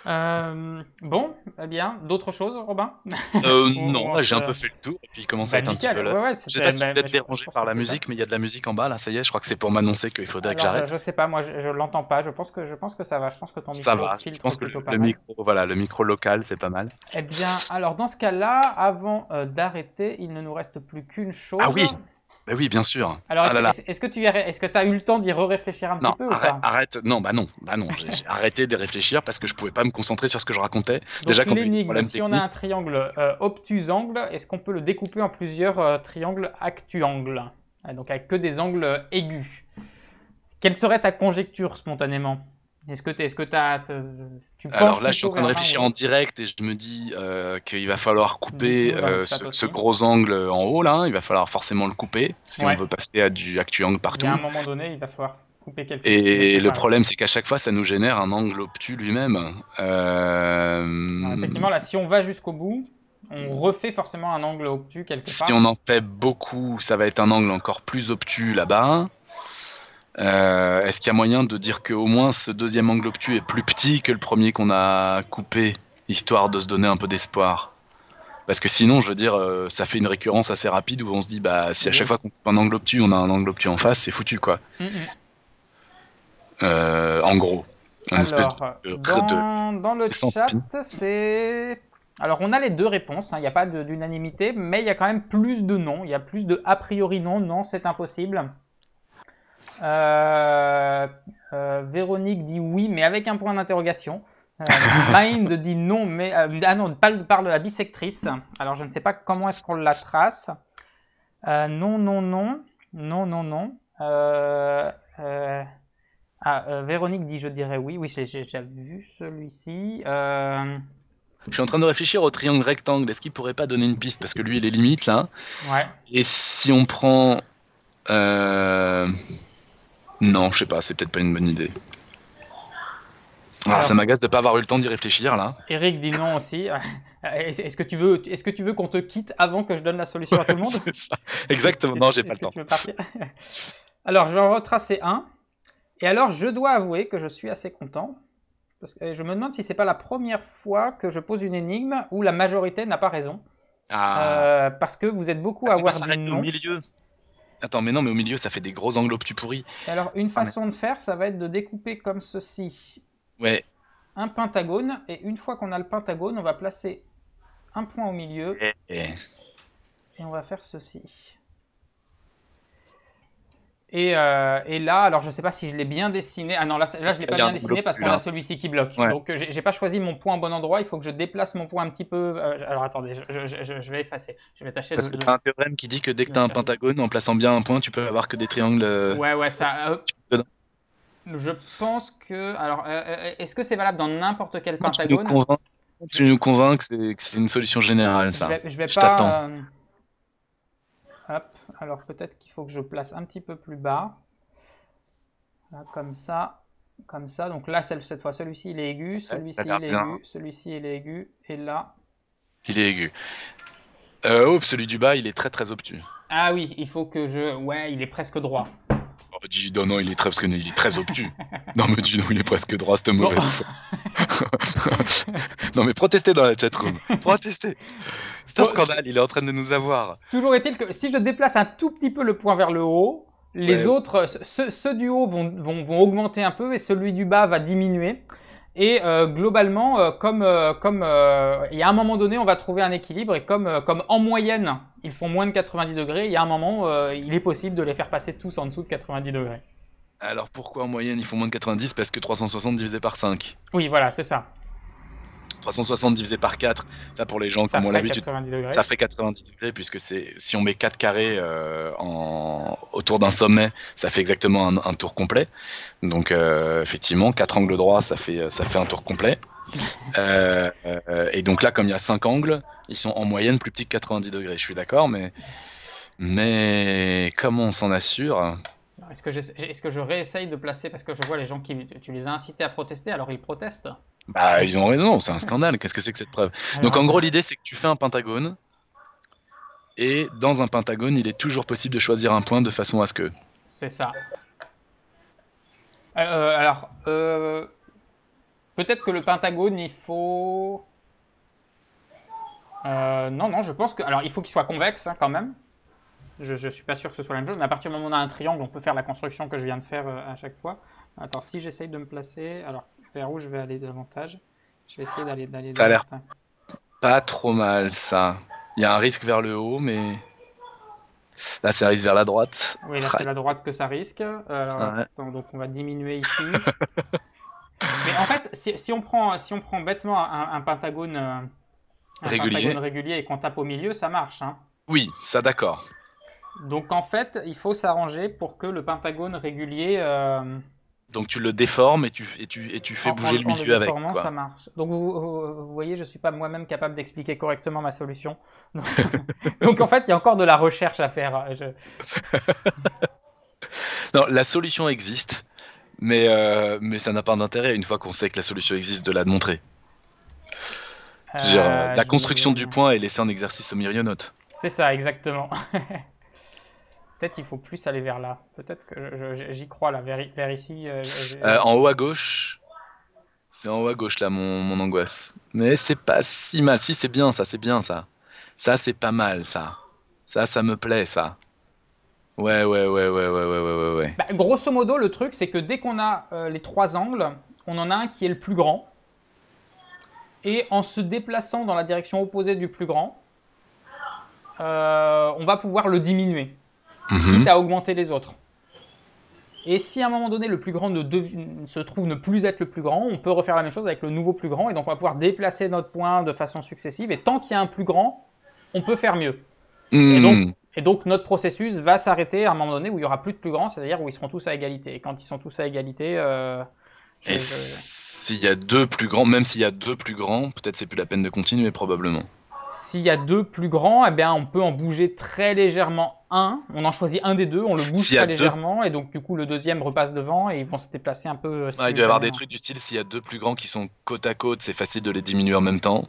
Euh, bon, eh bien, d'autres choses, Robin? Euh, On- non, on là j'ai un se- peu fait le tour et puis il commence à Bah, être un petit nickel, peu là. ouais, ouais, Je sais c'était. pas si bah, vous bah, êtes je, je dérangé pense par que la c'est ça. musique, mais il y a de la musique en bas là, ça y est, je crois que c'est pour m'annoncer qu'il faudrait que Alors, je, j'arrête. je sais pas, moi, je, je l'entends pas. Je pense que, je pense que ça va. Je pense que ton Ça micro va, je filtre pense que le, plutôt pas le mal. micro, voilà, le micro local c'est pas mal. Eh bien, alors, dans ce cas-là, avant euh, d'arrêter, il ne nous reste plus qu'une Ah chose. oui, bah oui, bien sûr. Alors, Ah est-ce là que, là. est-ce, est-ce que tu as, est-ce que tu as eu le temps d'y réfléchir un petit Non, peu ou arrête, pas? arrête. Non, bah non, bah non. J'ai j'ai arrêté de réfléchir parce que je pouvais pas me concentrer sur ce que je racontais. Déjà Donc, qu'on a eu des l'énigme, problèmes si on a un techniques. triangle euh, obtus-angle, est-ce qu'on peut le découper en plusieurs euh, triangles actu-angles? Ah, donc, avec que des angles aigus. Quelle serait ta conjecture spontanément? Est-ce que, t'es- est-ce que t'as- t'as- tu penches Alors là, je suis en plutôt train de vers l'un ou réfléchir en l'autre? direct et je me dis euh, qu'il va falloir Du coup, couper il va dans le euh, chat ce, ce aussi. gros angle en haut là. Il va falloir forcément le couper si on Ouais, veut passer à du actuangle il y a un partout. moment donné, il va falloir couper quelque, Et quelque le part ici. problème, c'est qu'à chaque fois, ça nous génère un angle obtus lui-même. Alors, Euh, effectivement, là, si on va jusqu'au bout, on refait forcément un angle obtus quelque Si part. on en fait beaucoup, ça va être un angle encore plus obtus là-bas. Euh, Est-ce qu'il y a moyen de dire qu'au moins ce deuxième angle obtus est plus petit que le premier qu'on a coupé, histoire de se donner un peu d'espoir? Parce que sinon, je veux dire, euh, ça fait une récurrence assez rapide où on se dit, bah, si à chaque Oui. fois qu'on coupe un angle obtus, on a un angle obtus en face, c'est foutu, quoi. Mm, mm. Euh, en gros, un espèce de, Alors, de, de dans, dans le descente. chat, c'est... Alors, on a les deux réponses, hein, il n'y a pas de- d'unanimité, mais il y a quand même plus de non. Il y a plus de a priori non, non, c'est impossible. Euh, euh, Véronique dit oui, mais avec un point d'interrogation. Euh, Mind dit non, mais... euh, ah non, parle, parle de la bisectrice. Alors, je ne sais pas comment est-ce qu'on la trace. Euh, non, non, non. Non, non, non. Euh, euh, ah, euh, Véronique dit je dirais oui. Oui, j'ai j'ai déjà vu celui-ci. Euh, Je suis en train de réfléchir au triangle rectangle. Est-ce qu'il pourrait pas donner une piste? Parce que lui, il est limite, là. ouais. Et si on prend... Euh... Non, je sais pas, c'est peut-être pas une bonne idée. Ah, Alors, ça m'agace de pas avoir eu le temps d'y réfléchir, là. Eric dit non aussi. Est-ce est-ce que tu veux, est-ce que tu veux qu'on te quitte avant que je donne la solution à tout le monde? C'est ça. Exactement, non, Est-ce- j'ai pas est-ce le que temps. tu veux partir? Alors, je vais en retracer un. Et alors, je dois avouer que je suis assez content. Parce que je me demande si c'est pas la première fois que je pose une énigme où la majorité n'a pas raison. Ah, Euh, parce que vous êtes beaucoup à est-ce qu'on peut avoir dit s'arrêter au non. milieu? Attends, mais non, mais au milieu, ça fait des gros angles obtus pourris. Et alors, une Ah, mais- façon de faire, ça va être de découper comme ceci Ouais. un pentagone. Et une fois qu'on a le pentagone, on va placer un point au milieu Et- et- et on va faire ceci. Et, euh, et là, alors je sais pas si je l'ai bien dessiné. Ah non, là, là je l'ai Il y pas a bien un dessiné angle parce obtus, qu'on a là. celui-ci qui bloque. Ouais. Donc euh, j'ai j'ai pas choisi mon point au bon endroit. Il faut que je déplace mon point un petit peu. euh, alors attendez, je, je- je- je vais effacer. Je vais tâcher Parce de. que de- t'as un théorème qui dit que dès que de t'as un faire- pentagone, en plaçant bien un point, tu peux avoir que des triangles. euh, Ouais, ouais, ça. euh, dedans. je pense que. Alors, euh, euh, est-ce que c'est valable dans n'importe quel Non, tu nous pentagone? convaincs, tu nous convaincs que c'est que c'est une solution générale, Je ça. vais, je vais Je t'attends. pas. euh, Hop. Alors peut-être qu'il faut que je place un petit peu plus bas. Là, comme ça. Comme ça. Donc là, celle- cette fois, celui-ci il est aigu, ça a celui-ci l'air il est bien. aigu, celui-ci il est aigu, et là. Il est aigu. Euh, oh, celui du bas, il est très très obtus. Ah oui, il faut que je. Ouais, il est presque droit. Oh, dis, non, non, il est très, parce que il est très obtus. Non, mais dis, non, il est presque droit, cette Bon. mauvaise foi. Non, mais protestez dans la chatroom. Protestez. C'est un Bon, scandale, il est en train de nous avoir. Toujours est-il que si je déplace un tout petit peu le point vers le haut, les Ouais. autres, ceux, ceux du haut vont, vont, vont augmenter un peu et celui du bas va diminuer. Et euh, globalement, euh, comme euh, comme euh, il y a un moment donné, on va trouver un équilibre et comme euh, comme en moyenne, ils font moins de quatre-vingt-dix degrés, il y a un moment, euh, il est possible de les faire passer tous en dessous de quatre-vingt-dix degrés. Alors pourquoi en moyenne ils font moins de quatre-vingt-dix? Parce que trois cent soixante divisé par cinq. Oui, voilà, c'est ça. trois cent soixante divisé par quatre, ça pour les gens Ça qui ont ferait l'habitude, quatre-vingt-dix degrés. ça fait quatre-vingt-dix degrés, puisque c'est si on met quatre carrés euh, en, autour d'un sommet, ça fait exactement un, un tour complet. Donc euh, effectivement, quatre angles droits, ça fait, ça fait un tour complet. Euh, euh, et donc là, comme il y a cinq angles, ils sont en moyenne plus petits que quatre-vingt-dix degrés. Je suis d'accord, mais, mais comment on s'en assure? Est-ce que, j'essa- est-ce que je réessaye de placer, parce que je vois les gens qui, tu les as incités à protester, alors ils protestent. Bah, ils ont raison, c'est un scandale. Qu'est-ce que c'est que cette preuve? Donc Alors, en gros, l'idée, c'est que tu fais un pentagone. Et dans un pentagone, il est toujours possible de choisir un point de façon à ce que... c'est ça. Euh, alors, euh, Peut-être que le pentagone, il faut... Euh, non, non, je pense que... Alors, il faut qu'il soit convexe, hein, quand même. Je, je suis pas sûr que ce soit la même chose, mais à partir du moment où on a un triangle, on peut faire la construction que je viens de faire euh, à chaque fois. Attends, si j'essaye de me placer... Alors, vers où je vais aller davantage? Je vais essayer d'aller d'aller Ça a l'air davantage. pas trop mal, ça. Il y a un risque vers le haut, mais là, c'est un risque vers la droite. Oui, là, c'est la droite que ça risque. Euh, Alors, Ouais. attends, donc on va diminuer ici. Mais en fait, si, si on prend, si on prend bêtement un, un pentagone, euh, un Régulier. pentagone régulier et qu'on tape au milieu, ça marche, hein. Oui, ça d'accord. Donc en fait, il faut s'arranger pour que le pentagone régulier, euh, Donc tu le déformes et tu, et tu, et tu fais en, bouger en- le en le milieu avec, déformant, ça quoi. marche. Donc vous, vous- vous voyez, je suis pas moi-même capable d'expliquer correctement ma solution. Donc, donc, en fait, il y a encore de la recherche à faire. Je- Non, la solution existe, mais, euh, mais ça n'a pas d'intérêt une fois qu'on sait que la solution existe de la montrer. Je veux dire, euh, euh, la j'y construction vais du bien. point est laissée en exercice au myriaute. C'est ça, exactement. Peut-être qu'il faut plus aller vers là. Peut-être que je- je- j'y crois là, vers, i- vers ici. euh, je- Euh, en haut à gauche, c'est en haut à gauche là mon, mon angoisse. Mais c'est pas si mal. Si, c'est bien ça, c'est bien ça. Ça, c'est pas mal ça. Ça, ça me plaît ça. Ouais, ouais, ouais, ouais, ouais, ouais, ouais, ouais, ouais. Bah, grosso modo, le truc, c'est que dès qu'on a euh, les trois angles, on en a un qui est le plus grand. Et en se déplaçant dans la direction opposée du plus grand, euh, on va pouvoir le diminuer, Mhm. quitte à augmenter les autres. Et si à un moment donné le plus grand ne devi- se trouve ne plus être le plus grand, on peut refaire la même chose avec le nouveau plus grand. Et donc on va pouvoir déplacer notre point de façon successive. Et tant qu'il y a un plus grand, on peut faire mieux. Et donc, Hmm. et donc notre processus va s'arrêter à un moment donné où il n'y aura plus de plus grands, c'est-à-dire où ils seront tous à égalité. Et quand ils sont tous à égalité, euh, je- Et je- s'il y a deux plus grands, même s'il y a deux plus grands, peut-être c'est plus la peine de continuer probablement. s'il y a deux plus grands, eh bien, on peut en bouger très légèrement un. On en choisit un des deux, on le bouge S'il y a très deux- légèrement, et donc du coup le deuxième repasse devant et ils vont se déplacer un peu. euh, Ouais, il doit y avoir des simultanément. trucs du style, s'il y a deux plus grands qui sont côte à côte, c'est facile de les diminuer en même temps.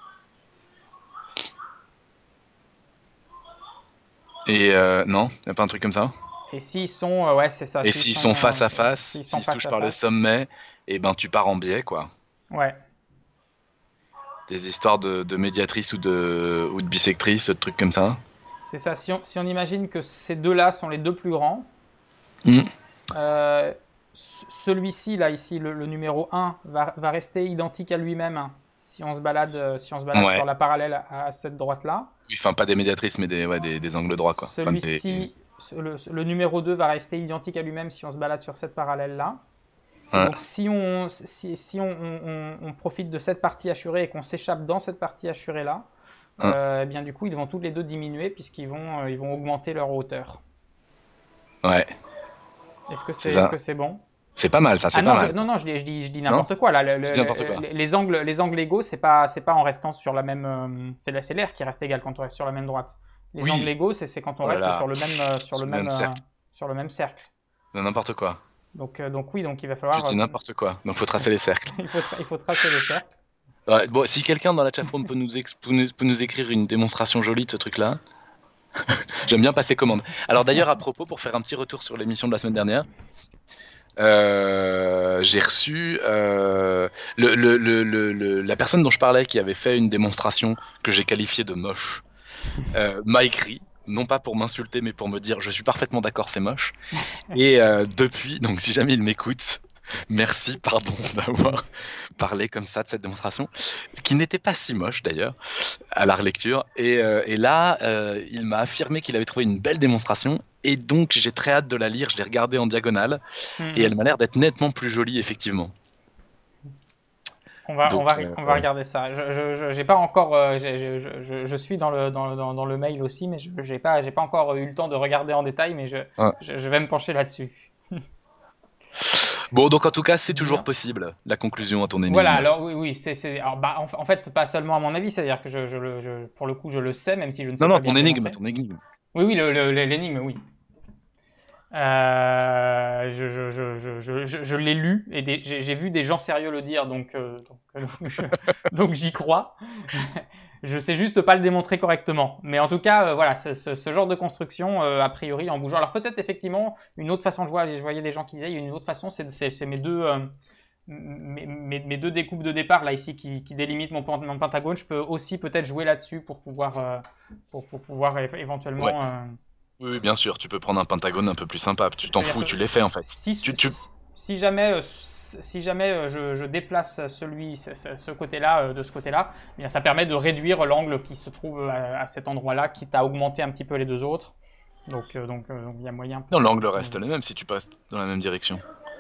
Et euh, non, y a pas un truc comme ça? Et s'ils sont, euh, ouais, c'est ça. Et s'ils s'ils sont face à euh, face, s'ils sont s'ils se face touchent à par le face. sommet, et ben tu pars en biais, quoi. Ouais. Des histoires de, de médiatrice ou de, ou de bisectrice, de trucs comme ça. C'est ça. Si on, si on imagine que ces deux-là sont les deux plus grands, Hmm. euh, c- celui-ci, là, ici, le, le numéro un, va, va rester identique à lui-même hein, si on se balade, euh, si on se balade Ouais. sur la parallèle à, à cette droite-là. Oui, enfin pas des médiatrices, mais des, ouais, des, des angles droits, quoi. Enfin, des- Celui-ci, ce- le, le numéro deux va rester identique à lui-même si on se balade sur cette parallèle-là. Et Ouais. donc si on, si, si on, on- on- on profite de cette partie hachurée et qu'on s'échappe dans cette partie hachurée-là, Ouais. euh, eh bien du coup ils vont tous les deux diminuer puisqu'ils vont, euh, ils vont augmenter leur hauteur. Ouais, Est-ce que c'est c'est, est-ce ça. que c'est bon? C'est pas mal, ça, c'est Ah pas non, mal. je, non, non, je dis, je dis, je dis Non? n'importe quoi là. Le- le- Tu dis n'importe quoi. le- les angles, les angles égaux, c'est pas, c'est pas en restant sur la même, euh, c'est la- c'est l'air qui reste égal quand on reste sur la même droite. Les Oui. angles égaux, c'est c'est quand on Oh là reste là. sur le même, euh, sur le même, euh, cercle. sur le même cercle. Non, n'importe quoi. Donc, euh, donc oui, donc il va Tu falloir, dis euh, n'importe quoi. Donc faut tracer les cercles. il faut, tra- il faut tracer le cercle. Ouais, bon, si quelqu'un dans la chatroom peut nous, ex- peut nous, peut nous écrire une démonstration jolie de ce truc-là, j'aime bien passer commande. Alors d'ailleurs, à propos, pour faire un petit retour sur l'émission de la semaine dernière, euh, j'ai reçu euh, le, le- le- le- le- la personne dont je parlais qui avait fait une démonstration que j'ai qualifiée de moche, euh, m'a écrit. Non pas pour m'insulter, mais pour me dire je suis parfaitement d'accord, c'est moche. Et euh, depuis, donc si jamais il m'écoute, merci, pardon d'avoir parlé comme ça de cette démonstration, qui n'était pas si moche d'ailleurs, à la relecture. Et, euh, et là, euh, il m'a affirmé qu'il avait trouvé une belle démonstration, et donc j'ai très hâte de la lire, je l'ai regardée en diagonale, Mhm. et elle m'a l'air d'être nettement plus jolie, effectivement. On va, Donc, on va, euh, on va ouais. regarder ça. Je, je, je- j'ai pas encore, euh, j'ai- j'ai- je, je, je suis dans le, dans, le- dans, dans le mail aussi, mais je j'ai pas, j'ai pas encore eu le temps de regarder en détail, mais je, Ouais. je, je vais me pencher là-dessus. Bon, donc en tout cas, c'est toujours Bien. possible, la conclusion à ton énigme. Voilà, alors oui, oui, c'est, c'est, alors, bah, en, en fait, pas seulement à mon avis, c'est-à-dire que je, je, le- je, pour le coup, je le sais, même si je ne sais Non, non, pas bien ton le énigme, démontrer. ton énigme. Oui, oui, le, le- le- l'énigme, oui. Euh, je, je, je, je, je, je- je l'ai lu et des- j'ai j'ai vu des gens sérieux le dire, donc, euh, donc, euh, je- donc j'y crois. Je sais juste pas le démontrer correctement. Mais en tout cas, euh, voilà, ce, ce- ce genre de construction, euh, a priori, en bougeant. Alors peut-être effectivement, une autre façon, je, vois, je voyais des gens qui disaient, il y a une autre façon, c'est c'est- c'est mes deux, euh, mes, mes, mes deux découpes de départ là ici qui, qui délimitent mon, mon pentagone, je peux aussi peut-être jouer là-dessus pour pouvoir, euh, pour, pour pouvoir é éventuellement. Ouais. Euh, Oui, oui, bien sûr, tu peux prendre un pentagone un peu plus sympa. Tu t'en c'est-à-dire fous, que tu l'es fait en fait. Si, Tu, tu... si jamais, euh, si jamais euh, je, je déplace celui, ce, ce côté-là euh, de ce côté-là, eh bien ça permet de réduire l'angle qui se trouve à, à cet endroit-là, quitte à augmenter un petit peu les deux autres. Donc, euh, donc, euh, donc il y a moyen. Non, l'angle reste le même si tu passes dans la même direction.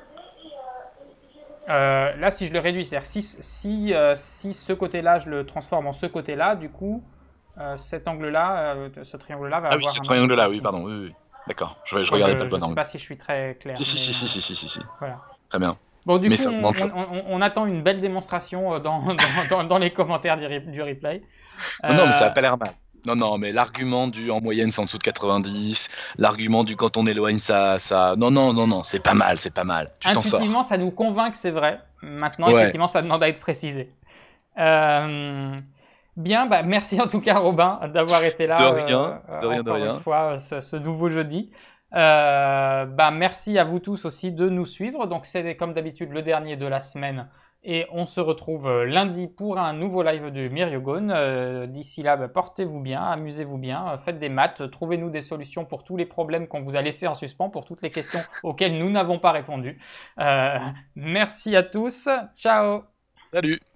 Euh, là, si je le réduis, c'est-à-dire si, si, euh, si ce côté-là, je le transforme en ce côté-là, du coup, euh, cet angle-là, euh, ce triangle-là va ah avoir. Ah oui, ce un triangle-là, oui, pardon, oui, oui. D'accord, je, je Moi, regardais je, pas le bon angle. Je sais pas si je suis très clair. Si, si, mais, si, si, euh, si, si, si, si. Voilà. Très bien. Bon, du mais coup, ça, on, on, on, on attend une belle démonstration dans, dans, dans, dans les commentaires du, du replay. Non, euh... non, mais ça a Euh, pas l'air mal. Non, non, mais l'argument du en moyenne c'est en dessous de quatre-vingt-dix, l'argument du quand on éloigne ça, ça, non, non, non, non, c'est pas mal, c'est pas mal. Tu t'en sors. Intuitivement, ça nous convainc que c'est vrai. Maintenant, Ouais. effectivement, ça demande à être précisé. Euh, bien, bah, merci en tout cas, Robin, d'avoir été là. De rien, euh, de rien, encore de rien. une fois, ce, ce nouveau jeudi. Euh, bah, merci à vous tous aussi de nous suivre. Donc, c'est comme d'habitude le dernier de la semaine. Et on se retrouve lundi pour un nouveau live du Myriogone. Euh, D'ici là, bah, portez-vous bien, amusez-vous bien, faites des maths, trouvez-nous des solutions pour tous les problèmes qu'on vous a laissés en suspens, pour toutes les questions auxquelles nous n'avons pas répondu. Euh, merci à tous, ciao. Salut.